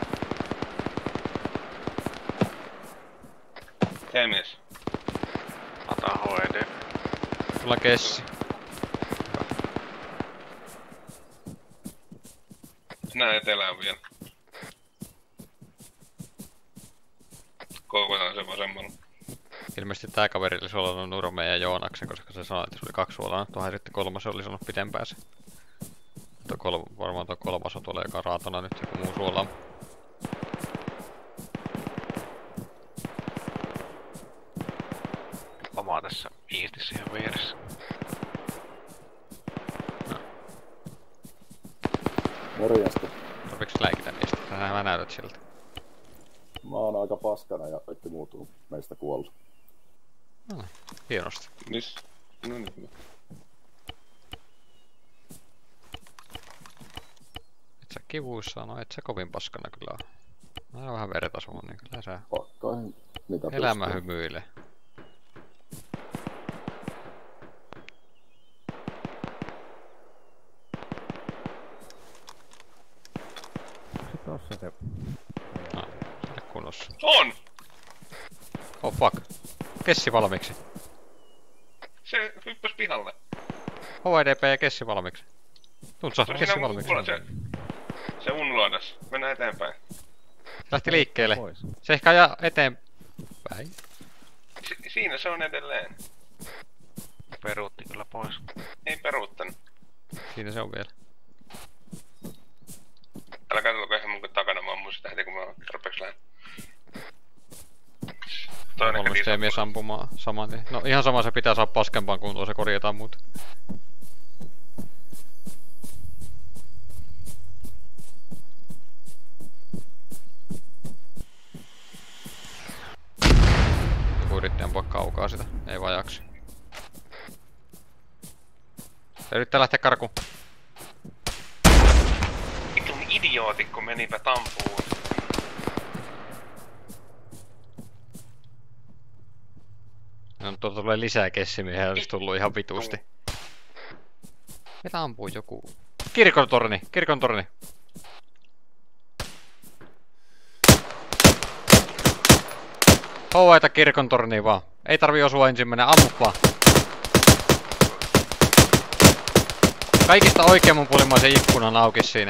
T-mies. Ota HED. Sulla on kessi. Nää etelään vielä. Koukutaan se vasemmalla. Ilmeisesti tää kaveri oli suolannut Nurmeen ja Joonaksen, koska se sanoi, että se oli 2 suolana. Tuohan sitten 3 oli sanonut pitempään se. Varmaan tuo 3 on tuolla, joka on raatona nyt joku muu suolaa. Omaa tässä iistissä ihan vieressä. Morjesta. Sopiks läikitä niistä? Sähän näytät siltä. Mä oon aika paskana ja kaikki muut on meistä kuollut. No, hienosti. Miss? No niin. Et sä kivuissa, no et sä kovin paskana kyllä oo. Mä oon vähän verta sun, niin kyllä sä... Pakkain mitä elämä pystyy. hymyilee. Tossa se... No, ole kunnossa. On! Oh fuck. Kessi valmiiksi. Se hyppäs pihalle. HDP ja kessi valmiiksi. Tuntsa, Se on kessi siinä valmiiksi. se unloadas. Mennään eteenpäin. Se lähti liikkeelle. Se ehkä ajaa eteenpäin. Siinä se on edelleen. Peruutti kyllä pois. Ei peruuttanut. Siinä se on vielä. Älä katselko ihan mun takana, mä ammun sitä heti kun mä oon tarpeeksi lähellä. On ollut mies ampumaan saman tien. No ihan sama, se pitää saada paskempaan kuntoon, se korjataan muuta. Joku yritti ampua kaukaa sitä, ei vaan jaksa. Se yrittää lähteä karkuun. Vitun idiootikko menipä tampuun. No tuolta tulee lisää kessimiä, olisi tullut ihan vitusti. Meillä ampuu joku... Kirkon torni! Kirkon torni! Houvaita kirkon torniin vaan. Ei tarvi osua ensimmäinen, ammu vaan. Kaikista oikeammanpuolimmaisen ikkunan auki siinä.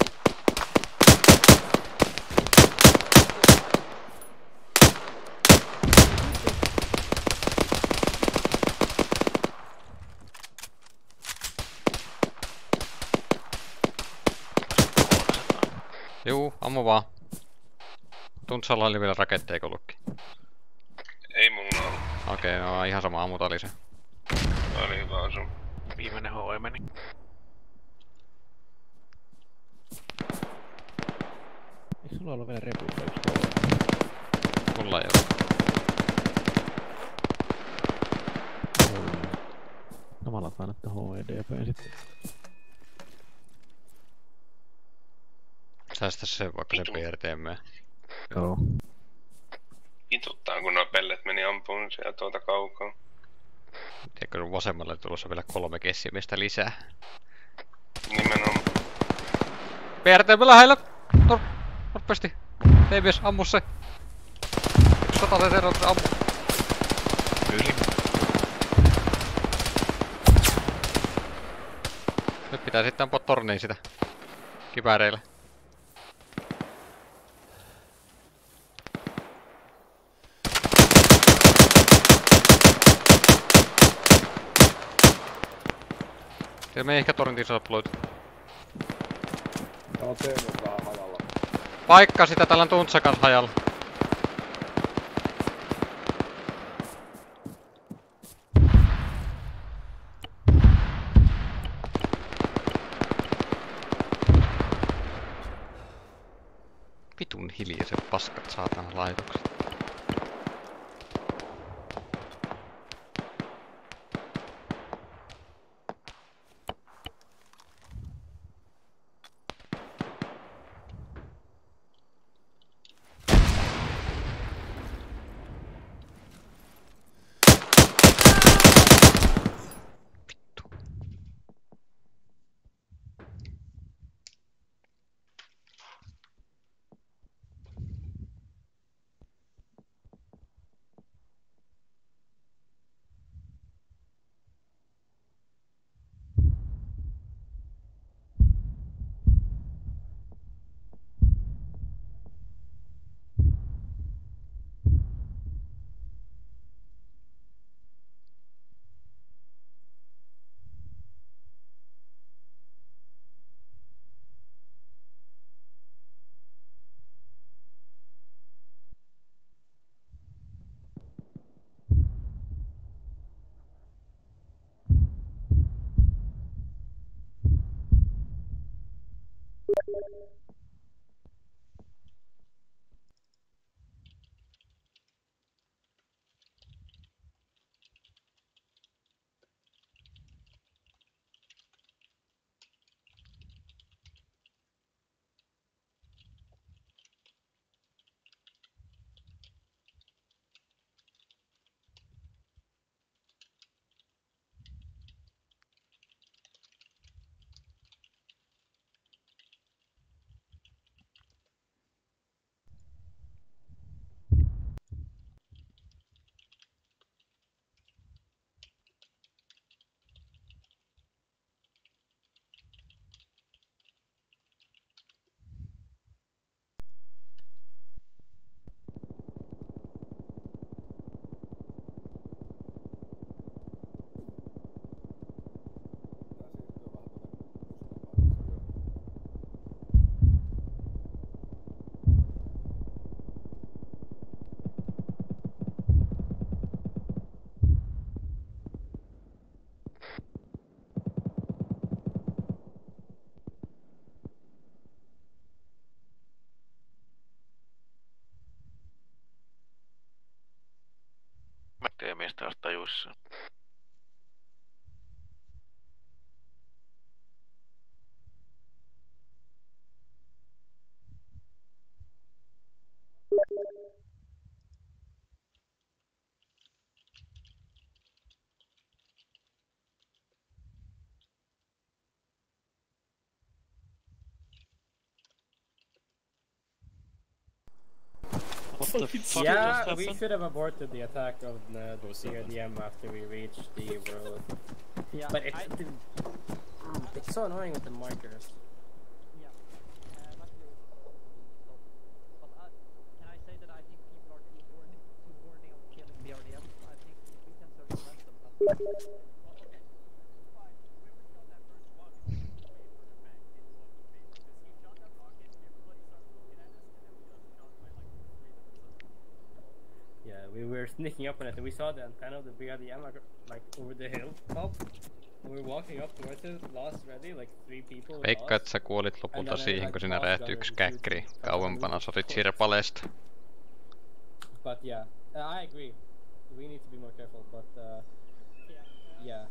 Juu, ammu vaan. Tuntsalla oli vielä raketteja ollutkin. Ei mulla ollut. Okei, no ihan sama, ammutaan lisää. Oli hyvä osu. Viimeinen HE meni. Eikö sulla ollut vielä repuutta yksi? Mulla ei oo. Samalla kannattaa HEDP sitten. Säästä se vaikka se PRTM. Joo. Vituttaa kun nuo pellet meni ampuun sieltä tuolta kaukaa. Tiedätkö, vasemmalle tulossa vielä 3 kessimistä lisää. Nimenomaan. PRTM lähellä! Nopeasti! T-mies, ammu se! 100 TT ammu! Yli. Nyt pitää sitten ampua torniin sitä. Kivääreillä. Siellä me ei ehkä torniin saa ploitu. on Teemu vähän hajalla. Paikka sitä, täällä on Tuntsa kans hajalla. Vitun hiljaiset paskat saatana laitokset. Teemistä olisi tajuissa. Yeah, we should have aborted the attack of the CRDM after we reached the road. Yeah, but it's so annoying with the markers. Yeah, luckily but can I say that I think people are too horny on killing BRDM? I think we can circumvent them. We were sneaking up on it and we saw the antenna of the BRDM like over the hill top. We were walking up towards it, lost already, like 3 people. Veikka, että sä kuolit lopulta siihen, kun sinä räjähti yksi käkkri kauempana sotit sirpaleesta. But yeah, I agree. We need to be more careful, but yeah.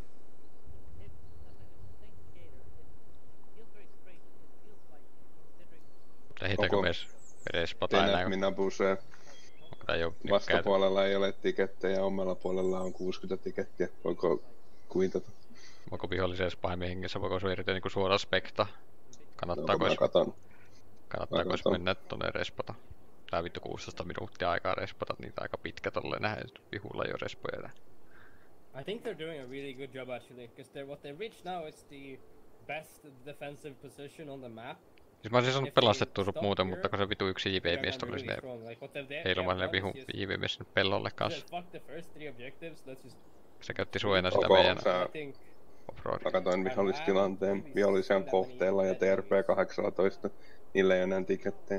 Lähitäänkö myös respataan näin? Minä busee. Vastapuolella ei ole tikettejä, omalla puolella on 60 tikettiä. Voiko kuitata? Voiko vihollisen pahemmin hengessä, voiko se yrittää niinku suoraan spekta? Kannattaako jos mennä tonne respata? Tää vittu 16 minuuttia aikaa respata, niitä aika pitkä tolleen nähdään vihulla jo respoja. I think they're doing a really good job actually, because what they reached now is the best defensive position on the map. Siis mä olisin saanut pelastettua sut muuten, mutta kun se vitu yksi JV-mies tuli sinne heilumaan vihu JV-mies sinne pellolle kanssa. Se käytti suojana sitä meidän Offroad. Mä katsoin vihollistilanteen vihollisen kohteella ja TRP 18. Niillä ei ole enää tikettejä.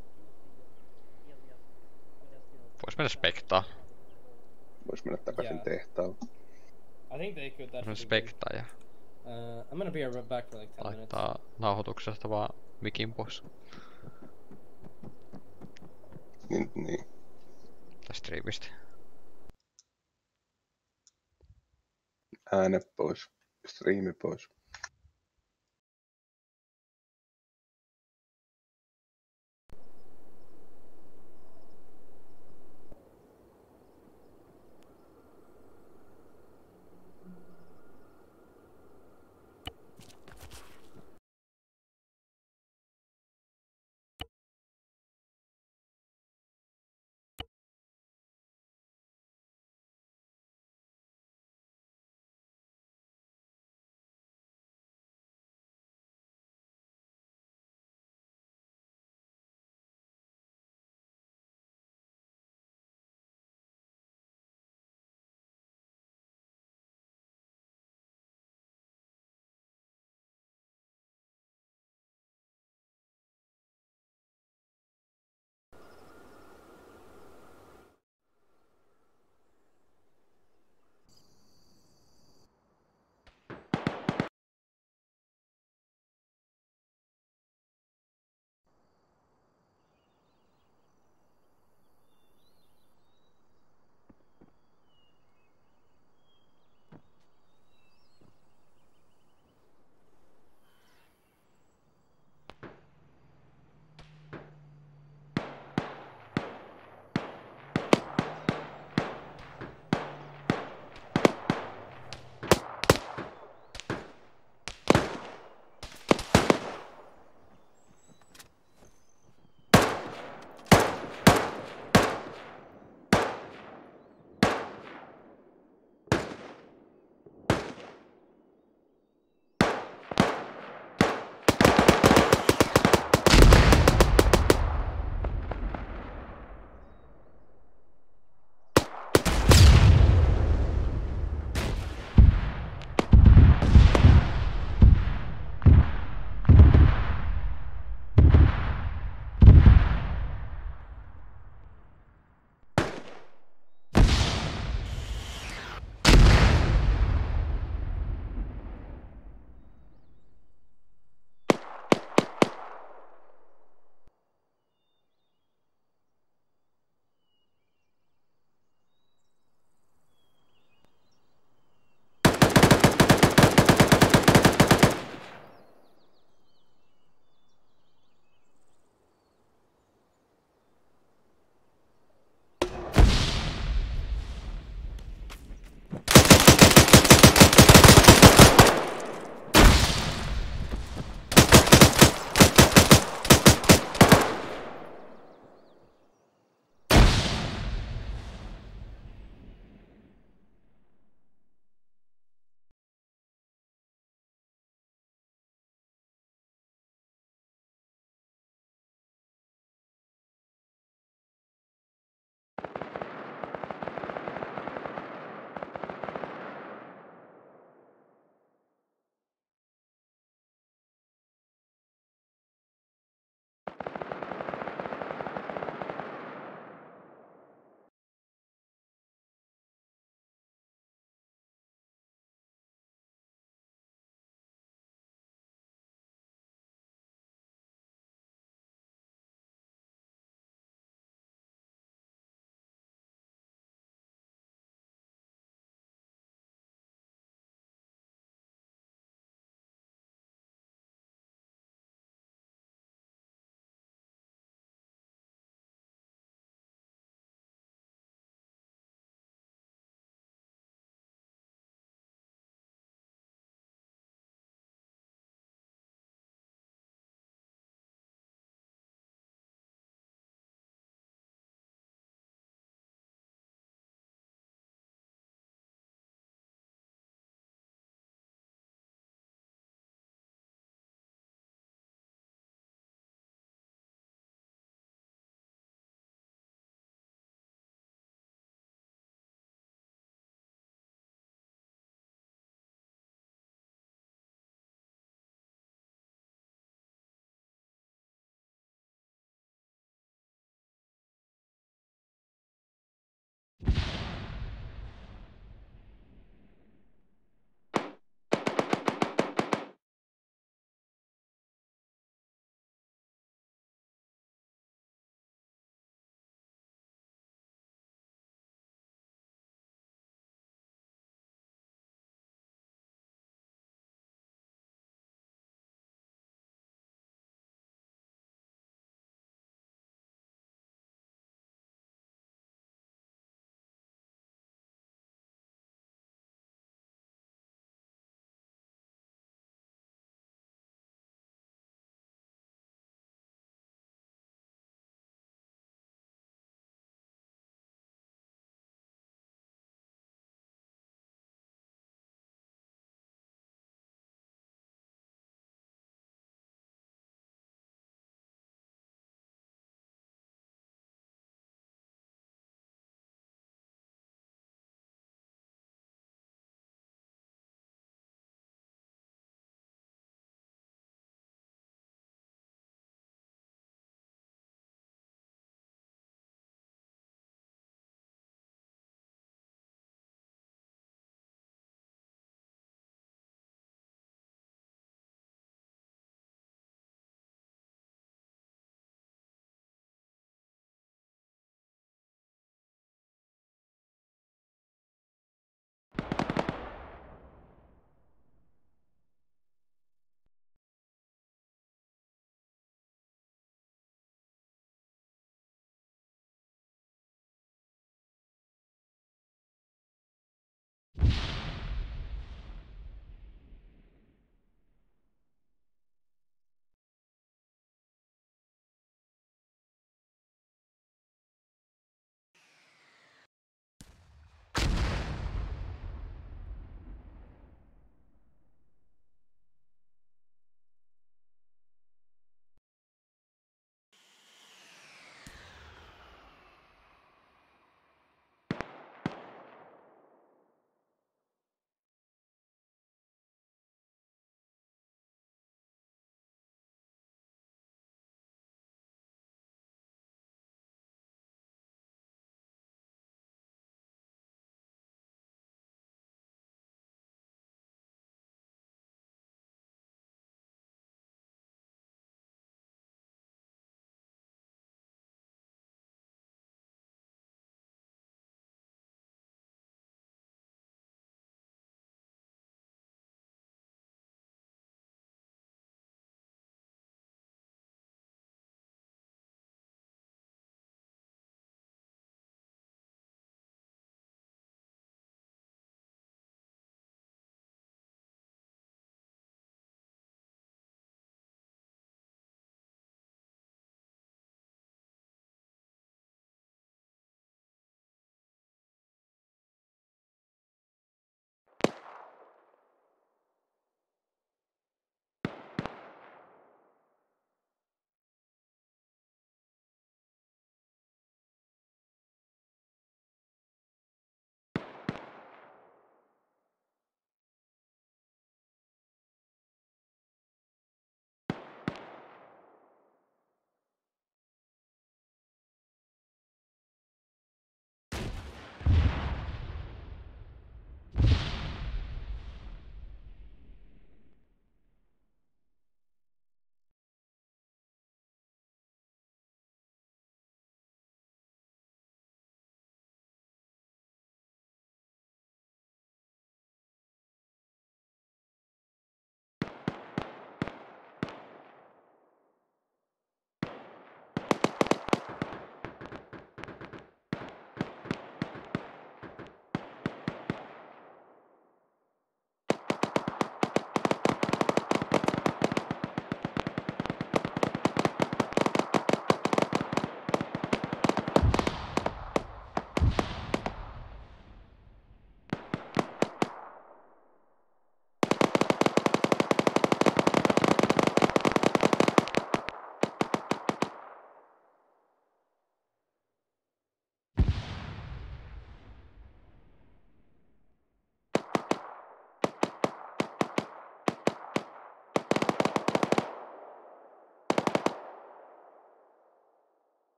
Vois mennä spektaan. Vois mennä takaisin tehtaalle. I think they could actually spektaa ja I'm gonna be back for like 10 minutes. laittaa nauhoituksesta vaan mikin pois. Niin. Tästä striimistä. Ääne pois. Striimi pois.